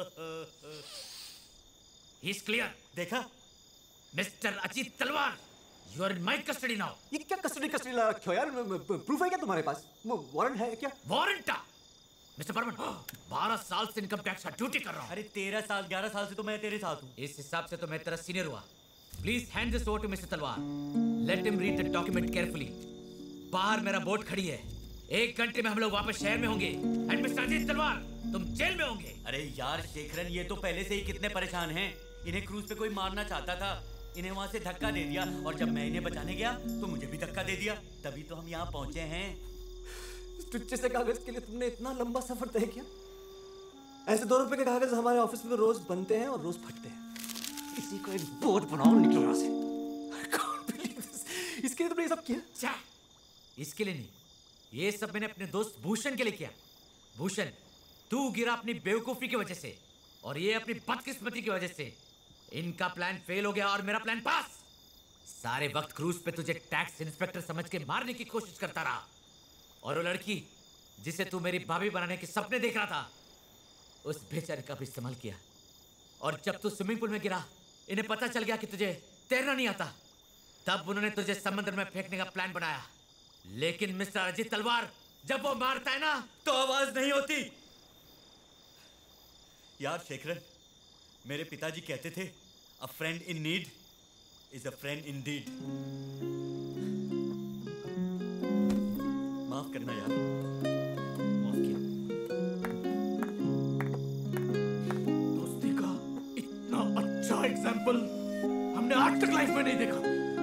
He is clear. देखा? Mister Ajit Talwar, you are in my custody now. ये क्या कस्टडी कस्टडी ला रखे हो यार? प्रूफ है क्या तुम्हारे पास? वारंट है क्या? वारंट? मिस्टर बर्मन, बारह साल से इनकम टैक्स का ड्यूटी कर रहा हूँ। अरे तेरह साल, ग्यारह साल से तो मैं तेरे साथ हूँ। इस हिसाब से तो मैं तेरा सीनियर हुआ। Please hand this over to mister Talwar. Let him read the document carefully. बाहर मेरा बोट खड़ी है। एक घंटे में हम लोग वापस शहर में होंगे। एंड मिस्टर अजीत तलवार, तुम जेल में होंगे। अरे यार शेखरन, ये तो पहले से ही कितने परेशान हैं। इन्हें क्रूज पे कोई मारना चाहता था, इन्हें वहाँ से धक्का दे दिया, और जब मैं इन्हें बचाने गया तो मुझे भी धक्का दे दिया। तभी तो हम यहाँ पहुँचे हैं। टुच्चे से कागज के लिए तुमने इतना लंबा सफर तय किया? ऐसे दो रुपए के कागज हमारे ऑफिस में रोज बनते हैं और रोज फटते हैं। इसी को एक बोर्ड बनाओ, निकलो यहाँ से। इसके लिए तुमने ये सब किया? इसके लिए नहीं, ये सब मैंने अपने दोस्त भूषण के लिए किया। भूषण, तू गिरा अपनी बेवकूफी की वजह से, और ये अपनी बदकिस्मती की वजह से। इनका प्लान फेल हो गया और मेरा प्लान पास। सारे वक्त क्रूज पे तुझे टैक्स इंस्पेक्टर समझ के मारने की कोशिश करता रहा, और वो लड़की जिसे तू मेरी भाभी बनाने के सपने देख रहा था, उस बेचारे का भी इस्तेमाल किया। और जब तू स्विमिंग पूल में गिरा, इन्हें पता चल गया कि तुझे तैरना नहीं आता, तब उन्होंने तुझे समुद्र में फेंकने का प्लान बनाया। लेकिन मिस्टर अजीत तलवार, जब वो मारता है ना, तो आवाज नहीं होती। यार शेखरन, मेरे पिताजी कहते थे, a friend in need is a friend in deed. माफ करना यार। माफ किया। दोस्ती का इतना अच्छा एग्जाम्पल हमने आज तक लाइफ में नहीं देखा।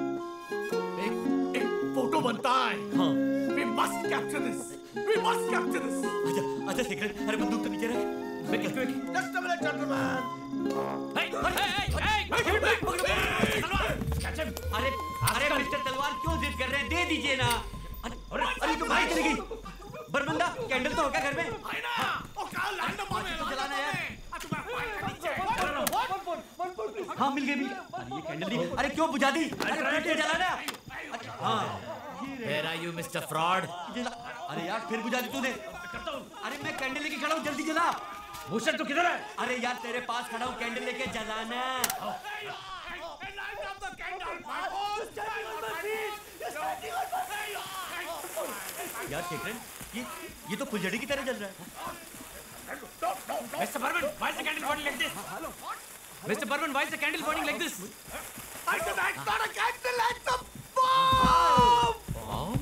एक एक फोटो बनता है। हाँ। We must capture this. We must capture this. आजा, आजा शेखरन, अरे बंदूक तो नीचे रख। Quick, quick. Just a minute, gentlemen. Hey, hey, hey, hey! Put him back, put him back. तलवार, catch him. अरे, अरे मिस्टर तलवार क्यों जिद कर रहे हैं? दे दीजिए ना। अरे, अरे तो भाई चली गई। बरबंदा, कैंडल तो होगा घर में। है ना? ओ कल लैंड मार जलाना है। हाँ मिल गई, मिल गई। अरे ये कैंडल नहीं, अरे क्यों बुझा दी? अरे फिर जलाना। हाँ। Where are you, Mister Fraud? अरे यार फिर बुझा दी तूने। अरे मैं कैंडल लेके खड़ा हूँ, जल्दी जला। भूषण तू किधर है? अरे यार तेरे पास खड़ा हूँ, कैंडल लेके जलाना। यार शेखरन, ये ये तो फुलझड़ी की तरह जल रहा है। Mister Burman, why is the candle burning like this? Mister Burman, why is the candle burning like this? I said that's not a candle, that's a bomb! Bomb?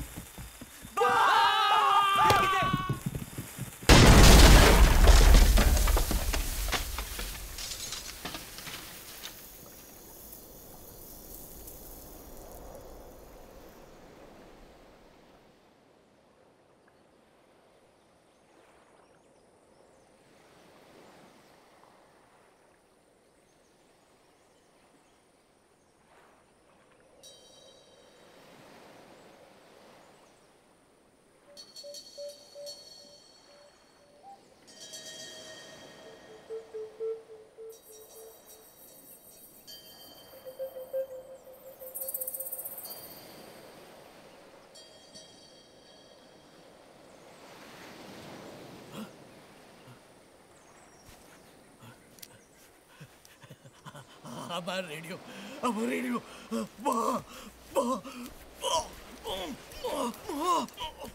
हमारा रेडियो, हमारा रेडियो, वाह, वाह, वाह, वाह, वाह।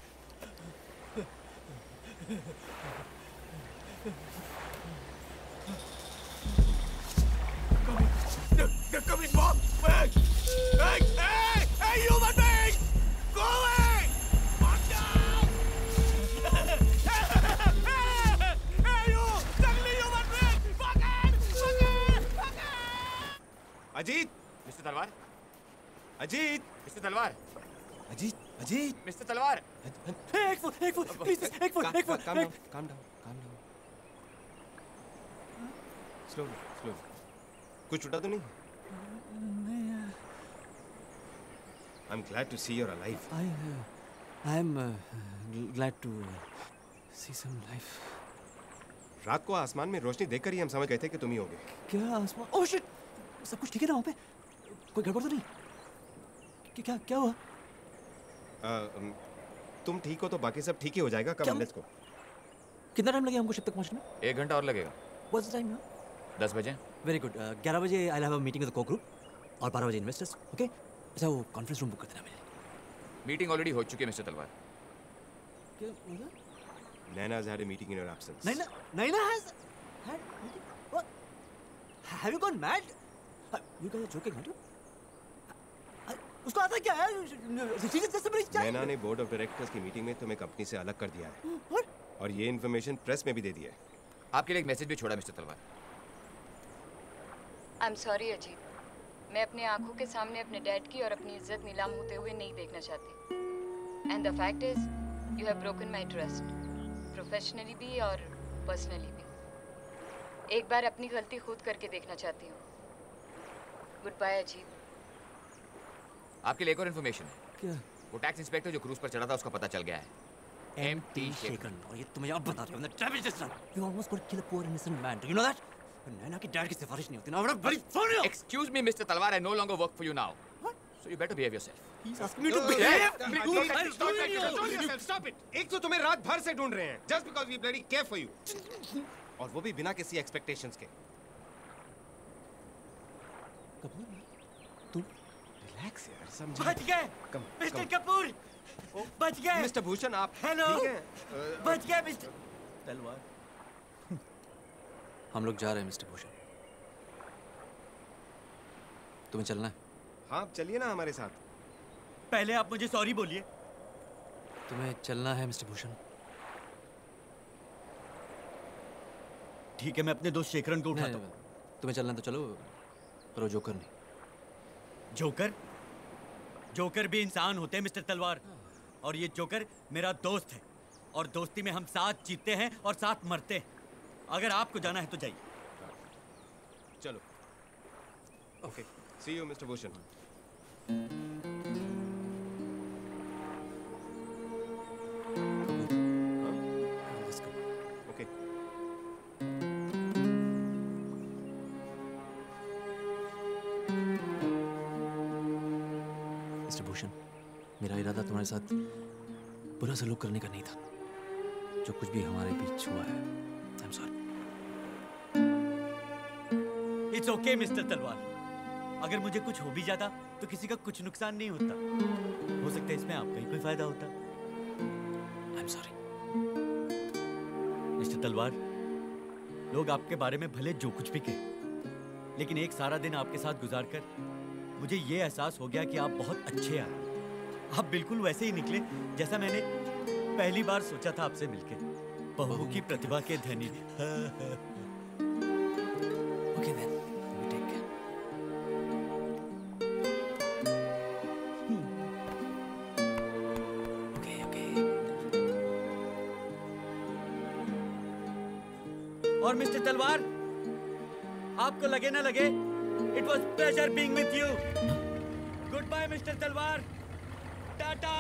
They're, they're coming, Bob! Hey! Hey! Hey! Hey, human being! Go away! Watch out! Hey, you! Ugly human being! Fuck it! Fuck it! Fuck it! Ajit, mister Talwar, Ajit, mister Talwar. Ajit, Ajit, mister तलवार। एक फुट, एक फुट, प्लीज, एक फुट, एक foot. Calm down, calm down, calm down. Slowly, slowly. कुछ छूटा तो नहीं? I'm glad to see you're alive. I, uh, I'm uh, glad to uh, see some life. रात को आसमान में रोशनी देखकर ही हम समझ गए थे कि तुम ही होगे। क्या आसमान? Oh shit! सब कुछ ठीक है ना वहाँ पे? कोई गड़बड़ तो नहीं? क्या क्या क्या हुआ? uh, um, तुम ठीक हो तो बाकी सब ठीक ही हो जाएगा। Come let's go. कितना टाइम लगेगा हमको शिप तक पहुँचने में? एक घंटा और लगेगा। What's the time now? दस बजे। Very good. ग्यारह बजे I have a meeting with the co group और बारह बजे इन्वेस्टर्स। ओके? अच्छा वो कॉन्फ्रेंस रूम बुक कर देना मेरे लिए। मीटिंग ऑलरेडी हो चुकी है मिस्टर तलवार। क्या बोला? Nana's had a meeting in your absence. Naina, Naina has had meeting? What? Have you gone mad? You guys are joking, aren't you? उसको आता क्या है? नैना ने बोर्ड ऑफ डायरेक्टर्स की मीटिंग में तुम्हें कंपनी से अलग कर दिया है। और ये इन्फॉर्मेशन प्रेस में भी दे दी है। आपके लिए एक मैसेज भी छोड़ा मिस्टर तलवार। आई एम सॉरी अजीत, मैं अपनी आंखों के सामने अपने डैड की और अपनी इज्जत नीलाम होते हुए नहीं देखना चाहती। And the fact is you have broken my trust, professionally भी और पर्सनली भी। एक बार अपनी गलती खुद करके देखना चाहती हूँ। Good bye Ajit. आपके लिए एक और इन्फॉर्मेशन है। क्या? वो टैक्स इंस्पेक्टर जो क्रूज पर चढ़ा था उसका पता चल गया है। M T Shekhar. और ये तुम्हें अब बता रहा हूँ। Damage this man. You almost got to kill a poor innocent man. Do you know that? नैना की डैड की सिफारिश नहीं होती ना। बड़ा बड़ी फोन है। Excuse me, Mister Talwar, I no longer work for you now. What? So you better behave yourself. He's asking me to behave. Stop it! एक तो तुम्हें रात भर से ढूंढ रहे हैं, just because we bloody care for you. और वो भी बिना किसी expectations के। कपूर, तुम relax यार, समझो। बच गए, मिस्टर कपूर, बच गए। मिस्टर भूषण आप हेलो, ठीक हैं? बच गए मिस्टर तलवार। हम लोग जा रहे हैं मिस्टर भूषण। तुम्हें चलना है? हाँ चलिए ना हमारे साथ। पहले आप मुझे सॉरी बोलिए। तुम्हें चलना है मिस्टर भूषण? ठीक है, मैं अपने दोस्त शेखरन को उठाता हूँ। तुम्हें चलना तो चलो, पर वो जोकर नहीं। जोकर? जोकर भी इंसान होते हैं मिस्टर तलवार, और ये जोकर मेरा दोस्त है, और दोस्ती में हम साथ जीते हैं और साथ मरते हैं। अगर आपको जाना है तो जाइए। चलो। Okay, see you mister Bhushan. Okay. Mister Bhushan, मेरा इरादा तुम्हारे साथ बुरा सलूक करने का नहीं था। जो कुछ भी हमारे बीच हुआ है, I am sorry. It's okay mister Talwar. अगर मुझे कुछ हो भी जाता तो किसी का कुछ नुकसान नहीं होता। हो सकता है इसमें आपका ही कोई फायदा होता। आई एम सॉरी मिस्टर तलवार। लोग आपके बारे में भले जो कुछ भी कहें, लेकिन एक सारा दिन आपके साथ गुजारकर मुझे ये एहसास हो गया कि आप बहुत अच्छे आदमी। आप बिल्कुल वैसे ही निकले जैसा मैंने पहली बार सोचा था आपसे मिलके। बहु की प्रतिभा के धनी। Okay then, we take care. Okay okay. और मिस्टर तलवार, आपको लगे ना लगे, it was pleasure being with you. Good bye mister Talwar, tata.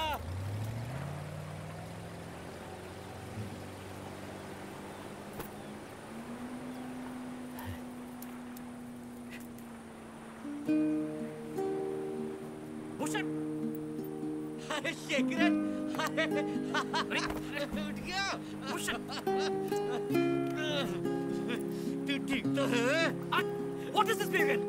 Bhushan, अरे शेखरन, अरे उठ गया। भूषण, तू ठीक तो है? What is this behavior?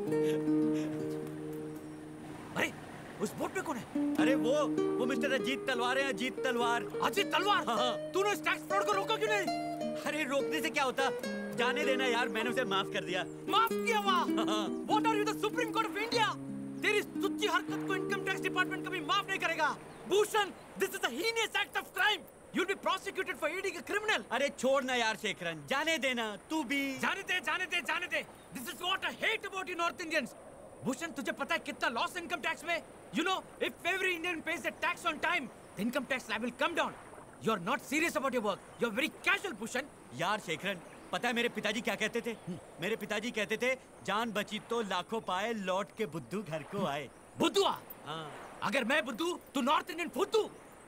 अरे उस बोट पे कौन है? अरे वो वो मिस्टर अजीत तलवार है। अजीत तलवार। अजीत तलवार? हाँ। तूने इस टैक्स फ्रॉड को रोका क्यों नहीं? अरे रोकने से क्या होता, जाने देना यार, मैंने उसे माफ कर दिया। माफ किया? वाह! What are you, the Supreme Court of India? तेरी तुच्ची हरकत को इनकम टैक्स डिपार्टमेंट कभी माफ नहीं करेगा। Bhushan, this is a heinous act of crime. You'll be prosecuted for aiding a criminal. अरे छोड़ ना यार शेखरन, जाने देना। तू भी जाने दे, जाने दे, जाने दे। This is what I hate about you North Indians. Bhushan तुझे पता है कितना लॉस इनकम टैक्स में? You know, if every Indian pays the tax on time, the income tax slab will come down. You are not serious about your work. You are very casual, Bhushan. यार शेखरन, पता है मेरे पिताजी क्या कहते थे? मेरे पिताजी कहते थे जान बची तो लाखों पाए, लौट के बुद्धू घर को आए। बुद्धू आ? हाँ। अगर मैं बुद्धू तो नॉर्थ इंडियन फुद्दू।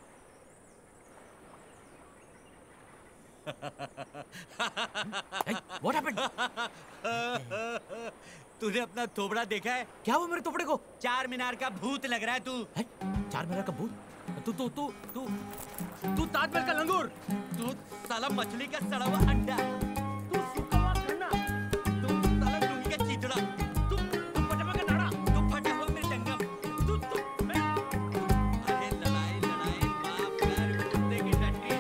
Hey, what happened? तूने अपना थोबड़ा देखा है? क्या वो मेरे थोबड़े को? चार मीनार का भूत लग रहा है तू। है? चार मीनार का भूत? तू तू तू तू तू ताजमहल का लंगूर। तू साला मछली का सड़ा हुआ अंडा। तू सूखा हुआ गन्ना। तू साला लुंगी का चीचड़ा। तू तू पटापा का दाढ़ा। तू फटा हुआ मेरे जंगम। तू तू मैं अरे लड़ाई लड़ाई माफ कर कुत्ते की टट्टी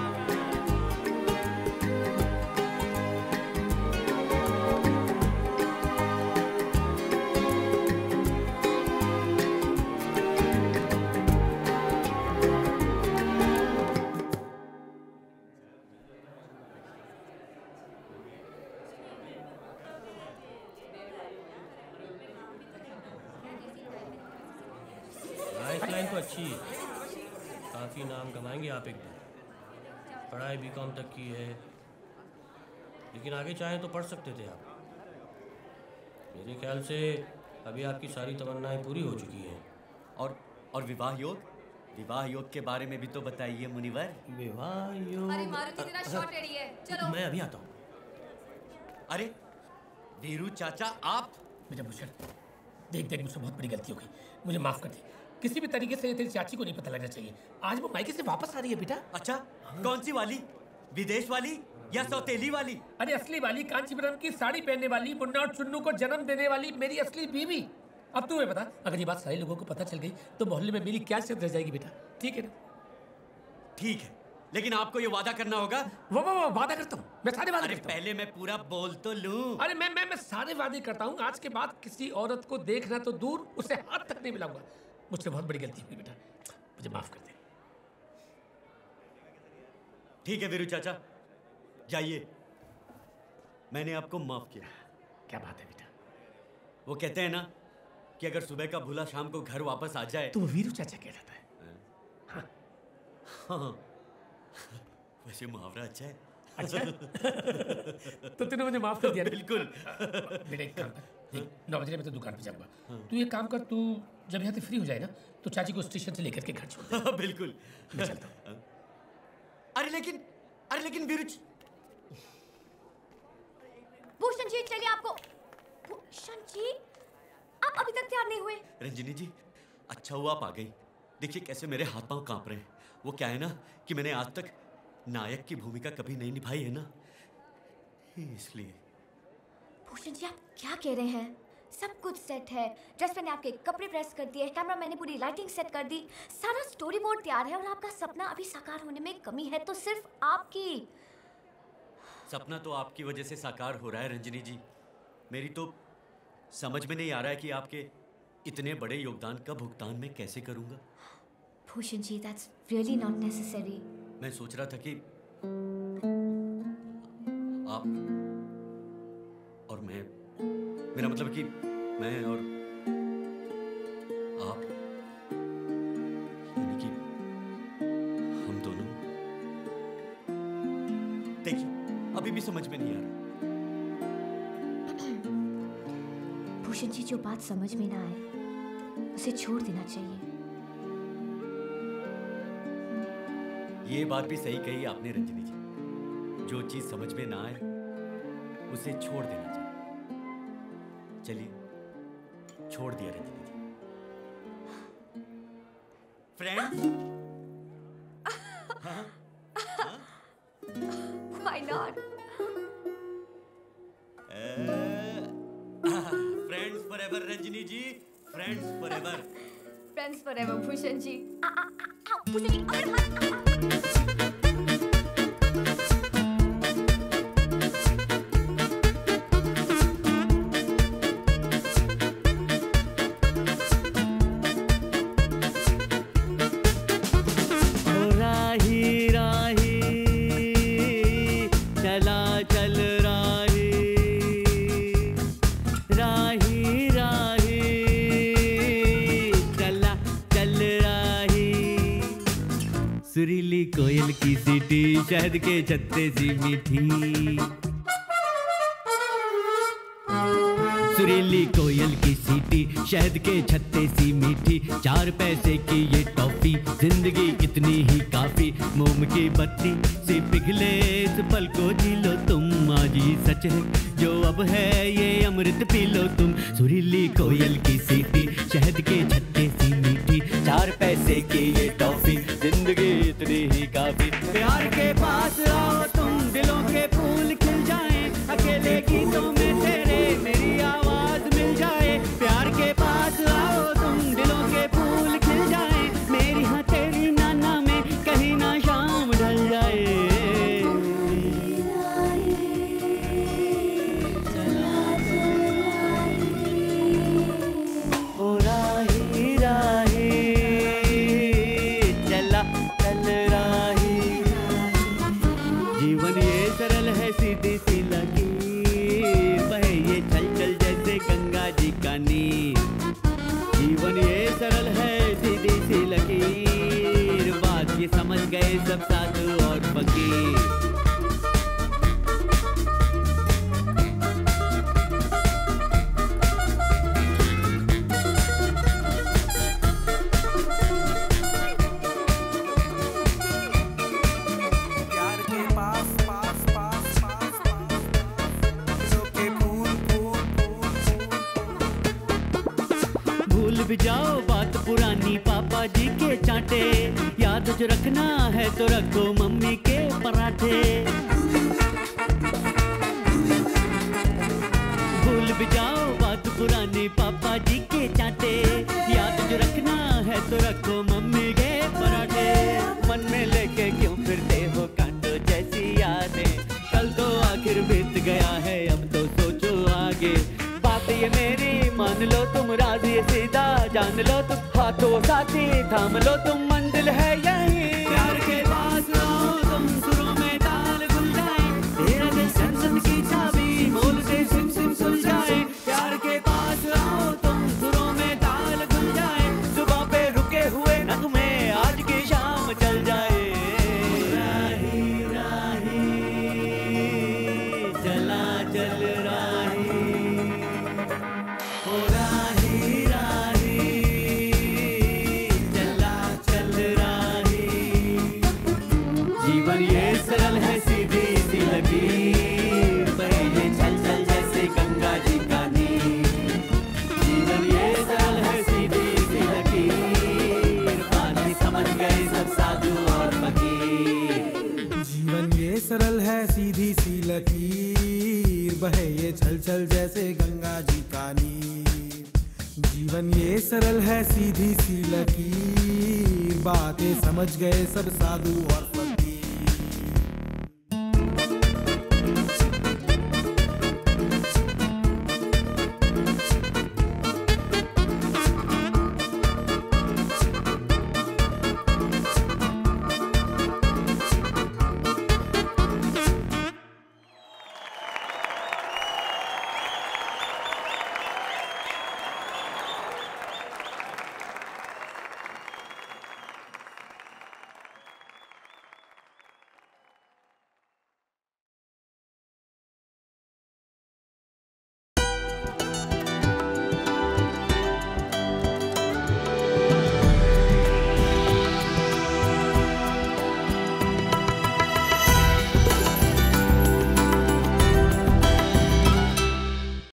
लाइफलाइन तो अच्छी है, काफ़ी नाम कमाएंगे आप एक दिन। पढ़ाई बी कॉम तक की है, लेकिन आगे चाहें तो पढ़ सकते थे आप। मेरे ख्याल से अभी आपकी सारी तमन्नाएं पूरी हो चुकी हैं। और और विवाह योग? विवाह योग के बारे में भी तो बताइए मुनिवर। विवाह योग? अरे मारुति तेरा शॉट रेडी है, चलो। मैं अभी आता हूँ। अरे वीरू चाचा आप? बेटा भूषण, देख देख मुझसे बहुत बड़ी गलती हो गई, मुझे माफ कर दे। किसी भी तरीके से तेरी चाची को नहीं पता लगना चाहिए। आज वो मायके से वापस आ रही है बेटा। अच्छा, कौन सी वाली? विदेश वाली या सौतेली वाली? अरे असली वाली, कांचीपुरम की साड़ी पहनने वाली, मुन्ना और चुन्नू को जन्म देने वाली, मेरी असली बीवी। अब तुम्हें बता, अगर ये बात सारे लोगों को पता चल गई तो मोहल्ले में मेरी क्या इज्जत रह जाएगी बेटा। ठीक है ना? ठीक है, लेकिन आपको ये वादा करना होगा। वो वो वो वादा करता हूँ, मैं सारे वादे अरे करता हूँ। पहले मैं पूरा बोल तो लूं। अरे मैं मैं मैं सारे वादे करता हूँ। आज के बाद किसी औरत को देखना तो दूर, उसे हाथ तक नहीं मिलाऊंगा। मुझसे बहुत बड़ी गलती हुई बेटा, मुझे माफ कर दे। ठीक है वीरू चाचा, जाइए, मैंने आपको माफ किया। क्या बात है बेटा। वो कहते हैं ना कि अगर सुबह का भूला शाम को घर वापस आ जाए तो वो वीरू चाचा कहलाता है। हाँ, हाँ। वैसे मुहावरा अच्छा है। अच्छा तो तूने मुझे माफ कर दिया ना? बिल्कुल। बेटा एक काम कर, नौ बजे मैं तो दुकान पे जाऊंगा। तू एक काम कर, तू जब यहाँ से फ्री हो जाए ना तो चाची को स्टेशन से लेकर के घर छोड़ दे। बिल्कुल, मैं चलता हूँ। अरे लेकिन अरे लेकिन वीरू भूषण जी चलिए, आपको भूषण जी आप अभी तक तैयार नहीं हुए। रंजिनी जी, अच्छा हुआ आप आ गई। देखिए कैसे मेरे हाथ पांव कांप रहे हैं। वो क्या है ना कि मैंने आज तक नायक की भूमिका कभी नहीं निभाई है ना, इसलिए। भूषण जी आप क्या कह रहे हैं? सब कुछ सेट है, ड्रेस मैंने आपके कपड़े प्रेस कर दिए, कैमरा मैंने पूरी लाइटिंग सेट कर दी, सारा स्टोरी बोर्ड तैयार है और आपका सपना अभी साकार होने में कमी है तो सिर्फ आपकी। सपना तो आपकी वजह से साकार हो रहा है रंजिनी जी। मेरी तो समझ में नहीं आ रहा है कि आपके इतने बड़े योगदान का भुगतान मैं कैसे करूंगा। Bhushan ji that's really not necessary. मैं सोच रहा था कि आप और मैं, मेरा मतलब कि मैं और आप, यानी कि हम दोनों। देखिए अभी भी समझ में नहीं आ रहा। भूषण जी जो बात समझ में ना आए उसे छोड़ देना चाहिए। ये बात भी सही कही आपने रंजिनी जी, जो चीज समझ में ना आए उसे छोड़ देना चाहिए। चलिए छोड़ दिया रंजिनी जी। फ्रेंड्स, हाँ? हाँ? Why not? Friends forever Ranjini ji, friends forever. Friends forever Bhushan ji. आ, आ, आ, आ, भूषण जी अरे हाँ, राही राही कोयल की सीटी शहद के छत्ते सी मीठी। सुरीली कोयल की सीटी शहद के छत्ते सी मीठी, चार पैसे की ये टॉफी जिंदगी इतनी ही काफी। मोम की बत्ती सी पिघले इस पल को जी लो तुम, आज ही सच है जो अब है ये अमृत पी लो तुम। सुरीली कोयल की सीटी शहद के छत्ते सी मीठी, चार पैसे की ये टॉफी जिंदगी इतनी ही काफी। प्यार के पास आओ तुम, दिलों के फूल खिल जाएं, अकेले गीतों में तेरे मेरी आवाज मिल जाए। प्यार के पास आओ तुम, दिलों के फूल खिल जाएं, मेरी हाँ तेरी नाना में कहीं ना शाम ढल जाए। ओ राही राही चला चल राही, जीवन ये सरल है सीधी सी लकीर, बहे ये चल चल जैसे गंगा जी का नीर। जीवन ये सरल है सीधी सी लकीर, बात ये समझ गए सब साधु और फकीर। भूल भी जाओ बात पुरानी पापा जी के चांटे, याद जो रखना है तो रखो मम्मी के पराठे। भूल भी जाओ बात पुरानी पापा जी के चांटे, याद जो रखना है तो रखो मम्मी के पराठे। मन में लेके क्यों फिरते हो कांटो जैसी यादें, कल तो आखिर बीत गया है अब तो सोचो आगे। बात ये मेरी मान लो तुम, राज ये सीधा जान लो तुम, हाथों साथी थाम लो तुम, मंजिल है यही। प्यार के पास आओ तुम, सुरों में ताल घुल जाए, तेरा दिल सन सन की चाबी बोल से सिम सिम सुल जाए। प्यार के पास आओ तुम, सुरों में ताल घुल जाए, सुबह पे रुके हुए नगमे आज की शाम चल जाए। राही राही चला चल राही, ओ राही राही चला चल राही। जीवन ये सरल है सीधी सी लकीर, बहे ये चल चल जैसे गंगा जी का नीर। जीवन ये सरल है सीधी सी लकीर, बात ही समझ गए सब साधु और फकीर। जीवन ये सरल है सीधी सी लकीर, बहे ये छल छल जैसे गंगा जी का नीर। जीवन ये सरल है सीधी सी लकीर, बातें समझ गए सब साधु और